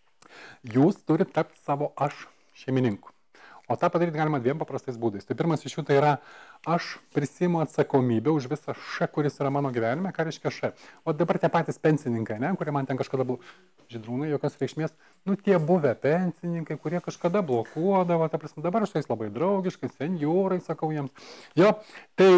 jūs turite tapti savo aš šeimininku. O tą padaryti galima dviem paprastais būdais. Tai pirmas iš jų tai yra, aš prisimu atsakomybę už visą š, kuris yra mano gyvenime, ką reiškia š. O dabar tie patys pensininkai, ne, kurie man ten kažkada buvo, Žydrūnai, jokios reikšmės, nu tie buvę pensininkai, kurie kažkada blokuodavo, ta prasme, dabar aš su jais labai draugiškai, senjorai, sakau jiems. Jo, tai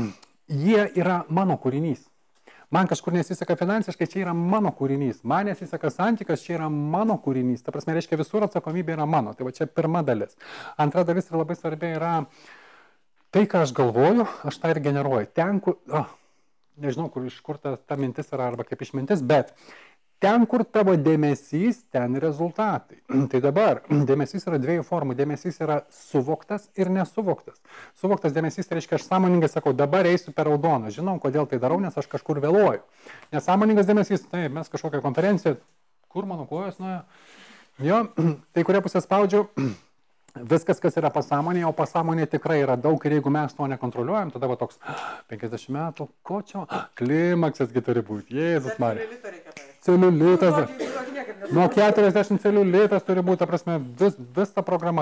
jie yra mano kūrinys. Man kažkur nesiseka finansiškai, čia yra mano kūrinys. Man nesiseka santykas, čia yra mano kūrinys. Ta prasme, reiškia, visur atsakomybė yra mano. Tai va čia pirma dalis. Antra dalis ir labai svarbi yra tai, ką aš galvoju, aš tą ir generuoju. Ten, kur, oh, nežinau, kur iš kur ta, ta mintis yra arba kaip išmintis, bet ten, kur tavo dėmesys, ten rezultatai. Tai dabar dėmesys yra dviejų formų. Dėmesys yra suvoktas ir nesuvoktas. Suvoktas dėmesys tai reiškia, aš sąmoningai sakau, dabar eisiu per raudoną. Žinau, kodėl tai darau, nes aš kažkur vėluoju. Nesąmoningas dėmesys, tai mes kažkokią konferenciją, kur mano kojos nuėjo. Jo, tai kurie pusę spaudžiu, viskas, kas yra pasąmonėje, o pasąmonė tikrai yra daug ir jeigu mes to nekontroliuojam, tada va toks penkiasdešimt metų, ko čia, klimaksasgi turi būti, Jėzus Marija. Celiulitas, nuo keturiasdešimt celiulitas turi būti, ta prasme, vis, vis ta programa.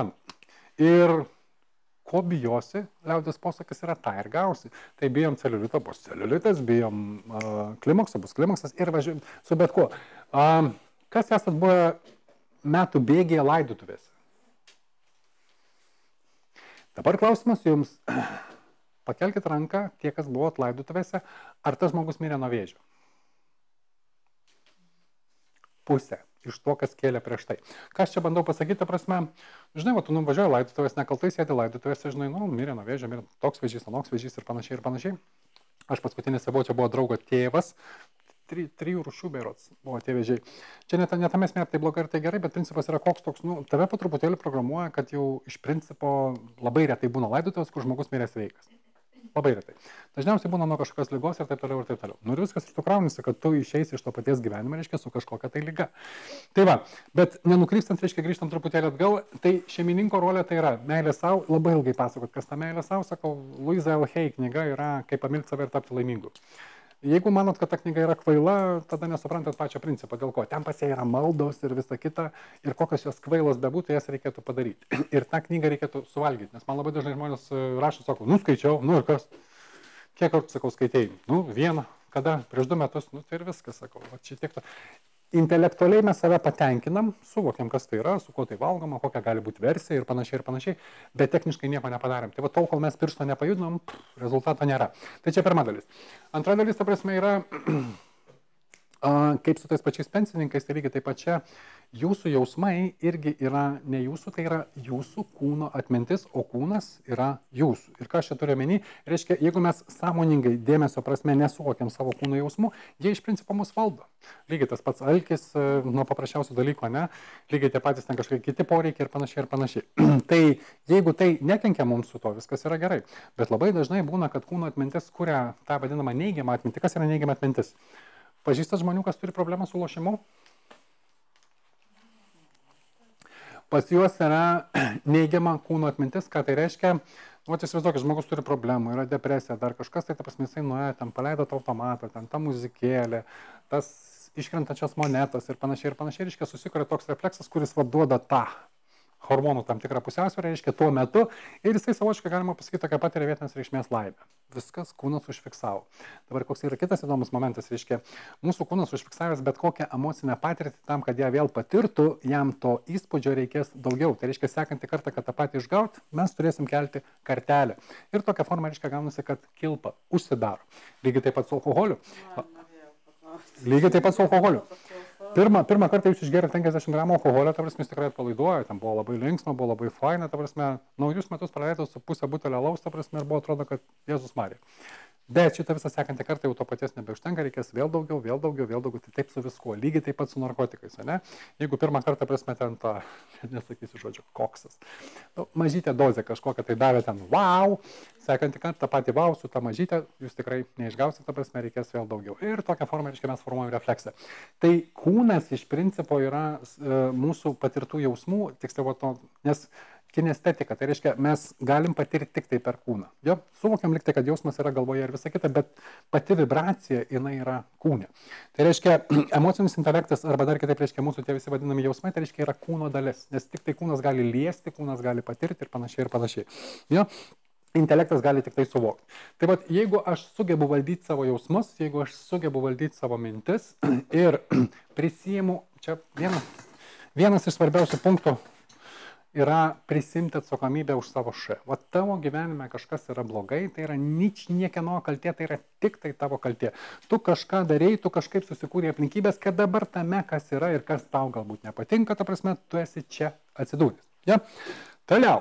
Ir ko bijosi, liaudės posakis yra tą ir gausi. Tai bijom celiulito, bus celiulitas, bijom uh, klimakso, bus klimaksas ir važiuojam su bet kuo. Uh, kas esat buvę metų bėgėje laidotuvėse? Dabar klausimas jums. Pakelkite ranką, tie, kas buvot laidotuvėse, ar tas žmogus mirė nuo vėžio? Pusę iš to, kas kėlė prieš tai. Ką aš čia bandau pasakyti, ta prasme, žinai, va, tu nuvažiuoji laidotuvės, nekaltai sėdi laidotuvėse, žinai, nu, mirė nuo vėžio, mirė toks vėžys, anoks vėžys ir panašiai ir panašiai. Aš paskutinėse buvau, čia buvo draugo tėvas, tri, trijų rūšių berods buvo tie vėžiai. Čia net, net tame esmė, tai blogai ir tai gerai, bet principas yra koks toks, nu, tave po truputėlį programuoja, kad jau iš principo labai retai būna laidotuvės, kur žmogus mirė sveikas. Labai retai. Dažniausiai būna nuo kažkokios ligos ir taip toliau ir taip toliau. Nu ir viskas iš to kraunasi, kad tu išeisi iš to paties gyvenimo, reiškia, su kažkokia tai liga. Tai va, bet nenukrypstant, reiškia, grįžtant truputėlį atgal, tai šeimininko rolė tai yra meilė savo, labai ilgai pasakot, kas ta meilė savo, sakau, Louisa L. Hay knyga yra Kaip pamilti save ir tapti laimingu. Jeigu manot, kad ta knyga yra kvaila, tada nesuprantat pačio principą, dėl ko. Ten pas ją yra maldos ir visa kita, ir kokios jos kvailos bebūtų, jas reikėtų padaryti. Ir tą knygą reikėtų suvalgyti, nes man labai dažnai žmonės rašo, sako, nu skaičiau, nu ir kas? Kiek kartų, sakau, skaitėjai? Nu, vieną, kada, prieš du metus, nu tai ir viskas, sakau. Va, čia tiek to. Intelektualiai mes save patenkinam, suvokiam, kas tai yra, su kuo tai valgoma, kokia gali būti versija ir panašiai ir panašiai, bet techniškai nieko nepadarėm. Tai va, tol, kol mes piršto nepajudinam, rezultato nėra. Tai čia pirma dalis. Antra dalis, ta prasme, yra, kaip su tais pačiais pensininkais, tai lygiai taip pat čia, jūsų jausmai irgi yra ne jūsų, tai yra jūsų kūno atmintis, o kūnas yra jūsų. Ir ką aš čia turiu omeny, reiškia, jeigu mes sąmoningai dėmesio prasme nesuvokiam savo kūno jausmų, jie iš principo mus valdo. Lygiai tas pats alkis nuo paprasčiausių dalykų, ne? Lygiai tie patys ten kažkokie kiti poreikiai ir panašiai ir panašiai. Tai jeigu tai nekenkia mums su to, viskas yra gerai. Bet labai dažnai būna, kad kūno atmintis kuria tą vadinamą neigiamą atmintį. Kas yra neigiama atmintis? Pažįstat žmonių, kas turi problemą su lošimu? Pas juos yra neigiama kūno atmintis, ką tai reiškia. O įsivaizduokit, žmogus turi problemų, yra depresija, dar kažkas, tai ta prasme jisai nuėjo, ten paleido tą automatą, ten ta muzikėlė, tas iškrentančios monetos ir panašiai ir panašiai, reiškia, susikuria toks refleksas, kuris vaduoda tą hormonų tam tikrą pusiausvyrą, reiškia, tuo metu ir jisai savočiai, galima pasakyti, tokia patiria vietinės reikšmės laimę. Viskas kūnas užfiksavo. Dabar koks yra kitas įdomus momentas, reiškia, mūsų kūnas užfiksavęs bet kokią emocinę patirtį tam, kad ją vėl patirtų, jam to įspūdžio reikės daugiau. Tai reiškia, sekantį kartą, kad tą patį išgauti, mes turėsim kelti kartelę. Ir tokia forma, reiškia, gaunasi, kad kilpa užsidaro. Lygiai taip pat su alkoholiu. Lygiai taip pat su alkoholiu. Pirmą, pirmą kartą jūs išgėrėte penkiasdešimt gramų alkoholio, ta prasme, jūs tikrai atpalaiduojo, ten buvo labai linksma, buvo labai faina, ta prasme, naujus metus praleidau su pusę butelio alaus, ta prasme, ir buvo atrodo, kad Jėzus Marija. Bet šitą visą sekantį kartą jau to paties nebeužtenka, reikės vėl daugiau, vėl daugiau, vėl daugiau, tai taip su viskuo, lygiai taip pat su narkotikais, ne? Jeigu pirmą kartą, prasme, ten tą, nesakysiu žodžio, koksas, nu, mažytė dozė kažkokią tai davė ten, wow, sekantį kartą tą patį wow, su tą mažytę, jūs tikrai neišgausite, ta prasme, reikės vėl daugiau. Ir tokią formą, reiškia, mes formuojame refleksą. Tai kūnas iš principo yra e, mūsų patirtų jausmų, tiksliau, to, nes kinestetika, tai reiškia, mes galim patirti tik tai per kūną. Jo, suvokiam liktai, kad jausmas yra galvoje ir visa kita, bet pati vibracija, jinai yra kūne. Tai reiškia, emocinis intelektas, arba dar kitaip reiškia, mūsų tie visi vadinami jausmai, tai reiškia, yra kūno dalis, nes tik tai kūnas gali liesti, kūnas gali patirti ir panašiai ir panašiai. Jo, intelektas gali tik tai suvokti. Tai vat, jeigu aš sugebu valdyti savo jausmus, jeigu aš sugebu valdyti savo mintis ir prisiimu, čia vienas, vienas iš svarbiausių punktų, yra prisimti atsakomybę už savo š. O tavo gyvenime kažkas yra blogai, tai yra nič niekieno kaltė, tai yra tik tai tavo kaltė. Tu kažką darei, tu kažkaip susikūrė aplinkybės, kad dabar tame, kas yra ir kas tau galbūt nepatinka, ta prasme, tu esi čia atsidūręs. Ja? Toliau.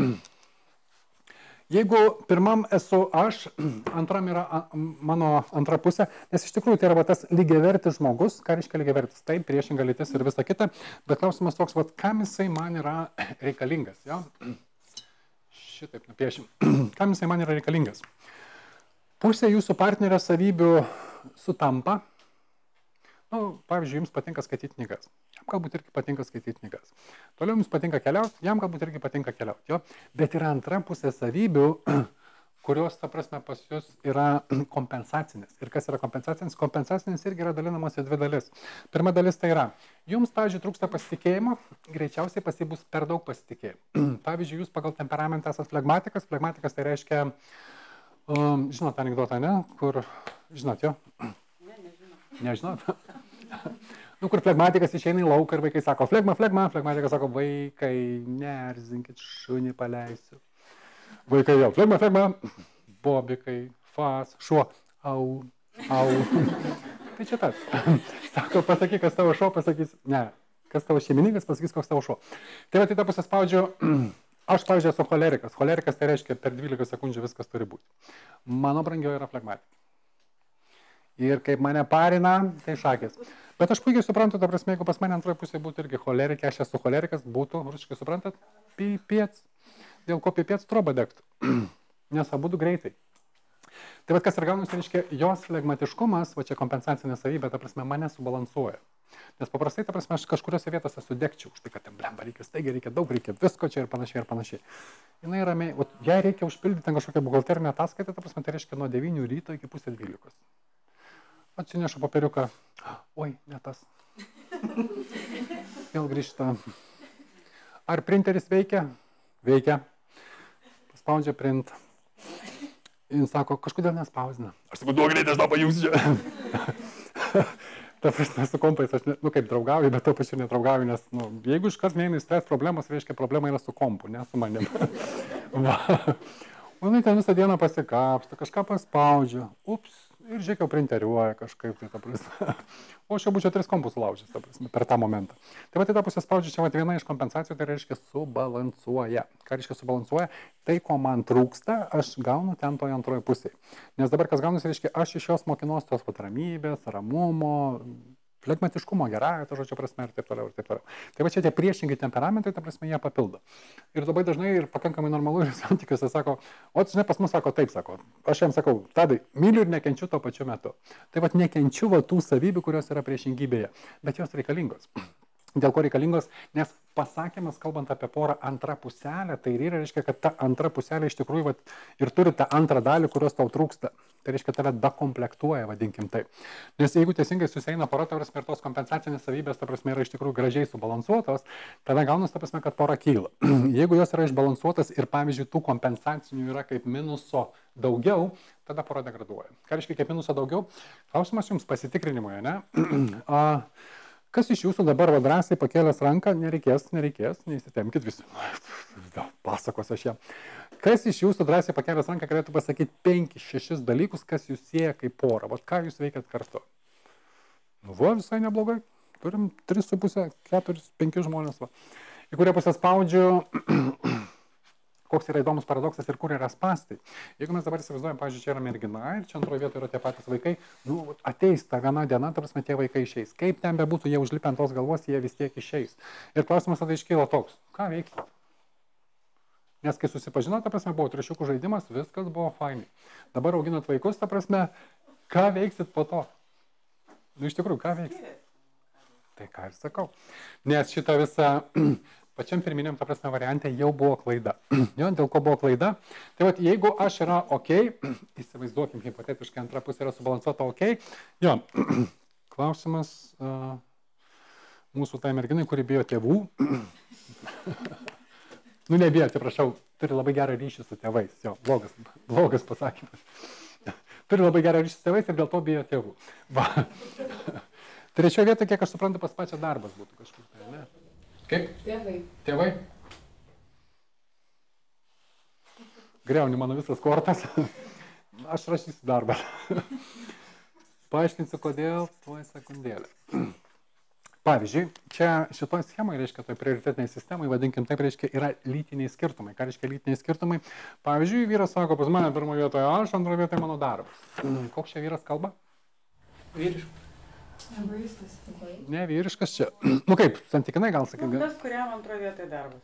Jeigu pirmam esu aš, antram yra mano antra pusė, nes iš tikrųjų tai yra va, tas lygiavertis žmogus, ką reiškia lygiavertis, taip, priešinga lytis ir visa kita, bet klausimas toks, va, kam jisai man yra reikalingas, jo? Šitaip nupiešim. Kam jisai man yra reikalingas? Pusė jūsų partnerio savybių sutampa. Nu, pavyzdžiui, jums patinka skaityti knygas. Jam galbūt irgi patinka skaityti knygas. Toliau jums patinka keliauti, jam galbūt irgi patinka keliauti. Jo? Bet yra antra pusė savybių, kurios, ta prasme, pas jūs yra kompensacinis. Ir kas yra kompensacinis? Kompensacinis irgi yra dalinamas į dvi dalis. Pirma dalis tai yra, jums, pavyzdžiui, trūksta pasitikėjimo, greičiausiai pas jį bus per daug pasitikėjimo. Pavyzdžiui, jūs pagal temperamentą esate flegmatikas. Flegmatikas tai reiškia, um, žinot anekdotą, ne? Kur, žinot jo? Ne, nežinot. Nežinot? Nu, kur flegmatikas išeina į lauką ir vaikai sako, flegma, flegma, flegmatikas sako, vaikai, neerzinkit, šunį paleisiu. Vaikai vėl, flegma, flegma, bobikai, fas, šuo, au, au. Tai čia tas. Sako, pasakyk, kas tavo šuo, pasakys, ne, kas tavo šeimininkas, pasakys, koks tavo šuo. Tai va, tai tą pusę spaudžiu, aš, pavyzdžiui, esu cholerikas. Cholerikas tai reiškia, per dvylika sekundžių viskas turi būti. Mano brangioji yra flegmatika. Ir kaip mane parina, tai šakės. Bet aš puikiai suprantu, ta prasme, jeigu pas mane antroje pusėje būtų irgi cholerikė, aš esu cholerikas, būtų, rusiškai suprantat, pipiec. Dėl ko pipiec troba degtų. Nes abudu greitai. Tai va, kas ir gaunasi, reiškia, jos flegmatiškumas, va čia kompensacinė savybė, ta prasme, mane subalansuoja. Nes paprastai, ta prasme, aš kažkuriuose vietose sudegčiau už tai, kad ten blemba reikia staigiai, reikia daug, reikia visko čia ir panašiai ir panašiai. Jinai ramiai, o jei reikia užpildyti ten kažkokią buhalterinę ataskaitą, ta prasme, tai reiškia nuo devynių ryto iki pusės dvylikos. Atsinešu papiriuką. Oi, ne tas. Vėl grįžta. Ar printeris veikia? Veikia. Paspaudžia print. Jis sako, kažkodėl nespausina. Aš sakau, duok greitai, aš tą pajūsiu. Ta prasme, su kompais aš, ne, nu, kaip draugauju, bet to pačiu nedraugauju, nes, nu, jeigu iškas neina įspręs problemos, reiškia, problema yra su kompu, ne su manim. Va. O jinai ten visą dieną pasikapsta, kažką paspaudžia. Ups. Ir žiūrėk, jau printeriuoja kažkaip, tai ta prasme. O aš jau būčiau tris kompus sulaužęs, ta prasme, per tą momentą. Tai va, tai tą pusę spaudžiu, čia va, viena iš kompensacijų, tai reiškia subalansuoja. Ką reiškia subalansuoja? Tai, ko man trūksta, aš gaunu ten toje antroje pusėje. Nes dabar, kas gaunasi, reiškia, aš iš jos mokinos tos pat ramybės, ramumo, flegmatiškumo, gerąją, to žodžio prasme ir taip toliau, ir taip toliau. Tai va čia tie priešingai temperamentai, ta prasme, jie papildo. Ir labai dažnai ir pakankamai normalu ir santykiuose sako, o žinai, pas mus sako taip, sako, aš jam sakau, Tadai, myliu ir nekenčiu tuo pačiu metu. Tai va nekenčiu va tų savybių, kurios yra priešingybėje, bet jos reikalingos. Dėl ko reikalingos, nes pasakymas, kalbant apie porą antrą puselę, tai ir reiškia, kad ta antra puselė iš tikrųjų vat, ir turi tą antrą dalį, kurios tau trūksta. Tai reiškia, tave dakomplektuoja, vadinkim taip. Nes jeigu teisingai susieina pora, ta prasme, ir tos kompensacinės savybės, ta prasme, yra iš tikrųjų gražiai subalansuotos, tada gaunas, ta prasme, kad pora kyla. Jeigu jos yra išbalansuotas ir, pavyzdžiui, tų kompensacinių yra kaip minuso daugiau, tada pora degraduoja. Ką reiškia, kaip minuso daugiau? Klausimas jums pasitikrinimui, ne? A, kas iš jūsų dabar va drąsiai pakėlęs ranką, nereikės, nereikės, neįsitemkit visi. Pasakos aš jam. Kas iš jūsų drąsiai pakėlęs ranką galėtų pasakyti penkis, šešis dalykus, kas jūs sieja kaip porą? Vat ką jūs veikiat kartu? Nu, va, visai neblogai. Turim tris su pusę, keturis, penkis žmonės. Va. Į kurią pusę spaudžiu, koks yra įdomus paradoksas ir kur yra spastai. Jeigu mes dabar įsivaizduojam, pavyzdžiui, čia yra mergina ir čia antroje vietoje yra tie patys vaikai, nu, ateis ta viena diena, ta prasme, tie vaikai išeis. Kaip ten bebūtų, jie užlipę ant tos galvos, jie vis tiek išeis. Ir klausimas tada iškyla toks, ką veikti? Nes kai susipažino, ta prasme, buvo triušiukų žaidimas, viskas buvo fainai. Dabar auginat vaikus, ta prasme, ką veiksit po to? Nu, iš tikrųjų, ką veiksit? Tai ką ir sakau. Nes šitą visą pačiam pirminiam, ta prasme, variante jau buvo klaida. Jo, dėl ko buvo klaida? Tai vat, jeigu aš yra ok, įsivaizduokim, hipotetiškai antra pusė yra subalansuota ok, jo, klausimas uh, mūsų tai merginai, kuri bijo tėvų. Nu, nebijo, atsiprašau, turi labai gerą ryšį su tėvais. Jo, blogas, blogas pasakymas. Turi labai gerą ryšį su tėvais ir dėl to bijo tėvų. Va. Trečioje vietoje, kiek aš suprantu, pas pačią darbas būtų kažkur tai, ne? Kaip? Tėvai. Tėvai? Greuni mano visas kortas. Aš rašysiu darbą. Paaiškinsiu, kodėl, tuoj sekundėlę. Pavyzdžiui, čia šitoj schemai, reiškia, toj prioritetiniai sistemai, vadinkim taip, reiškia, yra lytiniai skirtumai. Ką reiškia lytiniai skirtumai? Pavyzdžiui, vyras sako, pas mane pirmoje vietoje aš, antroje vietoje mano darbas. Koks čia vyras kalba? Vyriškas. Egoistas. Ne, vyriškas čia. Nu kaip, santykinai gal sakyti. Tas, kuriam antroje vietoje darbas.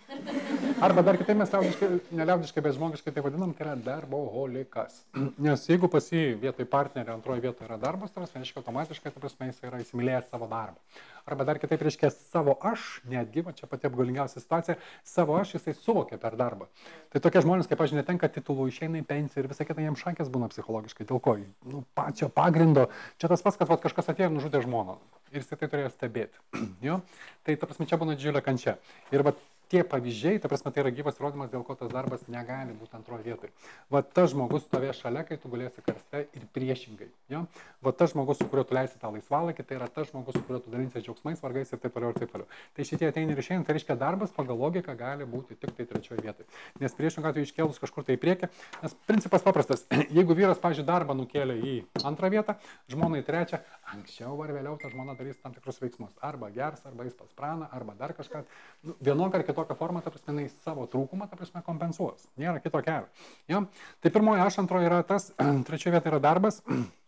Arba dar kitaip mes liaudiškai, neliaudiškai, bet žmogiškai tai vadinam, tai yra darboholikas. Nes jeigu pas jį vietoj partnerio antroje vietoje yra darbas, tai reiškia automatiškai, tai prasme, jis yra įsimylėjęs savo darbą. Arba dar kitaip reiškia savo aš, netgi, va čia pati apgaulingiausia situacija, savo aš jisai suvokia per darbą. Tai tokie žmonės, kaip aš netenka titulų, išeina į pensiją ir visą kitą jiems šakės būna psichologiškai. Dėl ko? Nu, pačio pagrindo. Čia tas pats, kad va, kažkas atėjo ir nužudė žmoną. Ir jisai tai turėjo stebėti. Jo? Tai ta prasme, čia būna didžiulė kančia. Ir va, tie pavyzdžiai, ta prasme, tai yra gyvas įrodymas, dėl ko tas darbas negali būti antroje vietoje. Va tas žmogus stovės šalia, kai tu gulėsi karste ir priešingai. Jo? Va tas žmogus, su kuriuo tu leisi tą laisvalaikį, tai yra tas žmogus, su kuriuo tu dalinsi džiaugsmais, vargais ir taip toliau ir taip toliau. Tai šitie ateina ir išeina, tai reiškia darbas pagal logiką gali būti tik tai trečioje vietoje. Nes priešingai atveju iškėlus kažkur tai į priekį, nes principas paprastas. Jeigu vyras, pavyzdžiui, darbą nukėlė į antrą vietą, žmona į trečią, anksčiau ar vėliau ta žmona darys tam tikrus veiksmus. Arba gers, arba jis pas praną, arba dar kažką. Nu, vienokia ar kitokia forma, ta prasme, jis savo trūkumą, ta prasme, kompensuos. Nėra kito kelio. Ja? Tai pirmoji aš, antroji yra tas, trečioje vietoje yra darbas,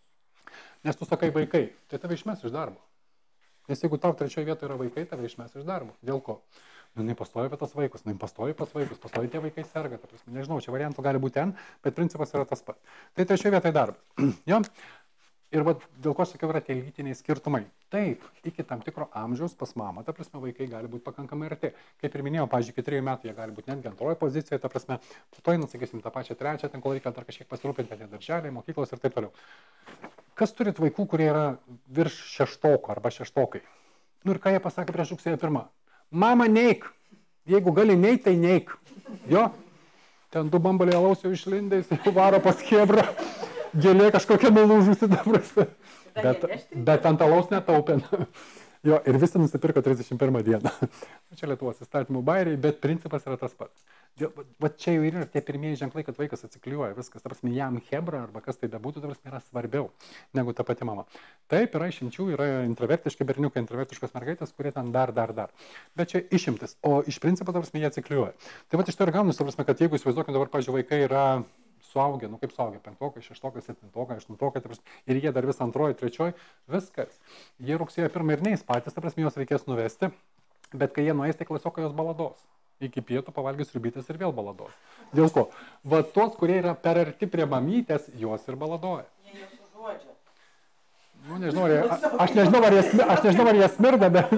nes tu sakai vaikai, tai tave išmes iš darbo. Nes jeigu tau trečioje vietoje yra vaikai, tave išmes iš darbo. Dėl ko? Nu, nepastovi apie tas vaikus, nu, pastovi pas vaikus, pastovi tie vaikai serga, ta prasme, nežinau, čia variantų gali būti ten, bet principas yra tas pats. Tai trečioje vietoje darbas. Ja? Ir va, dėl ko sakiau, yra tie lytiniai skirtumai. Taip, iki tam tikro amžiaus pas mamą, ta prasme, vaikai gali būti pakankamai arti. Kaip ir minėjau, pavyzdžiui, iki trijų metų jie gali būti netgi antroje pozicijoje, ta prasme, po to, sakysim, tą pačią trečią, ten kol reikia dar kažkiek pasirūpinti, tie darželiai, mokyklos ir taip toliau. Kas turit vaikų, kurie yra virš šeštoko arba šeštokai? Nu ir ką jie pasakė prieš rugsėjo pirmą? Mama, neik! Jeigu gali neik, tai neik. Jo? Ten du bambaliai alaus jau išlindais, jau varo pas Chebrą. Gėlė kažkokia nulūžusi dabar. Bet, bet ant alaus netaupėn. Jo, ir visi nusipirko trisdešimt pirmą dieną. Čia Lietuvos įstatymų bairiai, bet principas yra tas pats. Va čia jau yra tie pirmieji ženklai, kad vaikas atsikliuoja viskas. Ta prasme, jam Chebra arba kas tai bebūtų, ta prasme, yra svarbiau negu ta pati mama. Taip, yra išimčių, yra introvertiški berniukai, introvertiškos mergaitės, kurie ten dar, dar, dar. Bet čia išimtis. O iš principo, ta prasme, jie atsikliuoja. Tai va iš to ir gaunasi, ta prasme, kad jeigu įsivaizduokim dabar, pavyzdžiui, vaikai yra suaugę, nu kaip suaugę, penktokai, šeštokai, septintokai, aštuntokai, ir jie dar vis antroji, trečioji, viskas. Jie rugsėjo pirmą ir neįs patys, ta prasme, juos reikės nuvesti, bet kai jie nueis, tai klasiokai jos balados. Iki pietų pavalgys sriubytės ir vėl balados. Dėl ko? Va tos, kurie yra per arti prie mamytės, jos ir baladoja. Jie jos užuodžia. Nu, nežinau, ar jie, aš nežinau, ar jie, aš nežinau, ar jie smirda, bet...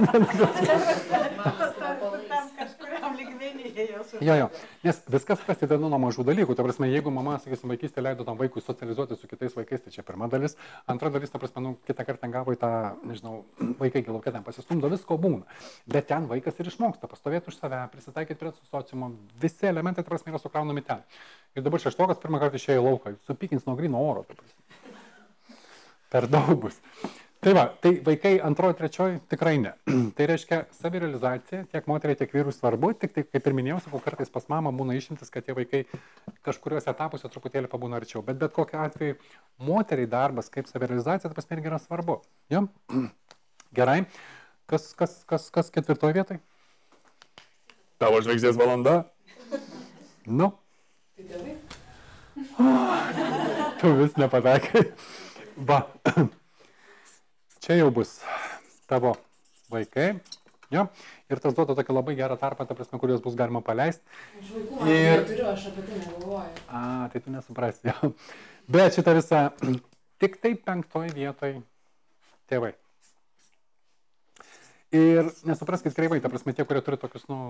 Tam kažkuriam lygmenyje jos užuodžia. Jo, jo, nes viskas prasideda nuo mažų dalykų. Ta prasme, jeigu mama, sakysim, vaikystė leido tam vaikui socializuoti su kitais vaikais, tai čia pirma dalis. Antra dalis, ta prasme, nu, kitą kartą gavo į tą, nežinau, vaikai gilaukė ten pasistumdo, visko būna. Bet ten vaikas ir išmoksta pastovėti už save, prisitaikyti prie sociumo. Visi elementai, ta prasme, yra sukraunami ten. Ir dabar šeštokas pirmą kartą išėjo į lauką, supykins nuo gryno oro. Per daug bus. Tai va, tai vaikai antroji, trečioji tikrai ne. Tai reiškia, savirealizacija tiek moteriai, tiek vyrui svarbu, tik tai, kaip ir minėjau, sakau, kartais pas mamą būna išimtis, kad tie vaikai kažkuriuose etapuose truputėlį pabūna arčiau. Bet bet kokiu atveju moteriai darbas kaip savirealizacija, tai pas irgi yra svarbu. Jo? Gerai. Kas, kas, kas, kas ketvirtoje vietoje? Tavo žvaigždės valanda? Nu. Tai tėvai? Tu vis nepatakai. Va. Čia jau bus tavo vaikai. Jo? Ir tas duoda tokį labai gerą tarpą, ta prasme, kuriuos bus galima paleisti. Aš vaikų man ir... neturiu, aš apie tai negalvoju. A, tai tu nesuprasi. Jo. Bet šitą visą, tik tai penktoj vietoj tėvai. Ir nesupraskit kreivai, ta prasme, tie, kurie turi tokius, nu,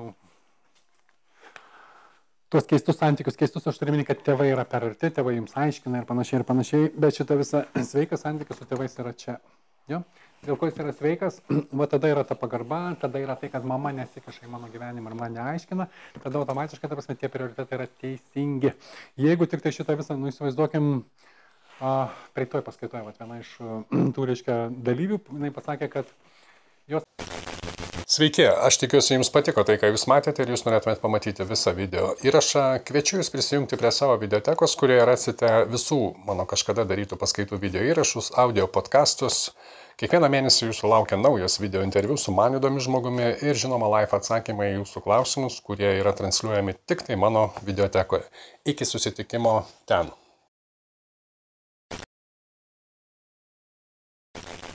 tuos keistus santykius, keistus aš turiu minėti, kad tėvai yra per arti, tėvai jums aiškina ir panašiai ir panašiai, bet šitą visą sveikas santykis su tėvais yra čia. Jo? Dėl ko jis yra sveikas, va tada yra ta pagarba, tada yra tai, kad mama nesikiša į mano gyvenimą ir man neaiškina, tada automatiškai, ta prasme, tie prioritetai yra teisingi. Jeigu tik tai šitą visą, nu, įsivaizduokim, praeitoj paskaitoje, va, viena iš tų, reiškia, dalyvių, jinai pasakė, kad jos... Sveiki, aš tikiuosi jums patiko tai, ką jūs matėte ir jūs norėtumėt pamatyti visą video įrašą. Kviečiu jūs prisijungti prie savo videotekos, kurioje rasite visų mano kažkada darytų paskaitų video įrašus, audio podcastus. Kiekvieną mėnesį jūsų laukia naujas video interviu su man įdomiu žmogumi ir žinoma live atsakymai į jūsų klausimus, kurie yra transliuojami tik tai mano videotekoje. Iki susitikimo ten.